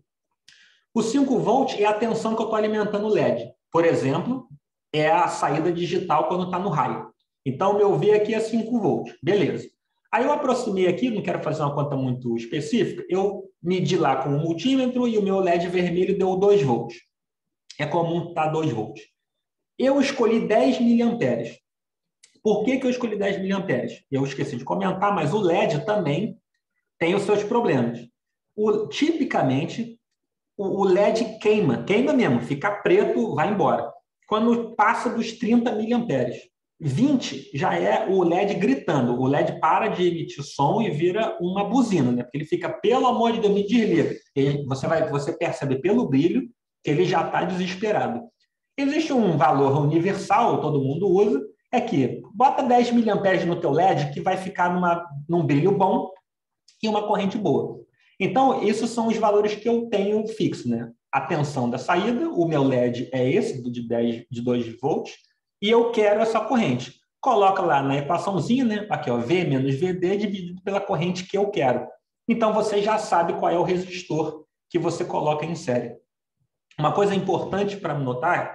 O 5 volts é a tensão que eu estou alimentando o LED. Por exemplo, é a saída digital quando está no raio. Então, o meu V aqui é 5 volts. Beleza. Aí eu aproximei aqui, não quero fazer uma conta muito específica, eu medi lá com o multímetro e o meu LED vermelho deu 2 volts. É comum estar 2 volts. Eu escolhi 10 miliamperes. Por que eu escolhi 10 miliamperes? Eu esqueci de comentar, mas o LED também tem os seus problemas. Tipicamente, o LED queima mesmo, fica preto, vai embora. Quando passa dos 30 miliamperes. 20 já é o LED gritando. O LED para de emitir som e vira uma buzina, né? Porque ele fica, pelo amor de Deus, me desliga. Você percebe pelo brilho que ele já está desesperado. Existe um valor universal, todo mundo usa, é que bota 10 miliamperes no teu LED que vai ficar num brilho bom e uma corrente boa. Então, esses são os valores que eu tenho fixo, né? A tensão da saída, o meu LED é esse, de 2 volts, e eu quero essa corrente. Coloca lá na equaçãozinha, né? Aqui, ó, V menos VD dividido pela corrente que eu quero. Então, você já sabe qual é o resistor que você coloca em série. Uma coisa importante para notar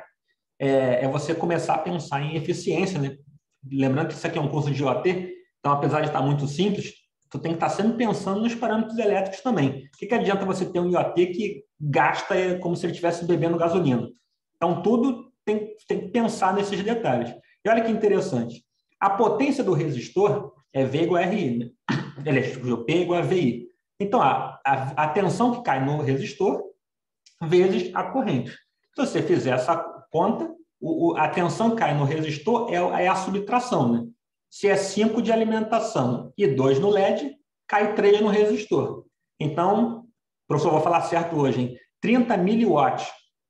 é você começar a pensar em eficiência, né? Lembrando que isso aqui é um curso de IoT, então, apesar de estar muito simples, tu tem que estar sempre pensando nos parâmetros elétricos também. O que adianta você ter um IoT que gasta como se ele estivesse bebendo gasolina? Então, tudo tem que pensar nesses detalhes. E olha que interessante. A potência do resistor é V igual a RI, né? P igual a VI. Então, a tensão que cai no resistor vezes a corrente. Se você fizer essa conta, a tensão que cai no resistor é a subtração, né? Se é 5 de alimentação e 2 no LED, cai 3 no resistor. Então, professor, vou falar certo hoje, hein? 30 miliwatts.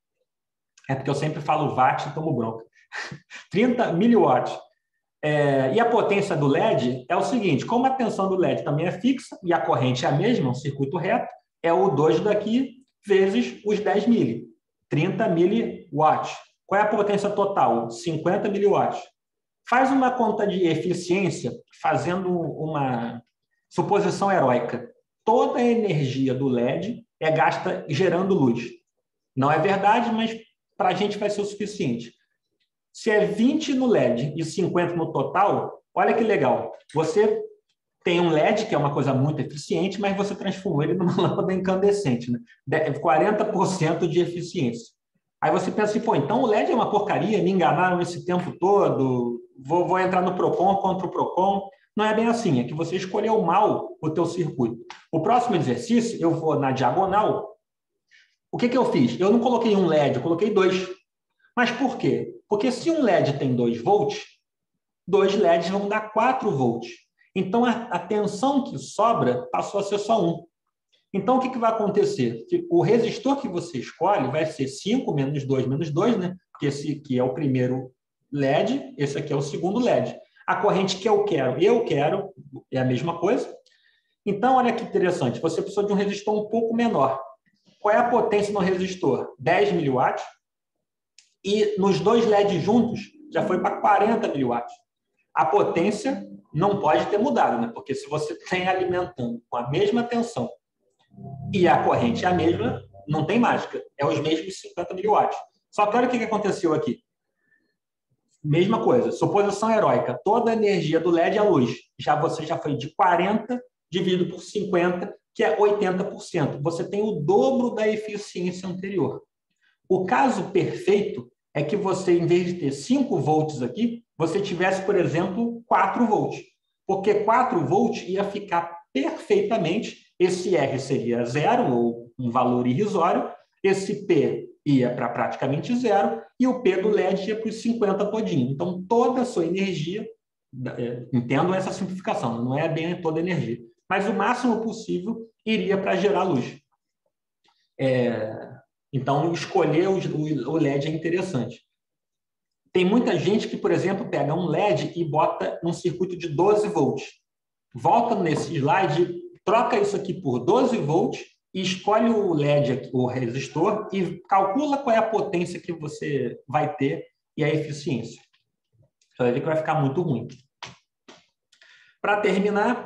É porque eu sempre falo watt e tomo bronca. 30 miliwatts. E a potência do LED é o seguinte, como a tensão do LED também é fixa e a corrente é a mesma, um circuito reto, é o 2 daqui vezes os 10 mili. 30 miliwatts. Qual é a potência total? 50 miliwatts. Faz uma conta de eficiência fazendo uma suposição heróica. Toda a energia do LED é gasta gerando luz. Não é verdade, mas para a gente vai ser o suficiente. Se é 20 no LED e 50 no total, olha que legal. Você tem um LED, que é uma coisa muito eficiente, mas você transformou ele numa lâmpada incandescente, né? 40% de eficiência. Aí você pensa assim, pô, então o LED é uma porcaria, me enganaram esse tempo todo, vou entrar no PROCON contra o PROCON. Não é bem assim, é que você escolheu mal o teu circuito. O próximo exercício, eu vou na diagonal. O que eu fiz? Eu não coloquei um LED, eu coloquei 2. Mas por quê? Porque se um LED tem 2 volts, 2 LEDs vão dar 4 volts. Então, a tensão que sobra passou a ser só 1. Então, o que vai acontecer? O resistor que você escolhe vai ser 5 menos 2, né? Porque esse aqui é o primeiro LED, esse aqui é o segundo LED. A corrente que eu quero, é a mesma coisa. Então, olha que interessante, você precisa de um resistor um pouco menor. Qual é a potência no resistor? 10 miliwatts. E nos 2 LEDs juntos, já foi para 40 miliwatts. A potência não pode ter mudado, né? Porque se você tem alimentando com a mesma tensão e a corrente é a mesma, não tem mágica. É os mesmos 50 miliwatts. Só que olha o que aconteceu aqui. Mesma coisa, suposição heróica. Toda a energia do LED é a luz. Você já foi de 40 dividido por 50, que é 80%. Você tem o dobro da eficiência anterior. O caso perfeito é que você, em vez de ter 5 volts aqui, você tivesse, por exemplo, 4 volts. Porque 4 volts ia ficar perfeitamente, esse R seria 0, ou um valor irrisório, esse P ia para praticamente 0, e o P do LED ia para os 50 todinho. Então, toda a sua energia, entendo essa simplificação, não é bem toda a energia, mas o máximo possível iria para gerar luz. Então, escolher o LED é interessante. Tem muita gente que, por exemplo, pega um LED e bota num circuito de 12 volts. Volta nesse slide, troca isso aqui por 12 volts e escolhe o LED, aqui, o resistor, e calcula qual é a potência que você vai ter e a eficiência. Você vai ver que vai ficar muito ruim. Para terminar,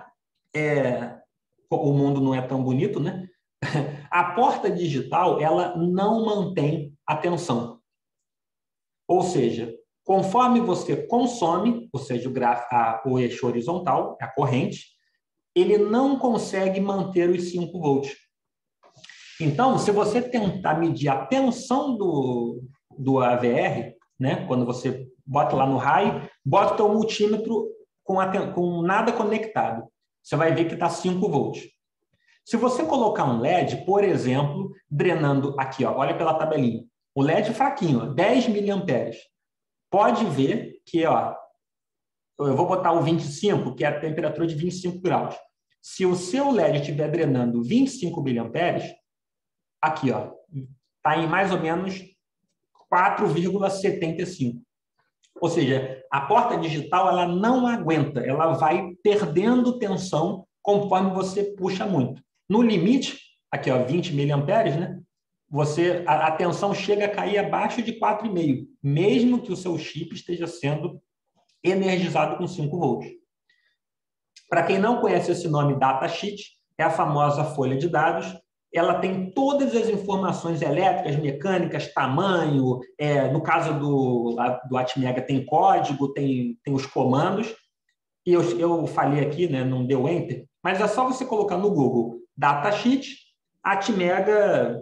o mundo não é tão bonito, né? A porta digital, ela não mantém a tensão. Ou seja, conforme você consome, ou seja, o eixo horizontal, a corrente, ele não consegue manter os 5 volts. Então, se você tentar medir a tensão do AVR, né, quando você bota lá no raio, bota o teu multímetro com nada conectado, você vai ver que está 5 volts. Se você colocar um LED, por exemplo, drenando aqui, ó, olha pela tabelinha, o LED fraquinho, ó, 10 miliamperes. Pode ver que, ó, eu vou botar o 25, que é a temperatura de 25 graus. Se o seu LED estiver drenando 25 miliamperes, aqui, ó, está em mais ou menos 4,75. Ou seja, a porta digital ela não aguenta, ela vai perdendo tensão conforme você puxa muito. No limite, aqui, ó, 20 miliamperes, né? A tensão chega a cair abaixo de 4,5, mesmo que o seu chip esteja sendo energizado com 5 volts. Para quem não conhece esse nome datasheet, é a famosa folha de dados. Ela tem todas as informações elétricas, mecânicas, tamanho. No caso do Atmega tem código, tem os comandos. E eu falei aqui, né, não deu enter, mas é só você colocar no Google datasheet Atmega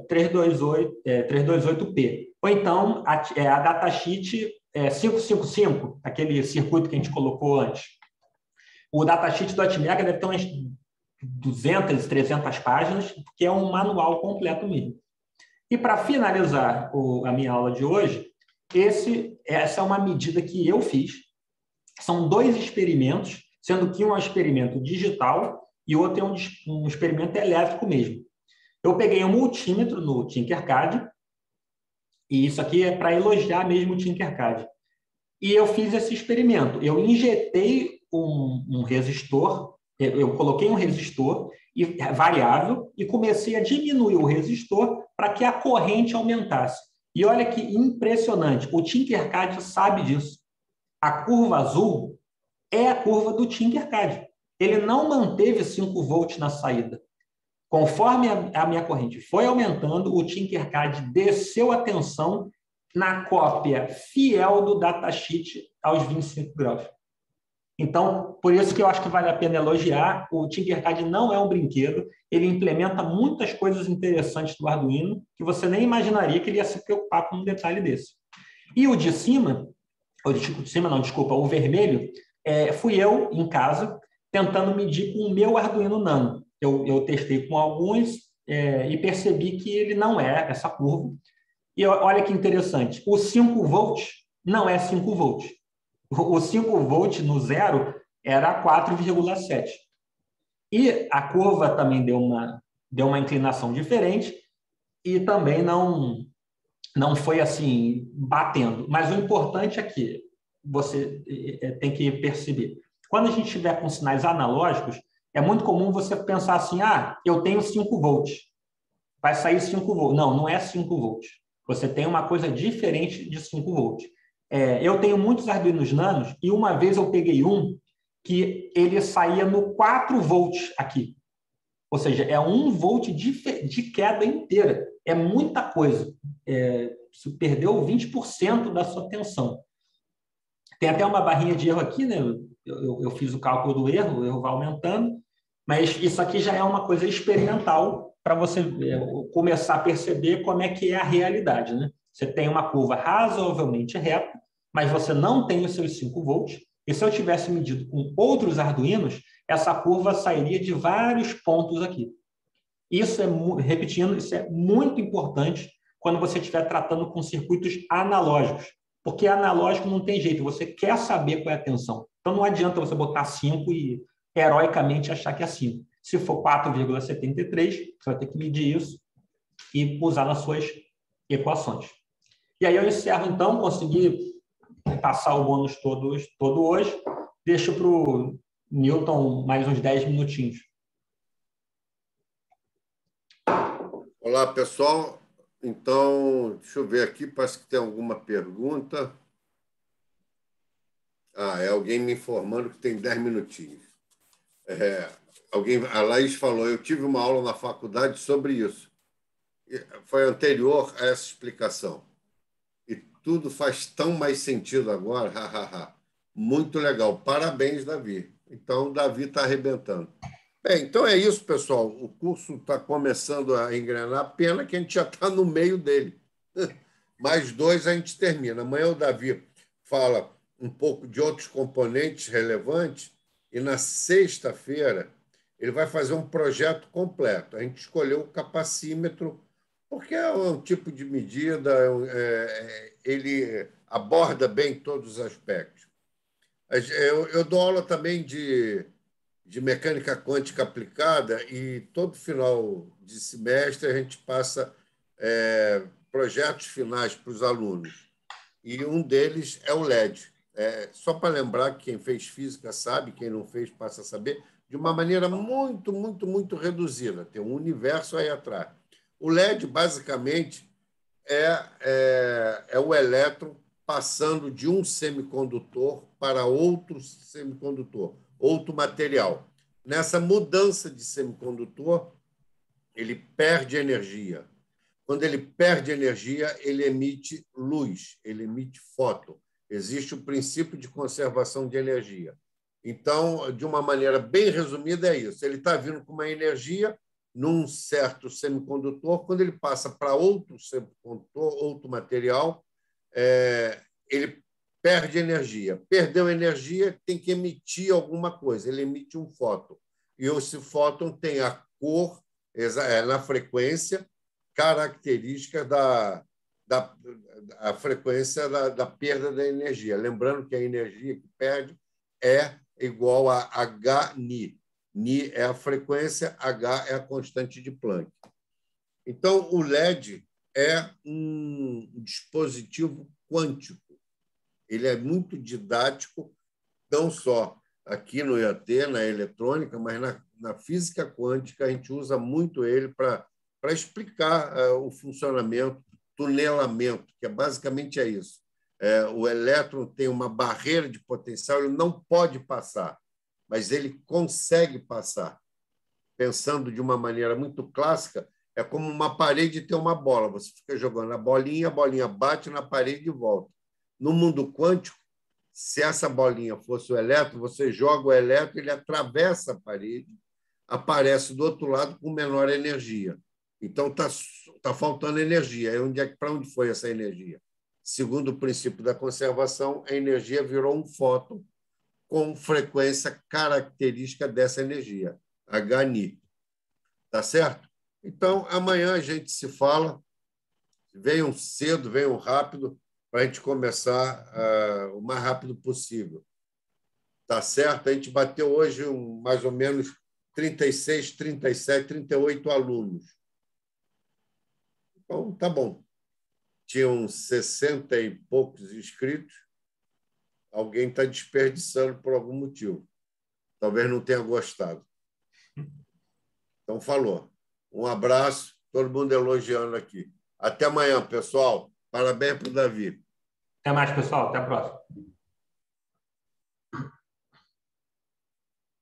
328P. Ou então a datasheet 555, aquele circuito que a gente colocou antes. O datasheet do Atmega deve ter umas 200, 300 páginas, que é um manual completo mesmo. E para finalizar a minha aula de hoje, essa é uma medida que eu fiz. São 2 experimentos, sendo que um é um experimento digital e o outro é um experimento elétrico mesmo. Eu peguei um multímetro no Tinkercad, e isso aqui é para elogiar mesmo o Tinkercad. E eu fiz esse experimento. Eu injetei um resistor, eu coloquei um resistor variável e comecei a diminuir o resistor para que a corrente aumentasse. E olha que impressionante, o Tinkercad sabe disso. A curva azul é a curva do Tinkercad. Ele não manteve 5 volts na saída. Conforme a minha corrente foi aumentando, o Tinkercad desceu a tensão na cópia fiel do datasheet aos 25 graus. Então, por isso que eu acho que vale a pena elogiar. O Tinkercad não é um brinquedo, ele implementa muitas coisas interessantes do Arduino que você nem imaginaria que ele ia se preocupar com um detalhe desse. E o de cima, o vermelho, fui eu em casa tentando medir com o meu Arduino Nano. Eu testei com alguns e percebi que ele não é essa curva. E olha que interessante, o 5 volts não é 5 volts. O 5 volts no zero era 4,7. E a curva também deu uma inclinação diferente e também não foi assim batendo. Mas o importante é que você tem que perceber. Quando a gente estiver com sinais analógicos, é muito comum você pensar assim, eu tenho 5 volts, vai sair 5 volts. Não, não é 5 volts. Você tem uma coisa diferente de 5 volts. Eu tenho muitos Arduinos Nanos e uma vez eu peguei um que ele saía no 4 volts aqui. Ou seja, é 1 volt de queda inteira. É muita coisa. Você perdeu 20% da sua tensão. Tem até uma barrinha de erro aqui, né? Eu fiz o cálculo do erro, o erro vai aumentando, mas isso aqui já é uma coisa experimental para você começar a perceber como é que é a realidade, né? Você tem uma curva razoavelmente reta, mas você não tem os seus 5 volts, e se eu tivesse medido com outros Arduinos, essa curva sairia de vários pontos aqui. Isso repetindo, isso é muito importante quando você estiver tratando com circuitos analógicos, porque analógico não tem jeito, você quer saber qual é a tensão. Então não adianta você botar 5 e heroicamente achar que é 5. Se for 4,73, você vai ter que medir isso e usar nas suas equações. E aí eu encerro então, consegui passar o bônus todo hoje, deixo para o Newton mais uns 10 minutinhos. Olá, pessoal. Então, deixa eu ver aqui, parece que tem alguma pergunta. É alguém me informando que tem 10 minutinhos. A Laís falou, eu tive uma aula na faculdade sobre isso. Foi anterior a essa explicação. E tudo faz tão mais sentido agora. Muito legal. Parabéns, Davi. Então, o Davi está arrebentando. Bem, então é isso, pessoal. O curso está começando a engrenar. Pena que a gente já está no meio dele. Mais 2 a gente termina. Amanhã o Davi fala um pouco de outros componentes relevantes e na sexta-feira ele vai fazer um projeto completo. A gente escolheu o capacímetro porque é um tipo de medida, ele aborda bem todos os aspectos. Eu dou aula também de mecânica quântica aplicada e todo final de semestre a gente passa projetos finais para os alunos. E um deles é o LED. Só para lembrar que quem fez física sabe, quem não fez passa a saber, de uma maneira muito, muito, muito reduzida. Tem um universo aí atrás. O LED, basicamente, é o elétron passando de um semicondutor para outro semicondutor, outro material. Nessa mudança de semicondutor, ele perde energia. Quando ele perde energia, ele emite luz, ele emite fóton. Existe o princípio de conservação de energia. Então, de uma maneira bem resumida, é isso. Ele está vindo com uma energia num certo semicondutor, quando ele passa para outro semicondutor, outro material, ele perde energia. Perdeu energia, tem que emitir alguma coisa. Ele emite um fóton. E esse fóton tem a cor na frequência característica da frequência da perda da energia. Lembrando que a energia que perde é igual a Hν. Ni é a frequência, H é a constante de Planck. Então, o LED é um dispositivo quântico. Ele é muito didático, não só aqui no IAT, na eletrônica, mas na física quântica, a gente usa muito ele para explicar o funcionamento, tunelamento, que basicamente é isso. O elétron tem uma barreira de potencial, ele não pode passar, mas ele consegue passar. Pensando de uma maneira muito clássica, é como uma parede ter uma bola. Você fica jogando a bolinha bate na parede e volta. No mundo quântico, se essa bolinha fosse o elétron, você joga o elétron, ele atravessa a parede, aparece do outro lado com menor energia. Então, tá faltando energia. Para onde foi essa energia? Segundo o princípio da conservação, a energia virou um fóton com frequência característica dessa energia, Hν. Tá certo? Então, amanhã a gente se fala. Venham cedo, venham rápido, para a gente começar o mais rápido possível. Tá certo? A gente bateu hoje mais ou menos 36, 37, 38 alunos. Então, tá bom. Tinham 60 e poucos inscritos. Alguém está desperdiçando por algum motivo. Talvez não tenha gostado. Então, falou. Um abraço, todo mundo elogiando aqui. Até amanhã, pessoal. Parabéns para o Davi. Até mais, pessoal. Até a próxima.